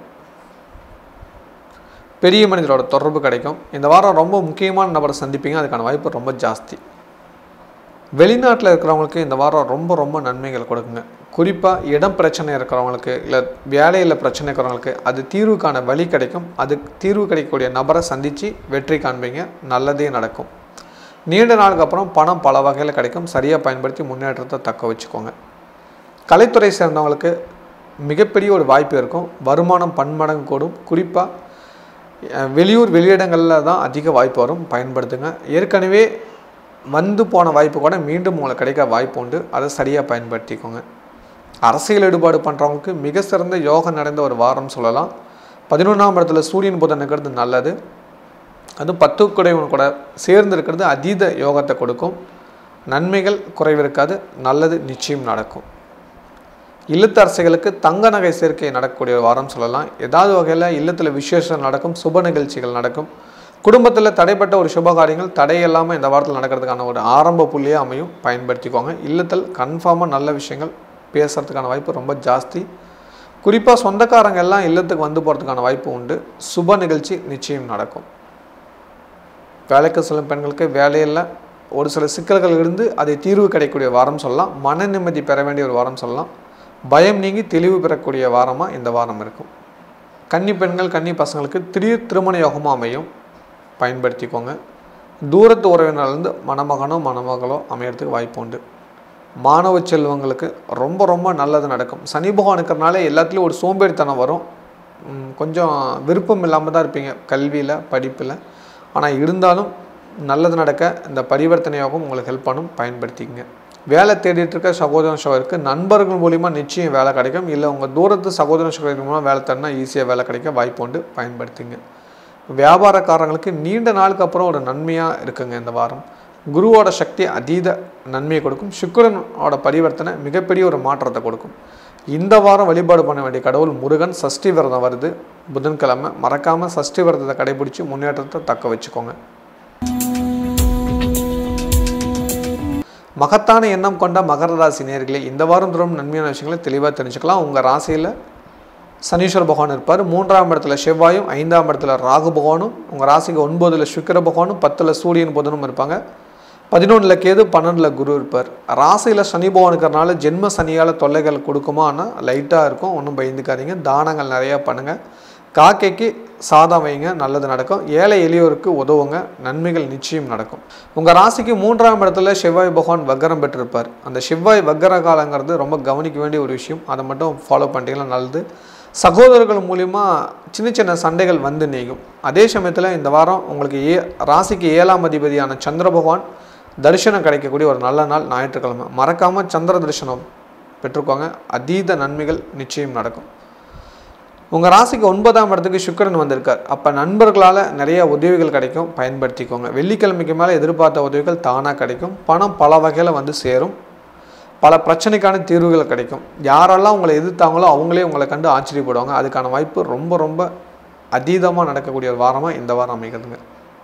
பெரிய மனிதரோட தொடர்பு கிடைக்கும். இந்த வாரம் ரொம்ப முக்கியமான நபரை சந்திப்பீங்க. அதுக்கான வாய்ப்பு ரொம்ப ஜாஸ்தி. வெளிநாட்டில் இருக்கிறவங்களுக்கு இந்த வாரம் ரொம்ப ரொம்ப நன்மைகள் கொடுக்குங்க. குறிப்பாக இடம் பிரச்சனை இருக்கிறவங்களுக்கு, இல்லை வேலையில் பிரச்சனை இருக்கிறவங்களுக்கு அது தீர்வுக்கான வழி கிடைக்கும். அது தீர்வு கிடைக்கக்கூடிய நபரை சந்தித்து வெற்றி காண்பீங்க. நல்லதே நடக்கும். நீண்ட நாளுக்கு அப்புறம் பணம் பல வகையில் கிடைக்கும். சரியாக பயன்படுத்தி முன்னேற்றத்தை தக்க வச்சுக்கோங்க. கலைத்துறை சேர்ந்தவங்களுக்கு மிகப்பெரிய ஒரு வாய்ப்பு இருக்கும். வருமானம் பன்மடங்கு கூடும். குறிப்பாக வெளியூர் வெளியிடங்களில் தான் அதிக வாய்ப்பு வரும், பயன்படுத்துங்க. ஏற்கனவே வந்து போன வாய்ப்பு கூட மீண்டும் உங்களுக்கு கிடைக்க வாய்ப்பு உண்டு. அதை சரியாக பயன்படுத்திக்கோங்க. அரசியல் ஈடுபாடு பண்ணுறவங்களுக்கு மிக சிறந்த யோகம் நிறைந்த ஒரு வாரம் சொல்லலாம். 11ஆம் இடத்துல சூரியன் புதன் இருக்கிறது நல்லது. அதுவும் 10 குடைவன் கூட சேர்ந்து இருக்கிறது அதீத யோகத்தை கொடுக்கும். நன்மைகள் குறைவிருக்காது, நல்லது நிச்சயம் நடக்கும். இல்லத்தரசிகளுக்கு தங்க நகை சேர்க்கை நடக்கக்கூடிய ஒரு வாரம் சொல்லலாம். ஏதாவது வகையில் இல்லத்தில் விசேஷம் நடக்கும், சுப நிகழ்ச்சிகள் நடக்கும். குடும்பத்தில் தடைப்பட்ட ஒரு சுபகாரியங்கள் தடையில்லாமல் இந்த வாரத்தில் நடக்கிறதுக்கான ஒரு ஆரம்ப புள்ளியாக அமையும், பயன்படுத்திக்கோங்க. இல்லத்தில் கன்ஃபார்மாக நல்ல விஷயங்கள் பேசுகிறதுக்கான வாய்ப்பு ரொம்ப ஜாஸ்தி. குறிப்பாக சொந்தக்காரங்க எல்லாம் இல்லத்துக்கு வந்து போகிறதுக்கான வாய்ப்பு உண்டு. சுப நிகழ்ச்சி நிச்சயம் நடக்கும். வேலைக்கு செல்லும் பெண்களுக்கு வேலையில் ஒரு சில சிக்கல்கள் இருந்து அதை தீர்வு கிடைக்கக்கூடிய வாரம் சொல்லலாம். மன நிம்மதி பெற வேண்டிய ஒரு வாரம் சொல்லலாம். பயம் நீங்கி தெளிவு பெறக்கூடிய வாரமாக இந்த வாரம் இருக்கும். கன்னி பெண்கள் கன்னி பசங்களுக்கு திடீர் திருமண யோகமாக அமையும், பயன்படுத்திக்கோங்க. தூரத்து உறவினர்லேருந்து மணமகனோ மணமகளோ அமையறதுக்கு வாய்ப்பு உண்டு. மாணவ செல்வங்களுக்கு ரொம்ப ரொம்ப நல்லது நடக்கும். சனி பகவான் இருக்கிறனால எல்லாத்துலேயும் ஒரு சோம்பேறித்தனம் வரும், கொஞ்சம் விருப்பம் இல்லாமல் தான் இருப்பீங்க கல்வியில் படிப்பில். ஆனால் இருந்தாலும் நல்லது நடக்க இந்த பரிவர்த்தனை யோகம் உங்களுக்கு ஹெல்ப் பண்ணும், பயன்படுத்திக்கங்க. வேலை தேடிட்டு இருக்க சகோதர சகோதரருக்கு நண்பர்கள் மூலிமா நிச்சயம் வேலை கிடைக்கும். இல்லை உங்கள் தூரத்து சகோதர சகோதரி மூலம் வேலை தரனா ஈஸியாக வேலை கிடைக்க வாய்ப்பு உண்டு, பயன்படுத்திங்க. வியாபாரக்காரங்களுக்கு நீண்ட நாளுக்கு அப்புறம் ஒரு நன்மையாக இருக்குங்க இந்த வாரம். குருவோட சக்தி அதீத நன்மையை கொடுக்கும். சுக்கிரனோட பரிவர்த்தனை மிகப்பெரிய ஒரு மாற்றத்தை கொடுக்கும். இந்த வாரம் வழிபாடு பண்ண வேண்டிய கடவுள் முருகன். சஷ்டி விரதம் வருது புதன்கிழமை, மறக்காமல் சஷ்டி விரதத்தை கடைபிடிச்சு முன்னேற்றத்தை தக்க வச்சுக்கோங்க. மகத்தான எண்ணம் கொண்ட மகர ராசி நேயர்களே, இந்த வாரம் தோறும் நன்மையான விஷயங்களை தெளிவாக தெரிஞ்சுக்கலாம். உங்கள் ராசியில் சனீஸ்வர பகவான் இருப்பார், 3ஆம் இடத்துல செவ்வாயும், 5ஆம் இடத்துல ராகு பகவானும், உங்கள் ராசிக்கு 9ல் சுக்கிர பகவானும், 10ல் சூரியன் புதனும் இருப்பாங்க, 11ல் கேது, 12ல் குரு இருப்பார். ராசியில் சனி பகவான் இருக்கிறனால ஜென்ம சனியால் தொல்லைகள் கொடுக்குமா? ஆனால் லைட்டாக இருக்கும், ஒன்றும் பயந்துக்காதீங்க. தானங்கள் நிறையா பண்ணுங்கள். காக்கைக்கு சாதம் வைங்க, நல்லது நடக்கும். ஏழை எளியோருக்கு உதவுங்க, நன்மைகள் நிச்சயம் நடக்கும். உங்கள் ராசிக்கு 3ஆம் இடத்துல செவ்வாய் பகவான் வக்கரம் பெற்றிருப்பார். அந்த செவ்வாய் வக்கர காலங்கிறது ரொம்ப கவனிக்க வேண்டிய ஒரு விஷயம், அதை மட்டும் ஃபாலோ பண்ணிட்டீங்கன்னா நல்லது. சகோதரர்கள் மூலிமா சின்ன சின்ன சண்டைகள் வந்து நீங்கும். அதே சமயத்தில் இந்த வாரம் உங்களுக்கு ராசிக்கு 7ஆம் அதிபதியான சந்திர பகவான் தரிசனம் கிடைக்கக்கூடிய ஒரு நல்ல நாள் ஞாயிற்றுக்கிழமை. மறக்காமல் சந்திர தரிசனம் பெற்றுக்கோங்க, அதீத நன்மைகள் நிச்சயம் நடக்கும். உங்கள் ராசிக்கு 9ஆம் இடத்துக்கு சுக்கிரன் வந்திருக்கார். அப்போ நண்பர்களால் நிறைய உதவிகள் கிடைக்கும், பயன்படுத்திக்கோங்க. வெள்ளிக்கிழமைக்கு மேலே எதிர்பார்த்த உதவிகள் தானாக கிடைக்கும். பணம் பல வகையில் வந்து சேரும். பல பிரச்சனைக்கான தீர்வுகள் கிடைக்கும். யாரெல்லாம் உங்களை எதிர்த்தாங்களோ அவங்களே உங்களை கண்டு ஆச்சரியப்படுவாங்க. அதுக்கான வாய்ப்பு ரொம்ப ரொம்ப அதீதமாக நடக்கக்கூடிய ஒரு வாரமாக இந்த வாரம் அமைகிறதுங்க.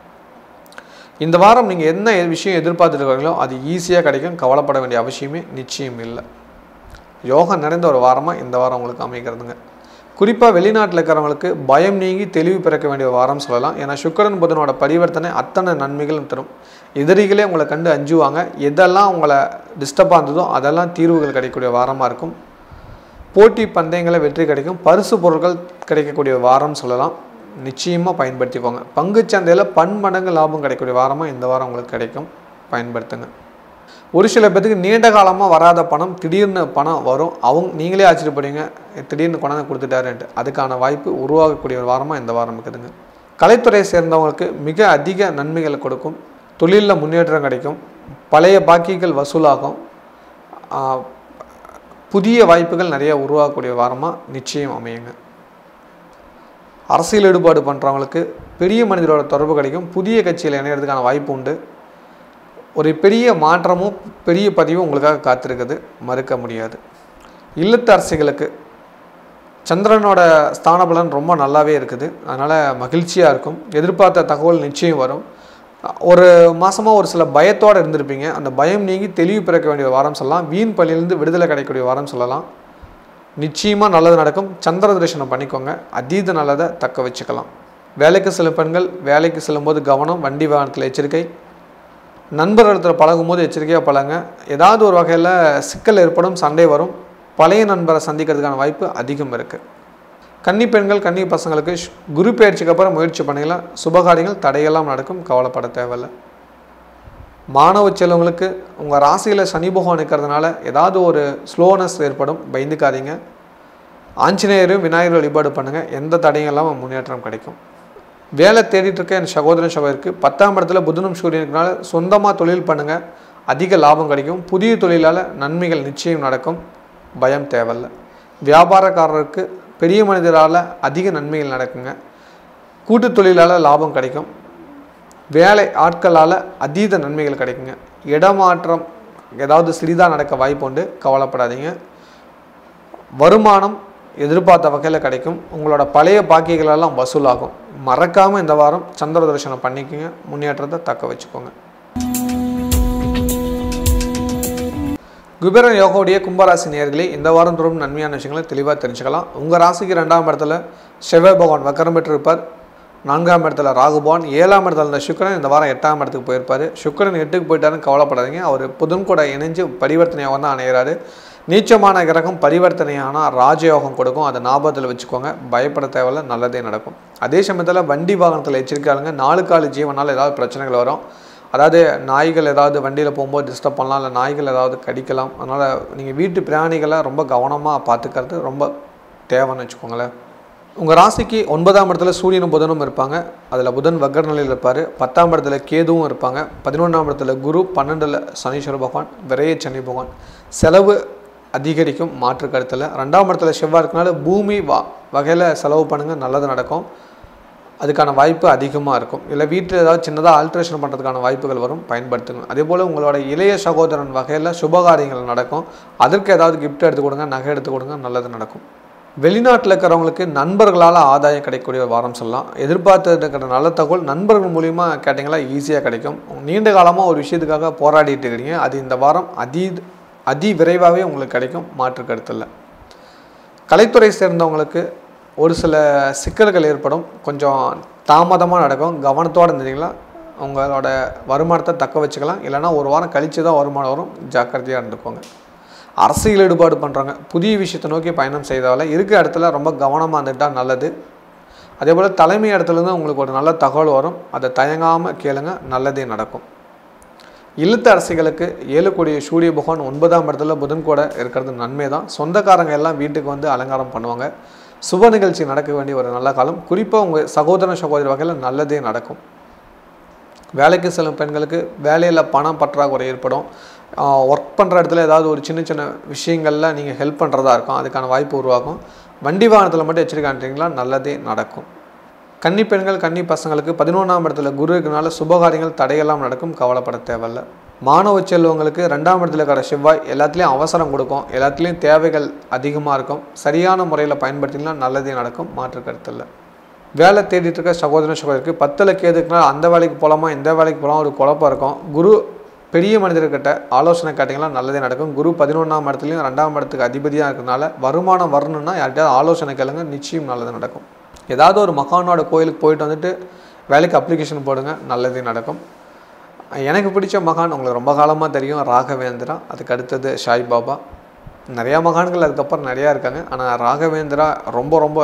இந்த வாரம் நீங்கள் என்ன விஷயம் எதிர்பார்த்துருக்கீங்களோ அது ஈஸியாக கிடைக்கும், கவலைப்பட வேண்டிய அவசியமே நிச்சயம் இல்லை. யோகம் நிறைந்த ஒரு வாரமாக இந்த வாரம் உங்களுக்கு அமைக்கிறதுங்க. குறிப்பாக வெளிநாட்டில் இருக்கிறவங்களுக்கு பயம் நீங்கி தெளிவு பிறக்க வேண்டிய வாரம் சொல்லலாம். ஏன்னா சுக்கிரன் புதனோட பரிவர்த்தனை அத்தனை நன்மைகளும் தரும். எதிரிகளே உங்களை கண்டு அஞ்சுவாங்க. எதெல்லாம் உங்களை டிஸ்டர்பாக இருந்ததோ அதெல்லாம் தீர்வுகள் கிடைக்கக்கூடிய வாரமாக இருக்கும். போட்டி பந்தயங்களை வெற்றி கிடைக்கும். பரிசு பொருட்கள் கிடைக்கக்கூடிய வாரம் சொல்லலாம். நிச்சயமாக பயன்படுத்திக்கோங்க. பங்குச்சந்தையில் பன்மடங்கு லாபம் கிடைக்கக்கூடிய வாரமாக இந்த வாரம் உங்களுக்கு கிடைக்கும், பயன்படுத்துங்க. ஒரு சில பேருக்கு நீண்ட காலமாக வராத பணம் திடீர்னு பணம் வரும். நீங்களே ஆச்சரியப்படுவீங்க, திடீர்னு கொண்டாந்து கொடுத்துட்டாருன்ட்டு. அதுக்கான வாய்ப்பு உருவாகக்கூடிய ஒரு வாரமாக இந்த வாரம் இருக்குதுங்க. கலைத்துறையை சேர்ந்தவங்களுக்கு மிக அதிக நன்மைகளை கொடுக்கும். தொழிலில் முன்னேற்றம் கிடைக்கும். பழைய பாக்கிகள் வசூலாகும். புதிய வாய்ப்புகள் நிறைய உருவாகக்கூடிய வாரமாக நிச்சயம் அமையுங்க. அரசியல் ஈடுபாடு பண்ணுறவங்களுக்கு பெரிய மனிதரோட தொடர்பு கிடைக்கும். புதிய கட்சியில் இணையறதுக்கான வாய்ப்பு உண்டு. ஒரு பெரிய மாற்றமும் பெரிய பதிவும் உங்களுக்காக காத்திருக்குது, மறுக்க முடியாது. இல்லத்து அரசிகளுக்கு சந்திரனோட ஸ்தான பலன் ரொம்ப நல்லாவே இருக்குது. அதனால் மகிழ்ச்சியாக இருக்கும். எதிர்பார்த்த தகவல் நிச்சயம் வரும். ஒரு மாதமாக ஒரு சில பயத்தோடு இருந்திருப்பீங்க. அந்த பயம் நீங்கி தெளிவு பிறக்க வேண்டிய வாரம் சொல்லலாம். வீண் பள்ளியிலிருந்து விடுதலை கிடைக்கக்கூடிய வாரம் சொல்லலாம். நிச்சயமாக நல்லது நடக்கும். சந்திர தரிசனம் பண்ணிக்கோங்க, அதீத நல்லதை தக்க வச்சுக்கலாம். வேலைக்கு செல்லும் பெண்கள் வேலைக்கு செல்லும்போது கவனம், வண்டி வாகனத்தில் எச்சரிக்கை. நண்பர்களிடத்தில் பழகும்போது எச்சரிக்கையாக பழங்க. ஏதாவது ஒரு வகையில் சிக்கல் ஏற்படும், சண்டை வரும். பழைய நண்பரை சந்திக்கிறதுக்கான வாய்ப்பு அதிகம் இருக்குது. கன்னி பெண்கள் கன்னி பசங்களுக்கு குரு பயிற்சிக்கு அப்புறம் முயற்சி பண்ணிக்கலாம். சுபகாரியங்கள் தடையெல்லாம் நடக்கும், கவலைப்பட தேவையில்லை. மாணவ செல்வங்களுக்கு உங்கள் ராசியில் சனி பகவான் இருக்கிறதுனால ஏதாவது ஒரு ஸ்லோனஸ் ஏற்படும், பயந்துக்காதீங்க. ஆஞ்சநேயரும் விநாயகர் வழிபாடு பண்ணுங்கள், எந்த தடையும் இல்லாமல் முன்னேற்றம் கிடைக்கும். வேலை தேடிட்டு இருக்க என் சகோதரன் சகோதரிக்கு 10ஆம் இடத்துல புதனும் சூரியனுக்குனால சொந்தமாக தொழில் பண்ணுங்கள், அதிக லாபம் கிடைக்கும். புதிய தொழிலால் நன்மைகள் நிச்சயம் நடக்கும், பயம் தேவையில்லை. வியாபாரக்காரருக்கு பெரிய மனிதரால் அதிக நன்மைகள் நடக்குங்க. கூட்டு தொழிலால் லாபம் கிடைக்கும். வேலை ஆட்களால் அதீத நன்மைகள் கிடைக்குங்க. இடமாற்றம் ஏதாவது சிறிதாக நடக்க வாய்ப்பு உண்டு, கவலைப்படாதீங்க. வருமானம் எதிர்பார்த்த வகையில் கிடைக்கும். உங்களோட பழைய பாக்கிகளெல்லாம் வசூலாகும். மறக்காமல் இந்த வாரம் சந்திர தரிசனம் பண்ணிக்கோங்க. முன்னேற்றத்தை தக்க வச்சுக்கோங்க. குபேரன் யோகாவுடைய கும்பராசி நேயர்களே, இந்த வாரம் தோறும் நன்மையான விஷயங்களை தெளிவாக தெரிஞ்சுக்கலாம். உங்கள் ராசிக்கு 2ஆம் இடத்துல செவ்வாய் பகவான் வக்கரம் பெற்றிருப்பார். 4ஆம் இடத்துல ராகு பகவான், 7ஆம் இடத்துல இருந்த சுக்கிரன் இந்த வாரம் 8ஆம் இடத்துக்கு போயிருப்பார். சுக்கிரன் 8க்கு போயிட்டாருன்னு கவலைப்படாதீங்க. அவர் புதன் கூட இணைஞ்சு பரிவர்த்தனையாக தான் அணைகிறாரு. நீச்சமான கிரகம் பரிவர்த்தனையானால் ராஜயோகம் கொடுக்கும். அதை ஞாபகத்தில் வச்சுக்கோங்க. பயப்பட தேவையில்ல, நல்லதே நடக்கும். அதே சமயத்தில் வண்டி வாகனத்தில் எச்சரிக்கையாளுங்க. 4 கால ஜீவனால் ஏதாவது பிரச்சனைகள் வரும். அதாவது நாய்கள் ஏதாவது வண்டியில் போகும்போது டிஸ்டர்ப் பண்ணலாம், இல்லை நாய்கள் ஏதாவது கடிக்கலாம். அதனால் நீங்கள் வீட்டு பிராணிகளை ரொம்ப கவனமாக பார்த்துக்கிறது ரொம்ப தேவைன்னு வச்சுக்கோங்களேன். உங்கள் ராசிக்கு 9ஆம் இடத்துல சூரியனும் புதனும் இருப்பாங்க. அதில் புதன் வக்கர நிலையில் இருப்பார். 10ஆம் இடத்துல கேதுவும் இருப்பாங்க. 11ஆம் இடத்துல குரு, 12ல் சனீஸ்வர பகவான், விரைய சனி பகவான். செலவு அதிகரிக்கும், மாற்று கருத்தில். 2ஆம் இடத்துல செவ்வாய் இருக்கனால பூமி வகையில் செலவு பண்ணுங்கள், நல்லது நடக்கும். அதுக்கான வாய்ப்பு அதிகமாக இருக்கும். இல்லை வீட்டில் ஏதாவது சின்னதாக ஆல்ட்ரேஷன் பண்ணுறதுக்கான வாய்ப்புகள் வரும், பயன்படுத்துங்க. அதே போல் உங்களோட இளைய சகோதரன் வகையில் சுபகாரியங்கள் நடக்கும். அதற்கு ஏதாவது கிஃப்ட் எடுத்து கொடுங்க, நகை எடுத்து கொடுங்க, நல்லது நடக்கும். வெளிநாட்டில் இருக்கிறவங்களுக்கு நண்பர்களால் ஆதாயம் கிடைக்கக்கூடிய ஒரு வாரம் சொல்லலாம். எதிர்பார்த்து இருக்கிற நல்ல தகவல் நண்பர்கள் மூலிமா கேட்டிங்களா ஈஸியாக கிடைக்கும். நீண்ட காலமாக ஒரு விஷயத்துக்காக போராடிட்டு இருக்கிறீங்க, அது இந்த வாரம் அதி விரைவாகவே உங்களுக்கு கிடைக்கும், மாற்று கருத்தில். கலைத்துறை சேர்ந்தவங்களுக்கு ஒரு சில சிக்கல்கள் ஏற்படும், கொஞ்சம் தாமதமாக நடக்கும். கவனத்தோடு இருந்தீங்களா உங்களோட வருமானத்தை தக்க வச்சுக்கலாம். இல்லைனா ஒரு வாரம் கழித்து தான் வருமானம் வரும், ஜாக்கிரதையாக இருந்துக்கோங்க. அரசியல் ஈடுபாடு பண்ணுறாங்க, புதிய விஷயத்தை நோக்கி பயணம் செய்தால இருக்கிற இடத்துல ரொம்ப கவனமாக இருந்துட்டால் நல்லது. அதே போல் தலைமை இடத்துலேருந்து உங்களுக்கு ஒரு நல்ல தகவல் வரும், அதை தயங்காமல் கேளுங்க, நல்லதே நடக்கும். இல்லத்து அரசிகளுக்கு 7 கோடி சூரிய பகவான் 9ஆம் இடத்துல புதன் கூட இருக்கிறது நன்மை தான். சொந்தக்காரங்க எல்லாம் வீட்டுக்கு வந்து அலங்காரம் பண்ணுவாங்க. சுப நிகழ்ச்சி நடக்க வேண்டிய ஒரு நல்ல காலம். குறிப்பாக உங்கள் சகோதரி வகையில் நல்லதே நடக்கும். வேலைக்கு செல்லும் பெண்களுக்கு வேலையில் பணம் பற்றாக்குறை ஏற்படும். ஒர்க் பண்ணுற இடத்துல ஏதாவது ஒரு சின்ன சின்ன விஷயங்களில் நீங்கள் ஹெல்ப் பண்ணுறதா இருக்கும், அதுக்கான வாய்ப்பு உருவாகும். வண்டி வாகனத்தில் மட்டும் எச்சரிக்கைங்களா, நல்லதே நடக்கும். கன்னி பெண்கள் கன்னி பசங்களுக்கு 11ஆம் இடத்துல குரு இருக்கனால சுபகாரியங்கள் தடையெல்லாம் நடக்கும், கவலைப்பட தேவையில்லை. மாணவ செல்வங்களுக்கு 2ஆம் இடத்துல இருக்கிற செவ்வாய் எல்லாத்துலேயும் அவசரம் கொடுக்கும், எல்லாத்துலேயும் தேவைகள் அதிகமாக இருக்கும். சரியான முறையில் பயன்படுத்தினா நல்லதே நடக்கும், மாற்று கருத்தில். வேலை தேடிட்டு இருக்க சகோதரருக்கு 10ல் கேதுக்குனால அந்த வேலைக்கு போகலாமா இந்த வேலைக்கு போகலாம் ஒரு குழப்பம் இருக்கும். குரு பெரிய மனிதர்கிட்ட ஆலோசனை கேட்டிங்கன்னா நல்லதே நடக்கும். குரு 11ஆம் இடத்துலையும் 2ஆம் இடத்துக்கு அதிபதியாக இருக்கிறதுனால வருமானம் வரணுன்னா யார்கிட்டயாவது ஆலோசனை கேளுங்க, நிச்சயம் நல்லது நடக்கும். ஏதாவது ஒரு மகானோட கோயிலுக்கு போயிட்டு வந்துட்டு வேலைக்கு அப்ளிகேஷன் போடுங்க, நல்லதே நடக்கும். எனக்கு பிடிச்ச மகான் உங்களுக்கு ரொம்ப காலமாக தெரியும், ராகவேந்திரா. அதுக்கு அடுத்தது சாய்பாபா. நிறையா மகான்கள் அதுக்கப்புறம் நிறையா இருக்காங்க. ஆனால் ராகவேந்திரா ரொம்ப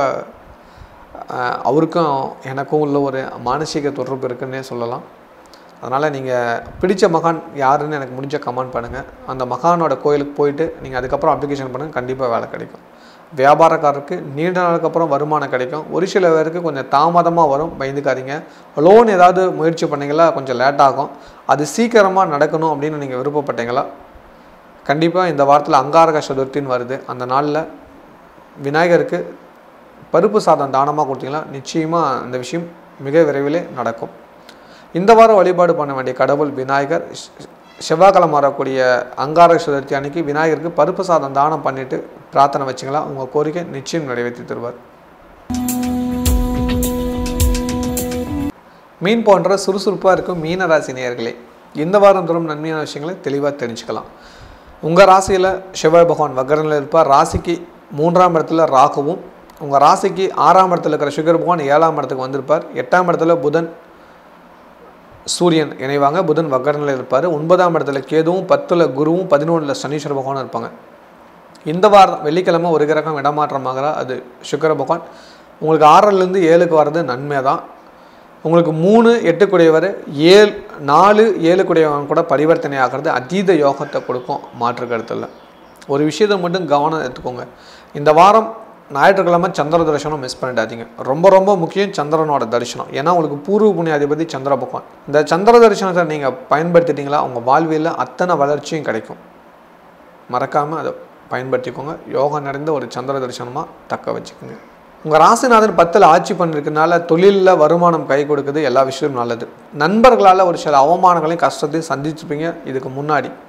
அவருக்கும் எனக்கும் உள்ள ஒரு மானசீக தொடர்பு இருக்குன்னே சொல்லலாம். அதனால் நீங்கள் பிடிச்ச மகான் யாருன்னு எனக்கு முடிஞ்ச கமெண்ட் பண்ணுங்கள். அந்த மகானோட கோயிலுக்கு போயிட்டு நீங்கள் அதுக்கப்புறம் அப்ளிகேஷன் பண்ணுங்கள், கண்டிப்பாக வேலை கிடைக்கும். வியாபாரக்காரருக்கு நீண்ட நாளுக்கு அப்புறம் வருமானம் கிடைக்கும். ஒரு சில பேருக்கு கொஞ்சம் தாமதமாக வரும், பயந்துக்காதீங்க. லோன் ஏதாவது முயற்சி பண்ணிங்களா கொஞ்சம் லேட் ஆகும், அது சீக்கிரமாக நடக்கணும் அப்படின்னு நீங்கள் விருப்பப்பட்டீங்களா கண்டிப்பாக இந்த வாரத்தில் அங்காரக சதுர்த்தின்னு வருது. அந்த நாளில் விநாயகருக்கு பருப்பு சாதம் தானமாக கொடுத்தீங்களா நிச்சயமாக இந்த விஷயம் மிக விரைவிலே நடக்கும். இந்த வாரம் வழிபாடு பண்ண வேண்டிய கடவுள் விநாயகர். செவ்வாய்க்கிழமை வரக்கூடிய அங்காரக சதுர்த்தி அன்னைக்கு விநாயகருக்கு பருப்பு சாதம் தானம் பண்ணிவிட்டு பிரார்த்தனை வச்சிங்களா உங்கள் கோரிக்கை நிச்சயம் நிறைவேற்றி தருவார். மீன் போன்ற சுறுசுறுப்பாக இருக்கும் மீனராசி நேயர்களே, இந்த வாரம் தோறும் நன்மையான விஷயங்களை தெளிவாக தெரிஞ்சுக்கலாம். உங்கள் ராசியில் செவ்வாய் பகவான் வக்கரனில் இருப்பார். ராசிக்கு 3ஆம் இடத்துல ராகுவும், உங்கள் ராசிக்கு 6ஆம் இடத்துல இருக்கிற சுக்கிர பகவான் 7ஆம் இடத்துக்கு வந்திருப்பார். 8ஆம் இடத்துல புதன் சூரியன் இணைவாங்க, புதன் வக்கரனில் இருப்பார். 9ஆம் இடத்துல கேதுவும், 10ல் குருவும், 11ல் சனீஸ்வர பகவானும் இருப்பாங்க. இந்த வாரம் வெள்ளிக்கிழமை ஒரு கிரகம் இடமாற்றமாகிற அது சுக்கிர பகவான். உங்களுக்கு 6லேருந்து 7க்கு வர்றது நன்மை தான். உங்களுக்கு 3 8 கூடியவர் 4 7 கூடியவன் கூட பரிவர்த்தனை ஆகிறது அதீத யோகத்தை கொடுக்கும், மாற்று கருத்தில். ஒரு விஷயத்தை மட்டும் கவனம் எடுத்துக்கோங்க. இந்த வாரம் ஞாயிற்றுக்கிழமை சந்திர தரிசனம் மிஸ் பண்ணிடாதீங்க. ரொம்ப முக்கியம் சந்திரனோட தரிசனம். ஏன்னா உங்களுக்கு பூர்வ புண்ணியாதிபதி சந்திர பகவான். இந்த சந்திர தரிசனத்தை நீங்கள் பயன்படுத்திட்டீங்களா உங்கள் வாழ்வியில் அத்தனை வளர்ச்சியும் கிடைக்கும். மறக்காமல் அதை பயன்படுத்திக்கோங்க. யோகம் நிறைந்த ஒரு சந்திர தரிசனமாக தக்க வச்சுக்கோங்க. உங்கள் ராசிநாதன் 10ல் ஆட்சி பண்ணிருக்கனால தொழிலில் வருமானம் கை கொடுக்குது, எல்லா விஷயமும் நல்லது. நண்பர்களால் ஒரு சில அவமானங்களையும் கஷ்டத்தையும் சந்திச்சுப்பீங்க இதுக்கு முன்னாடி.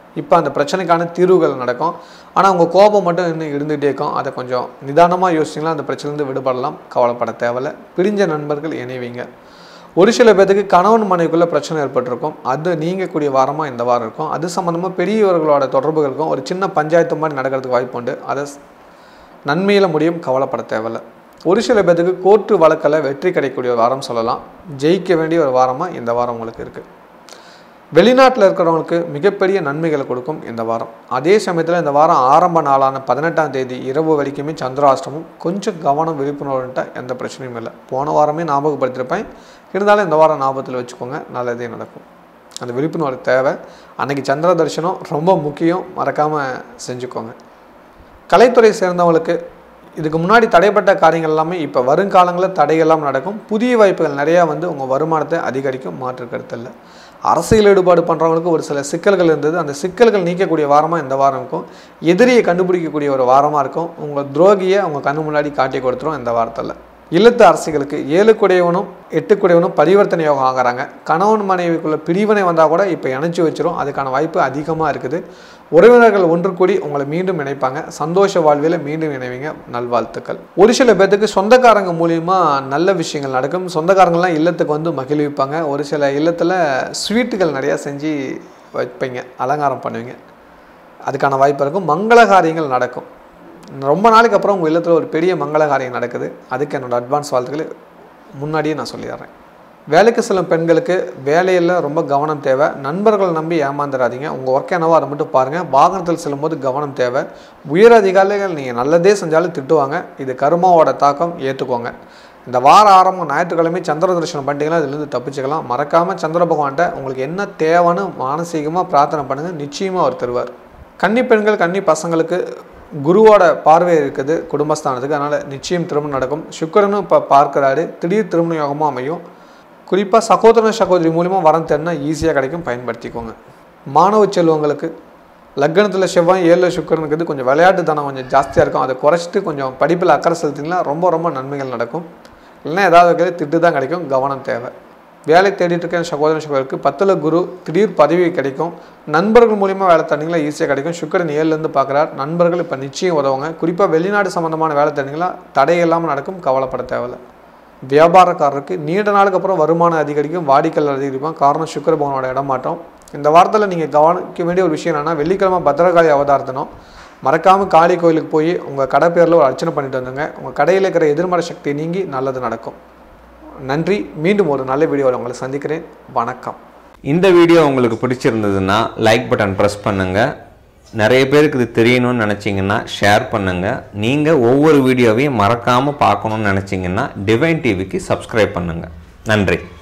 இப்போ அந்த பிரச்சனைக்கான தீர்வுகள் நடக்கும். ஆனால் உங்கள் கோபம் மட்டும் இன்னும் இருந்துகிட்டே இருக்கும். அதை கொஞ்சம் நிதானமாக யோசிச்சிங்கன்னா அந்த பிரச்சனைலேருந்து விடுபடலாம். கவலைப்பட தேவையில்லை. பிரிஞ்ச நண்பர்கள் இணைவீங்க. ஒரு சில பேருக்கு கணவன் மனைவிக்குள்ளே பிரச்சனை ஏற்பட்டிருக்கும். அது நீங்கக்கூடிய வாரமாக இந்த வாரம் இருக்கும். அது சம்மந்தமாக பெரியவர்களோட தொடர்புகளுக்கும் ஒரு சின்ன பஞ்சாயத்து மாதிரி நடக்கிறதுக்கு வாய்ப்பு உண்டு. அதை நன்மையில் முடியும். கவலைப்பட தேவையில்லை. ஒரு சில பேருக்கு கோர்ட்டு வழக்கில் வெற்றி கிடைக்கக்கூடிய வாரம் சொல்லலாம். ஜெயிக்க வேண்டிய ஒரு வாரமாக இந்த வாரம் உங்களுக்கு இருக்குது. வெளிநாட்டில் இருக்கிறவங்களுக்கு மிகப்பெரிய நன்மைகளை கொடுக்கும் இந்த வாரம். அதே சமயத்தில் இந்த வாரம் ஆரம்ப நாளான 18ஆம் தேதி இரவு வரைக்குமே சந்திராஷ்டமம். கொஞ்சம் கவனம் விழிப்புணர்வுன்ட்டா எந்த பிரச்சனையும் இல்லை. போன வாரமே ஞாபகப்படுத்திருப்பேன். இருந்தாலும் இந்த வாரம் ஞாபகத்தில் வச்சுக்கோங்க. நல்லதே நடக்கும். அந்த விழிப்புணர்வு தேவை. அன்றைக்கி சந்திர தரிசனம் ரொம்ப முக்கியம். மறக்காமல் செஞ்சுக்கோங்க. கலைத்துறை சேர்ந்தவங்களுக்கு இதுக்கு முன்னாடி தடைப்பட்ட காரியங்கள் எல்லாமே இப்போ வருங்காலங்களில் தடையெல்லாம் நடக்கும். புதிய வாய்ப்புகள் நிறையா உங்கள் வருமானத்தை அதிகரிக்கும். மாற்று கருத்து இல்லை. அரசியல் ஈடுபாடு பண்ணுறவங்களுக்கு ஒரு சில சிக்கல்கள் இருந்தது. அந்த சிக்கல்கள் நீக்கக்கூடிய வாரமாக இந்த வாரம் இருக்கும். எதிரியை கண்டுபிடிக்கக்கூடிய ஒரு வாரமாக இருக்கும். உங்கள் துரோகியை அவங்க கண்ணு முன்னாடி காட்டி கொடுத்துரும் இந்த வாரத்தில். இல்லத்து அரசிகளுக்கு 7 குடையவனும் 8 குடையவனும் பரிவர்த்தனை யோகம் ஆகிறாங்க. கணவன் மனைவிக்குள்ளே பிரிவினை வந்தால் கூட இப்போ இணைச்சி வச்சிரும். அதுக்கான வாய்ப்பு அதிகமாக இருக்குது. உறவினர்கள் ஒன்று கூடி உங்களை மீண்டும் இணைப்பாங்க. சந்தோஷ வாழ்வில் மீண்டும் இணைவீங்க. நல்வாழ்த்துக்கள். ஒரு சில பேர்த்துக்கு சொந்தக்காரங்க மூலியமாக நல்ல விஷயங்கள் நடக்கும். சொந்தக்காரங்கள்லாம் இல்லத்துக்கு மகிழ்விப்பாங்க. ஒரு சில இல்லத்தில் ஸ்வீட்டுகள் நிறையா செஞ்சு வைப்பீங்க. அலங்காரம் பண்ணுவீங்க. அதுக்கான வாய்ப்பு இருக்கும். மங்கள காரியங்கள் நடக்கும். ரொம்ப நாளைக்கு அப்புறம் உங்கள் இல்லத்தில் ஒரு பெரிய மங்கள காரியம் நடக்குது. அதுக்கு என்னோடய அட்வான்ஸ் வாழ்த்துக்களை முன்னாடியே நான் சொல்லிடுறேன். வேலைக்கு செல்லும் பெண்களுக்கு வேலையில் ரொம்ப கவனம் தேவை. நண்பர்களை நம்பி ஏமாந்துடாதீங்க. உங்கள் ஒர்க் என்னவோ அதை மட்டும் பாருங்கள். வாகனத்தில் செல்லும்போது கவனம் தேவை. உயர் அதிகாரிகள் நீங்கள் நல்லதே செஞ்சாலும் திட்டுவாங்க. இது கர்மாவோட தாக்கம். ஏற்றுக்கோங்க. இந்த வார ஆரம்பம் ஞாயிற்றுக்கிழமை சந்திர தரிசனம் பண்ணிட்டீங்கன்னா இதுலேருந்து தப்பிச்சுக்கலாம். மறக்காமல் சந்திர பகவான்கிட்ட உங்களுக்கு என்ன தேவைன்னு மானசீகமாக பிரார்த்தனை பண்ணுங்கள். நிச்சயமாக அவர் தருவார். கன்னி பெண்கள் கன்னி பசங்களுக்கு குருவோட பார்வை இருக்குது குடும்பஸ்தானத்துக்கு. அதனால் நிச்சயம் திருமணம் நடக்கும். சுக்கிரனும் இப்போ பார்க்குறாரு. திடீர் திருமண யோகமாக அமையும். குறிப்பாக சகோதரன் சகோதரி மூலிமா வரம் தேடினா ஈஸியாக கிடைக்கும். பயன்படுத்திக்கோங்க. மாணவ செல்வங்களுக்கு லக்னத்தில் செவ்வாய் 7 சுக்கிரன் இருக்குது. கொஞ்சம் விளையாட்டுத்தனம் கொஞ்சம் ஜாஸ்தியாக இருக்கும். அதை குறைச்சிட்டு கொஞ்சம் படிப்பில் அக்கறை செலுத்திங்கன்னா ரொம்ப ரொம்ப நன்மைகள் நடக்கும். இல்லைன்னா ஏதாவது திட்டு தான் கிடைக்கும். கவனம் தேவை. வேலை தேடிட்டு இருக்க சகோதரன் சகோதரிக்கு 10ல் குரு திடீர் பதவி கிடைக்கும். நண்பர்கள் மூலிமா வேலை தேடிங்களா ஈஸியாக கிடைக்கும். சுக்கிரன் 7லேருந்து பார்க்குறார். நண்பர்கள் இப்போ நிச்சயம் உதவுங்க. குறிப்பாக வெளிநாடு சம்மந்தமான வேலை தேடிங்களா தடையில்லாமல் நடக்கும். கவலைப்பட தேவையில்லை. வியாபாரக்காரருக்கு நீண்ட நாளுக்கு அப்புறம் வருமானம் அதிகரிக்கும். வாடிக்கையாளர் அதிகரிக்கும். காரணம் சுக்கிர பகவானோட இடமாற்றம். இந்த வாரத்தில் நீங்கள் கவனிக்க வேண்டிய ஒரு விஷயம் என்னென்னா வெள்ளிக்கிழமை பத்திரகாளி அவதாரத்தணும். மறக்காமல் காளி கோயிலுக்கு போய் உங்கள் கடை பேரில் ஒரு அர்ச்சனை பண்ணிட்டு வந்துங்க. உங்கள் கடையில் இருக்கிற எதிர்மறை சக்தி நீங்கி நல்லது நடக்கும். நன்றி. மீண்டும் ஒரு நல்ல வீடியோவில் உங்களை சந்திக்கிறேன். வணக்கம். இந்த வீடியோ உங்களுக்கு பிடிச்சிருந்ததுன்னா லைக் பட்டன் ப்ரெஸ் பண்ணுங்கள். நிறைய பேருக்கு இது தெரியணும்னு நினச்சிங்கன்னா ஷேர் பண்ணுங்கள். நீங்கள் ஒவ்வொரு வீடியோவையும் மறக்காமல் பார்க்கணுன்னு நினச்சிங்கன்னா டிவைன் டிவிக்கு சப்ஸ்கிரைப் பண்ணுங்கள். நன்றி.